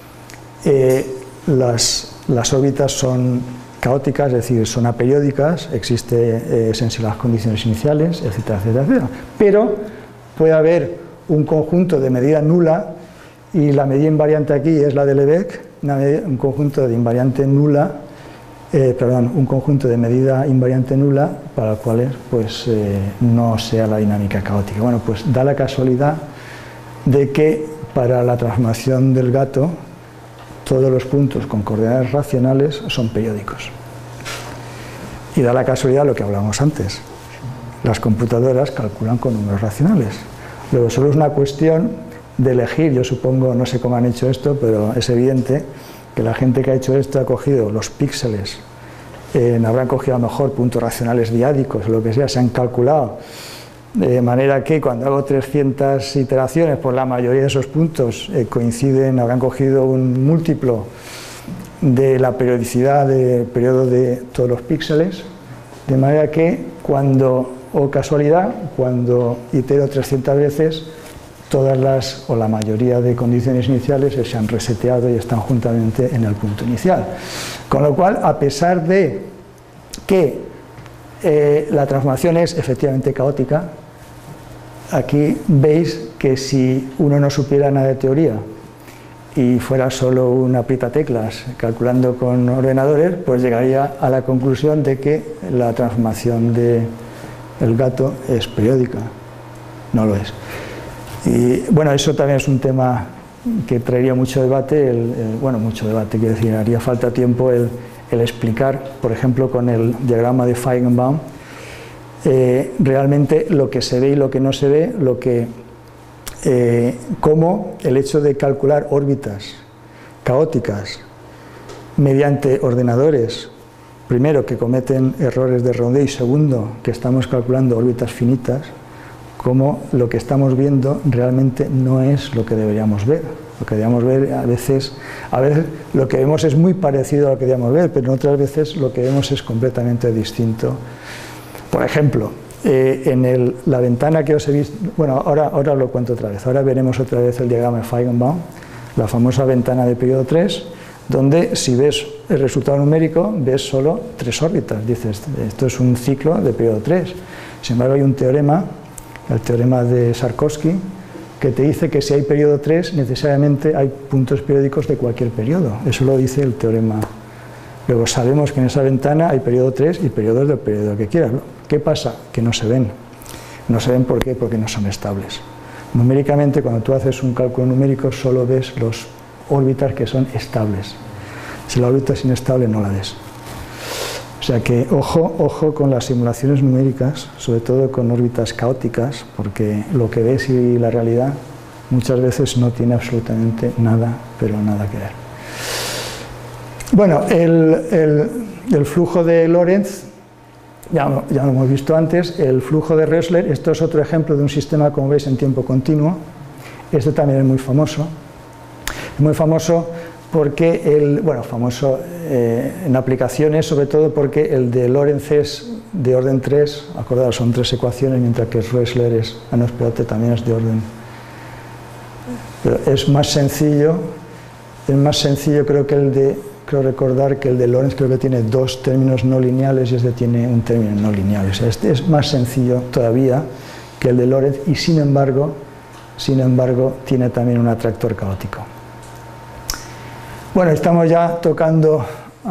las órbitas son caóticas, es decir, son aperiódicas, existe sensibilidad a las condiciones iniciales, etcétera, etcétera, etcétera. Pero puede haber un conjunto de medida nula, y la medida invariante aquí es la de Lebesgue, un conjunto de invariante nula, un conjunto de medida invariante nula para los cuales pues, no sea la dinámica caótica. Bueno, pues da la casualidad de que para la transformación del gato todos los puntos con coordenadas racionales son periódicos. Y da la casualidad lo que hablábamos antes. Las computadoras calculan con números racionales. Luego solo es una cuestión de elegir, yo supongo, no sé cómo han hecho esto, pero es evidente que la gente que ha hecho esto ha cogido los píxeles, habrán cogido a lo mejor puntos racionales diádicos o lo que sea, se han calculado, de manera que cuando hago 300 iteraciones, pues la mayoría de esos puntos coinciden, habrán cogido un múltiplo de la periodicidad del periodo de todos los píxeles, de manera que cuando, o casualidad, cuando itero 300 veces, todas o la mayoría de condiciones iniciales se han reseteado y están juntamente en el punto inicial. Con lo cual, a pesar de que la transformación es efectivamente caótica, aquí veis que si uno no supiera nada de teoría y fuera solo un aprieta-teclas calculando con ordenadores, pues llegaría a la conclusión de que la transformación del gato es periódica. No lo es. Y bueno, eso también es un tema que traería mucho debate, bueno, mucho debate, quiero decir, haría falta tiempo el explicar, por ejemplo, con el diagrama de Feigenbaum, realmente lo que se ve y lo que no se ve, cómo el hecho de calcular órbitas caóticas mediante ordenadores, primero, que cometen errores de redondeo, y segundo, que estamos calculando órbitas finitas, como lo que estamos viendo realmente no es lo que deberíamos ver. Lo que deberíamos ver a veces lo que vemos es muy parecido a lo que deberíamos ver, pero otras veces lo que vemos es completamente distinto. Por ejemplo, en la ventana que os he visto, bueno, ahora lo cuento otra vez, ahora veremos otra vez el diagrama de Feigenbaum, la famosa ventana de periodo 3, donde si ves el resultado numérico, ves solo 3 órbitas, dices, esto es un ciclo de periodo 3. Sin embargo, hay un teorema, el teorema de Sarkovsky, que te dice que si hay periodo 3, necesariamente hay puntos periódicos de cualquier periodo. Eso lo dice el teorema. Luego sabemos que en esa ventana hay periodo 3 y periodos del periodo que quieras. ¿Qué pasa? Que no se ven. No se ven, ¿por qué? Porque no son estables. Numéricamente, cuando tú haces un cálculo numérico, solo ves las órbitas que son estables. Si la órbita es inestable, no la ves. O sea que ojo con las simulaciones numéricas, sobre todo con órbitas caóticas, porque lo que ves y la realidad muchas veces no tiene absolutamente nada, pero nada que ver. Bueno, el flujo de Lorentz, ya lo hemos visto antes, el flujo de Rössler, esto es otro ejemplo de un sistema, como veis, en tiempo continuo. Este también es muy famoso. Es muy famoso porque famoso en aplicaciones, sobre todo porque el de Lorentz es de orden 3, acordaos, son 3 ecuaciones, mientras que Rössler también es de orden. Pero es más sencillo, creo recordar que el de Lorentz creo que tiene 2 términos no lineales y este tiene un término no lineal. O sea, este es más sencillo todavía que el de Lorentz y sin embargo tiene también un atractor caótico. Bueno, estamos ya tocando,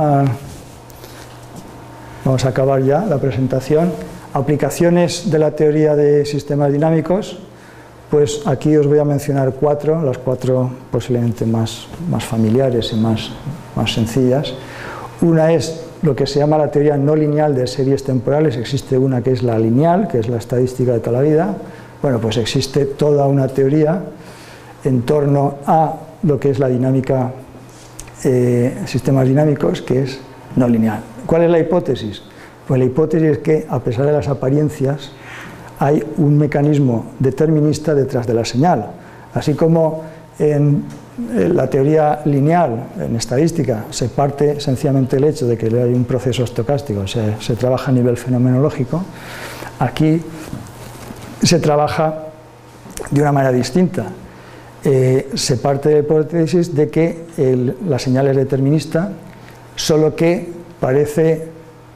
vamos a acabar ya la presentación. Aplicaciones de la teoría de sistemas dinámicos, pues aquí os voy a mencionar 4, las 4 posiblemente más familiares y más sencillas. Una es lo que se llama la teoría no lineal de series temporales. Existe una que es la lineal, que es la estadística de toda la vida. Bueno, pues existe toda una teoría en torno a lo que es la dinámica, sistemas dinámicos, que es no lineal. ¿Cuál es la hipótesis? Pues la hipótesis es que, a pesar de las apariencias, hay un mecanismo determinista detrás de la señal. Así como en la teoría lineal, en estadística, se parte sencillamente del hecho de que hay un proceso estocástico, o sea, se trabaja a nivel fenomenológico, aquí se trabaja de una manera distinta. Se parte de la hipótesis de que la señal es determinista, solo que parece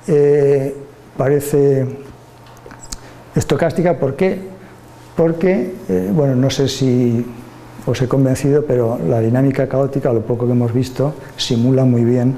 estocástica. ¿Por qué? Porque, bueno, no sé si os he convencido, pero la dinámica caótica, lo poco que hemos visto, simula muy bien,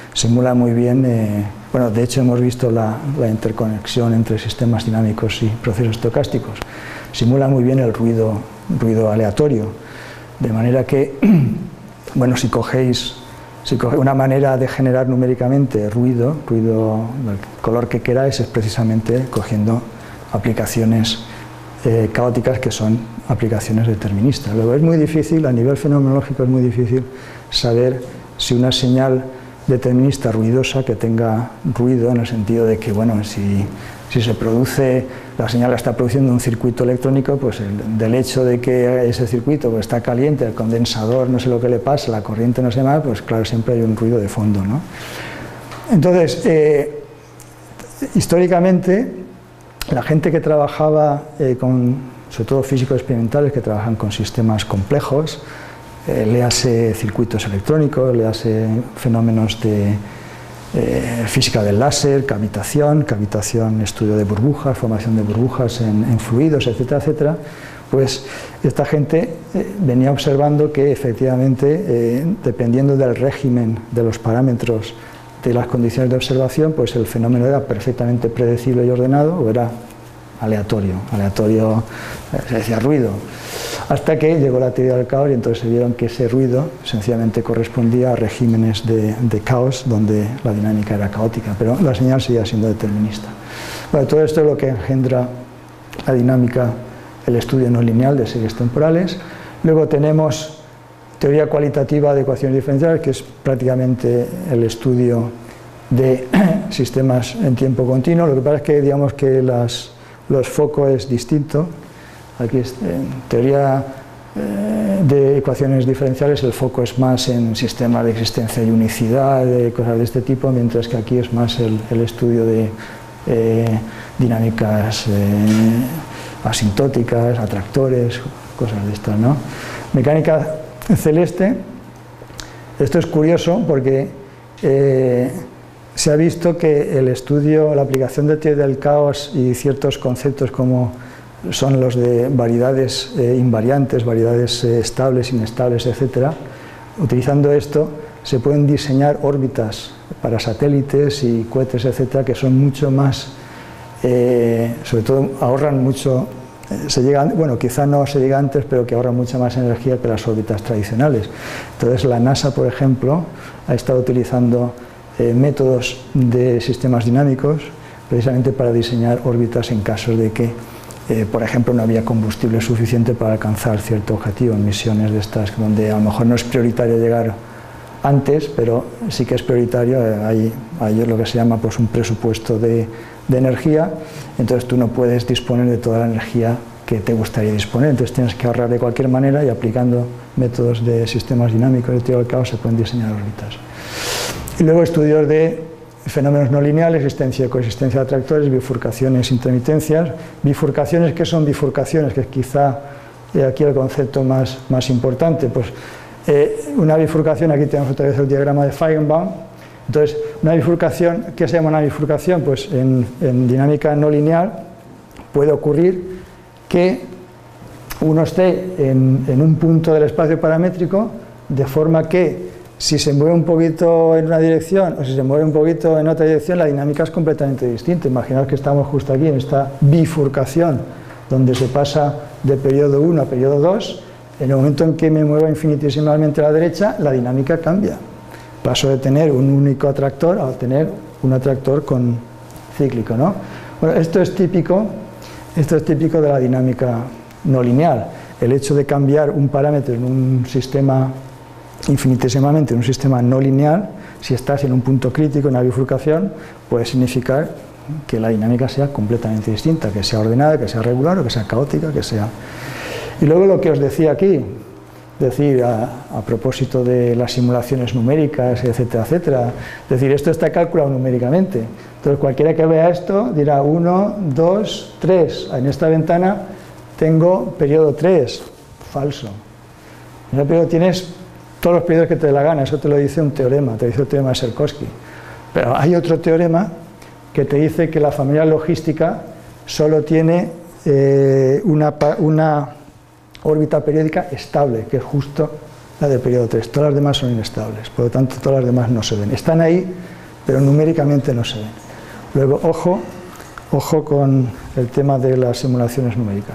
bueno, de hecho hemos visto la interconexión entre sistemas dinámicos y procesos estocásticos, simula muy bien el ruido aleatorio. De manera que, bueno, si cogéis una manera de generar numéricamente ruido, el color que queráis, es precisamente cogiendo aplicaciones caóticas que son aplicaciones deterministas. Luego es muy difícil, a nivel fenomenológico es muy difícil saber si una señal determinista ruidosa, que tenga ruido en el sentido de que, bueno, si se produce, la señal la está produciendo un circuito electrónico, pues del hecho de que ese circuito pues, está caliente, el condensador no sé lo que le pasa, la corriente no sé más, pues claro, siempre hay un ruido de fondo, ¿no? Entonces, históricamente, la gente que trabajaba sobre todo físicos experimentales que trabajan con sistemas complejos, léase circuitos electrónicos, léase fenómenos de física del láser, cavitación, estudio de burbujas, formación de burbujas en fluidos, etcétera, etcétera, pues esta gente venía observando que efectivamente, dependiendo del régimen de los parámetros de las condiciones de observación, pues el fenómeno era perfectamente predecible y ordenado, o era aleatorio, se decía ruido, hasta que llegó la teoría del caos y entonces se vieron que ese ruido sencillamente correspondía a regímenes de caos donde la dinámica era caótica, pero la señal seguía siendo determinista. Bueno, todo esto es lo que engendra la dinámica, el estudio no lineal de series temporales. Luego tenemos teoría cualitativa de ecuaciones diferenciales, que es prácticamente el estudio de sistemas en tiempo continuo. Lo que pasa es que digamos que los focos es distinto. Aquí en teoría de ecuaciones diferenciales el foco es más en sistemas de existencia y unicidad, de cosas de este tipo, mientras que aquí es más el estudio de dinámicas asintóticas, atractores, cosas de estas, ¿no? Mecánica celeste, esto es curioso porque se ha visto que el estudio, la aplicación de teoría del caos y ciertos conceptos como son los de variedades invariantes, variedades estables, inestables, etc. Utilizando esto se pueden diseñar órbitas para satélites y cohetes, etc., que son mucho más, sobre todo ahorran mucho, bueno, quizá no se llega antes, pero que ahorran mucha más energía que las órbitas tradicionales. Entonces la NASA, por ejemplo, ha estado utilizando métodos de sistemas dinámicos precisamente para diseñar órbitas en casos de que, por ejemplo, no había combustible suficiente para alcanzar cierto objetivo en misiones de estas, donde a lo mejor no es prioritario llegar antes, pero sí que es prioritario, hay lo que se llama pues, un presupuesto de energía, entonces tú no puedes disponer de toda la energía que te gustaría disponer, entonces tienes que ahorrar de cualquier manera y aplicando métodos de sistemas dinámicos de teoría del caos se pueden diseñar órbitas. Y luego estudios de fenómenos no lineales, existencia y coexistencia de atractores, bifurcaciones, intermitencias. Bifurcaciones, ¿qué son bifurcaciones? Que es quizá aquí el concepto más importante. Pues una bifurcación, aquí tenemos otra vez el diagrama de Feigenbaum. Entonces, una bifurcación, ¿qué se llama una bifurcación? Pues en dinámica no lineal puede ocurrir que uno esté en un punto del espacio paramétrico de forma que si se mueve un poquito en una dirección o si se mueve un poquito en otra dirección, la dinámica es completamente distinta. Imaginaos que estamos justo aquí en esta bifurcación donde se pasa de periodo 1 a periodo 2. En el momento en que me muevo infinitésimamente a la derecha, la dinámica cambia. Paso de tener un único atractor a tener un atractor cíclico, ¿no? Bueno, esto es típico de la dinámica no lineal. El hecho de cambiar un parámetro en un sistema infinitesimamente, en un sistema no lineal, si estás en un punto crítico, en una bifurcación, puede significar que la dinámica sea completamente distinta, que sea ordenada, que sea regular o que sea caótica, que sea... Y luego lo que os decía aquí, decir, a propósito de las simulaciones numéricas, etcétera, etcétera, es decir, esto está calculado numéricamente. Entonces, cualquiera que vea esto dirá 1, 2, 3. En esta ventana tengo periodo 3. Falso. En el periodo tienes todos los periodos que te dé la gana, eso te lo dice un teorema, te dice el teorema de Sierkowski. Pero hay otro teorema que te dice que la familia logística solo tiene una órbita periódica estable, que es justo la del periodo 3. Todas las demás son inestables, por lo tanto todas las demás no se ven. Están ahí, pero numéricamente no se ven. Luego, ojo con el tema de las simulaciones numéricas.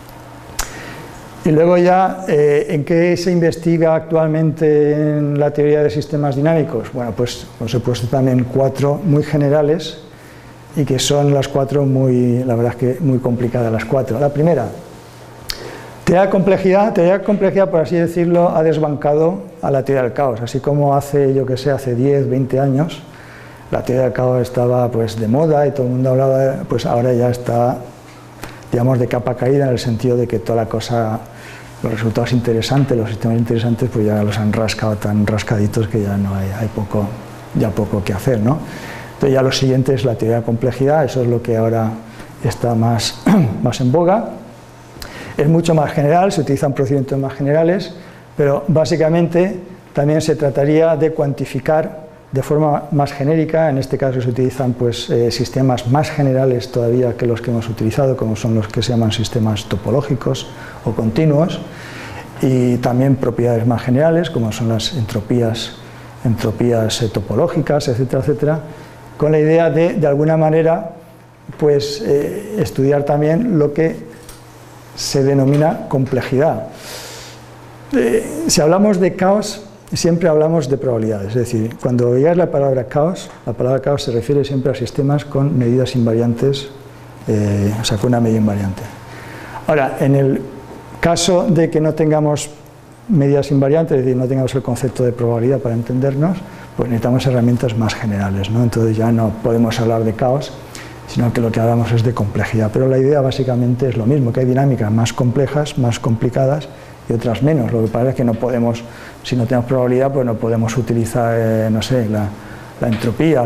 Y luego ya, ¿en qué se investiga actualmente en la teoría de sistemas dinámicos? Bueno, pues os he puesto también 4 muy generales y que son las 4 la verdad es que muy complicadas las 4. La primera, teoría de complejidad, por así decirlo, ha desbancado a la teoría del caos, así como hace, yo que sé, hace 10, 20 años, la teoría del caos estaba pues de moda y todo el mundo hablaba, pues ahora ya está, digamos, de capa caída en el sentido de que toda la cosa, los resultados interesantes, los sistemas interesantes, pues ya los han rascado tan rascaditos que ya no hay poco que hacer, ¿no? Entonces ya lo siguiente es la teoría de complejidad, eso es lo que ahora está más en boga. Es mucho más general, se utilizan procedimientos más generales, pero básicamente también se trataría de cuantificar de forma más genérica, en este caso se utilizan pues, sistemas más generales todavía que los que hemos utilizado, como son los que se llaman sistemas topológicos o continuos, y también propiedades más generales, como son las entropías topológicas, etcétera, etcétera, con la idea de alguna manera, pues estudiar también lo que se denomina complejidad. Si hablamos de caos, siempre hablamos de probabilidades, es decir, cuando oigáis la palabra caos se refiere siempre a sistemas con medidas invariantes, o sea, con una medida invariante. Ahora, en el caso de que no tengamos medidas invariantes, es decir, no tengamos el concepto de probabilidad para entendernos, pues necesitamos herramientas más generales, ¿no? Entonces ya no podemos hablar de caos, sino que lo que hablamos es de complejidad. Pero la idea básicamente es lo mismo, que hay dinámicas más complejas, más complicadas y otras menos. Lo que pasa es que no podemos, si no tenemos probabilidad, pues no podemos utilizar, no sé, la entropía,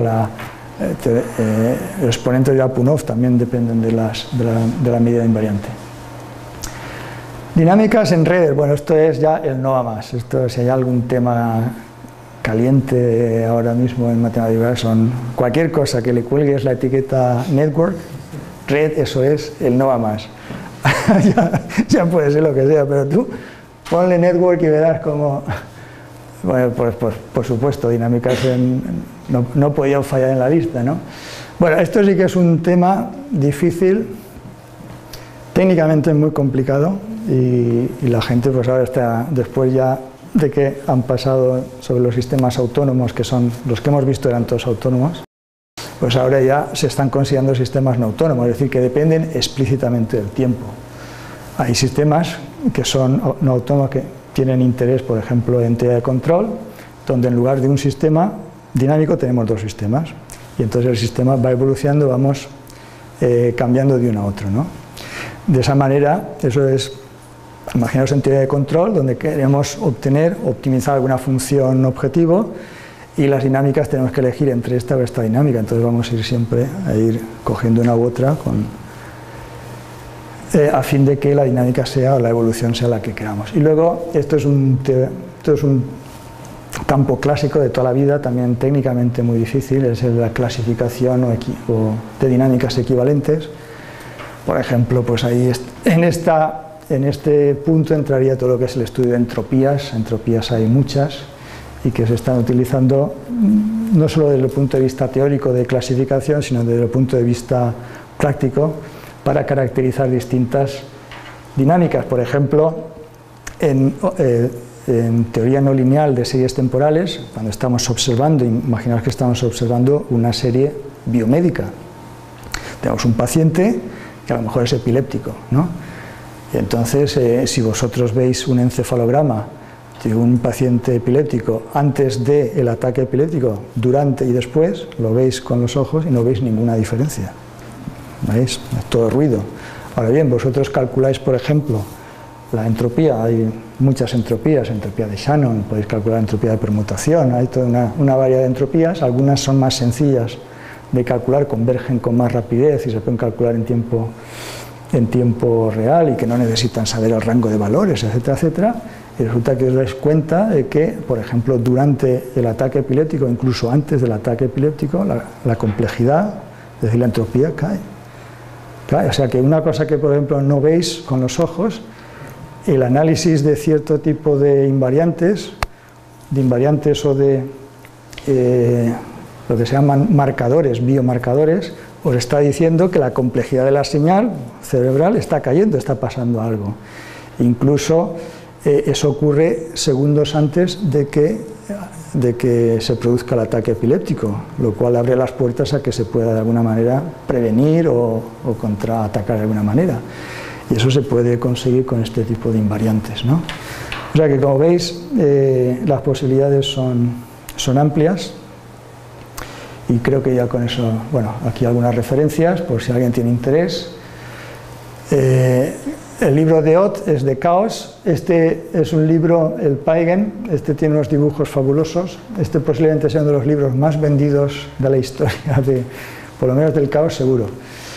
el exponente de Lyapunov también dependen de la medida invariante. Dinámicas en redes, bueno, esto es ya el no a más. Esto, si hay algún tema caliente ahora mismo en matemáticas, son cualquier cosa que le cuelgues la etiqueta network, red, eso es el no a más. ya puede ser lo que sea, pero tú ponle network y verás como, bueno, pues por supuesto, dinámicas no podían fallar en la lista, ¿no? Bueno, esto sí que es un tema difícil, técnicamente muy complicado, y la gente pues ahora está, después ya de que han pasado sobre los sistemas autónomos, que son los que hemos visto eran todos autónomos, pues ahora ya se están considerando sistemas no autónomos, es decir, que dependen explícitamente del tiempo. Hay sistemas que son no autónomos, que tienen interés, por ejemplo, en teoría de control, donde en lugar de un sistema dinámico tenemos dos sistemas, y entonces el sistema va evolucionando, vamos cambiando de uno a otro, ¿no? De esa manera, eso es, imaginaos en teoría de control, donde queremos optimizar alguna función objetivo, y las dinámicas tenemos que elegir entre esta o esta dinámica, entonces vamos a ir siempre a ir cogiendo una u otra a fin de que la dinámica sea o la evolución sea la que queramos. Y luego, esto es un campo clásico de toda la vida, también técnicamente muy difícil, es la clasificación de dinámicas equivalentes. Por ejemplo, pues ahí en este punto entraría todo lo que es el estudio de entropías. Entropías hay muchas y que se están utilizando no solo desde el punto de vista teórico de clasificación, sino desde el punto de vista práctico para caracterizar distintas dinámicas. Por ejemplo, en teoría no lineal de series temporales, cuando estamos observando, imaginaos que estamos observando una serie biomédica. Tenemos un paciente que a lo mejor es epiléptico, ¿no? Y entonces, si vosotros veis un encefalograma de un paciente epiléptico antes del ataque epiléptico, durante y después, lo veis con los ojos y no veis ninguna diferencia. ¿Veis? Es todo ruido. Ahora bien, vosotros calculáis, por ejemplo, la entropía, hay muchas entropías, entropía de Shannon, podéis calcular entropía de permutación, hay toda una variedad de entropías, algunas son más sencillas de calcular, convergen con más rapidez y se pueden calcular en tiempo real y que no necesitan saber el rango de valores, etcétera, etcétera. Y resulta que os dais cuenta de que, por ejemplo, durante el ataque epiléptico, incluso antes del ataque epiléptico, la complejidad, es decir, la entropía cae. O sea que una cosa que, por ejemplo, no veis con los ojos, el análisis de cierto tipo de invariantes o de lo que se llaman marcadores, biomarcadores, os está diciendo que la complejidad de la señal cerebral está cayendo, está pasando algo. Incluso eso ocurre segundos antes de que se produzca el ataque epiléptico, lo cual abre las puertas a que se pueda de alguna manera prevenir o contraatacar de alguna manera. Y eso se puede conseguir con este tipo de invariantes, ¿no? O sea que, como veis, las posibilidades son amplias. Y creo que ya con eso, bueno, aquí algunas referencias, por si alguien tiene interés. El libro de Ott es de caos. Este es un libro, el Paigen, este tiene unos dibujos fabulosos. Este posiblemente sea uno de los libros más vendidos de la historia, por lo menos del caos seguro.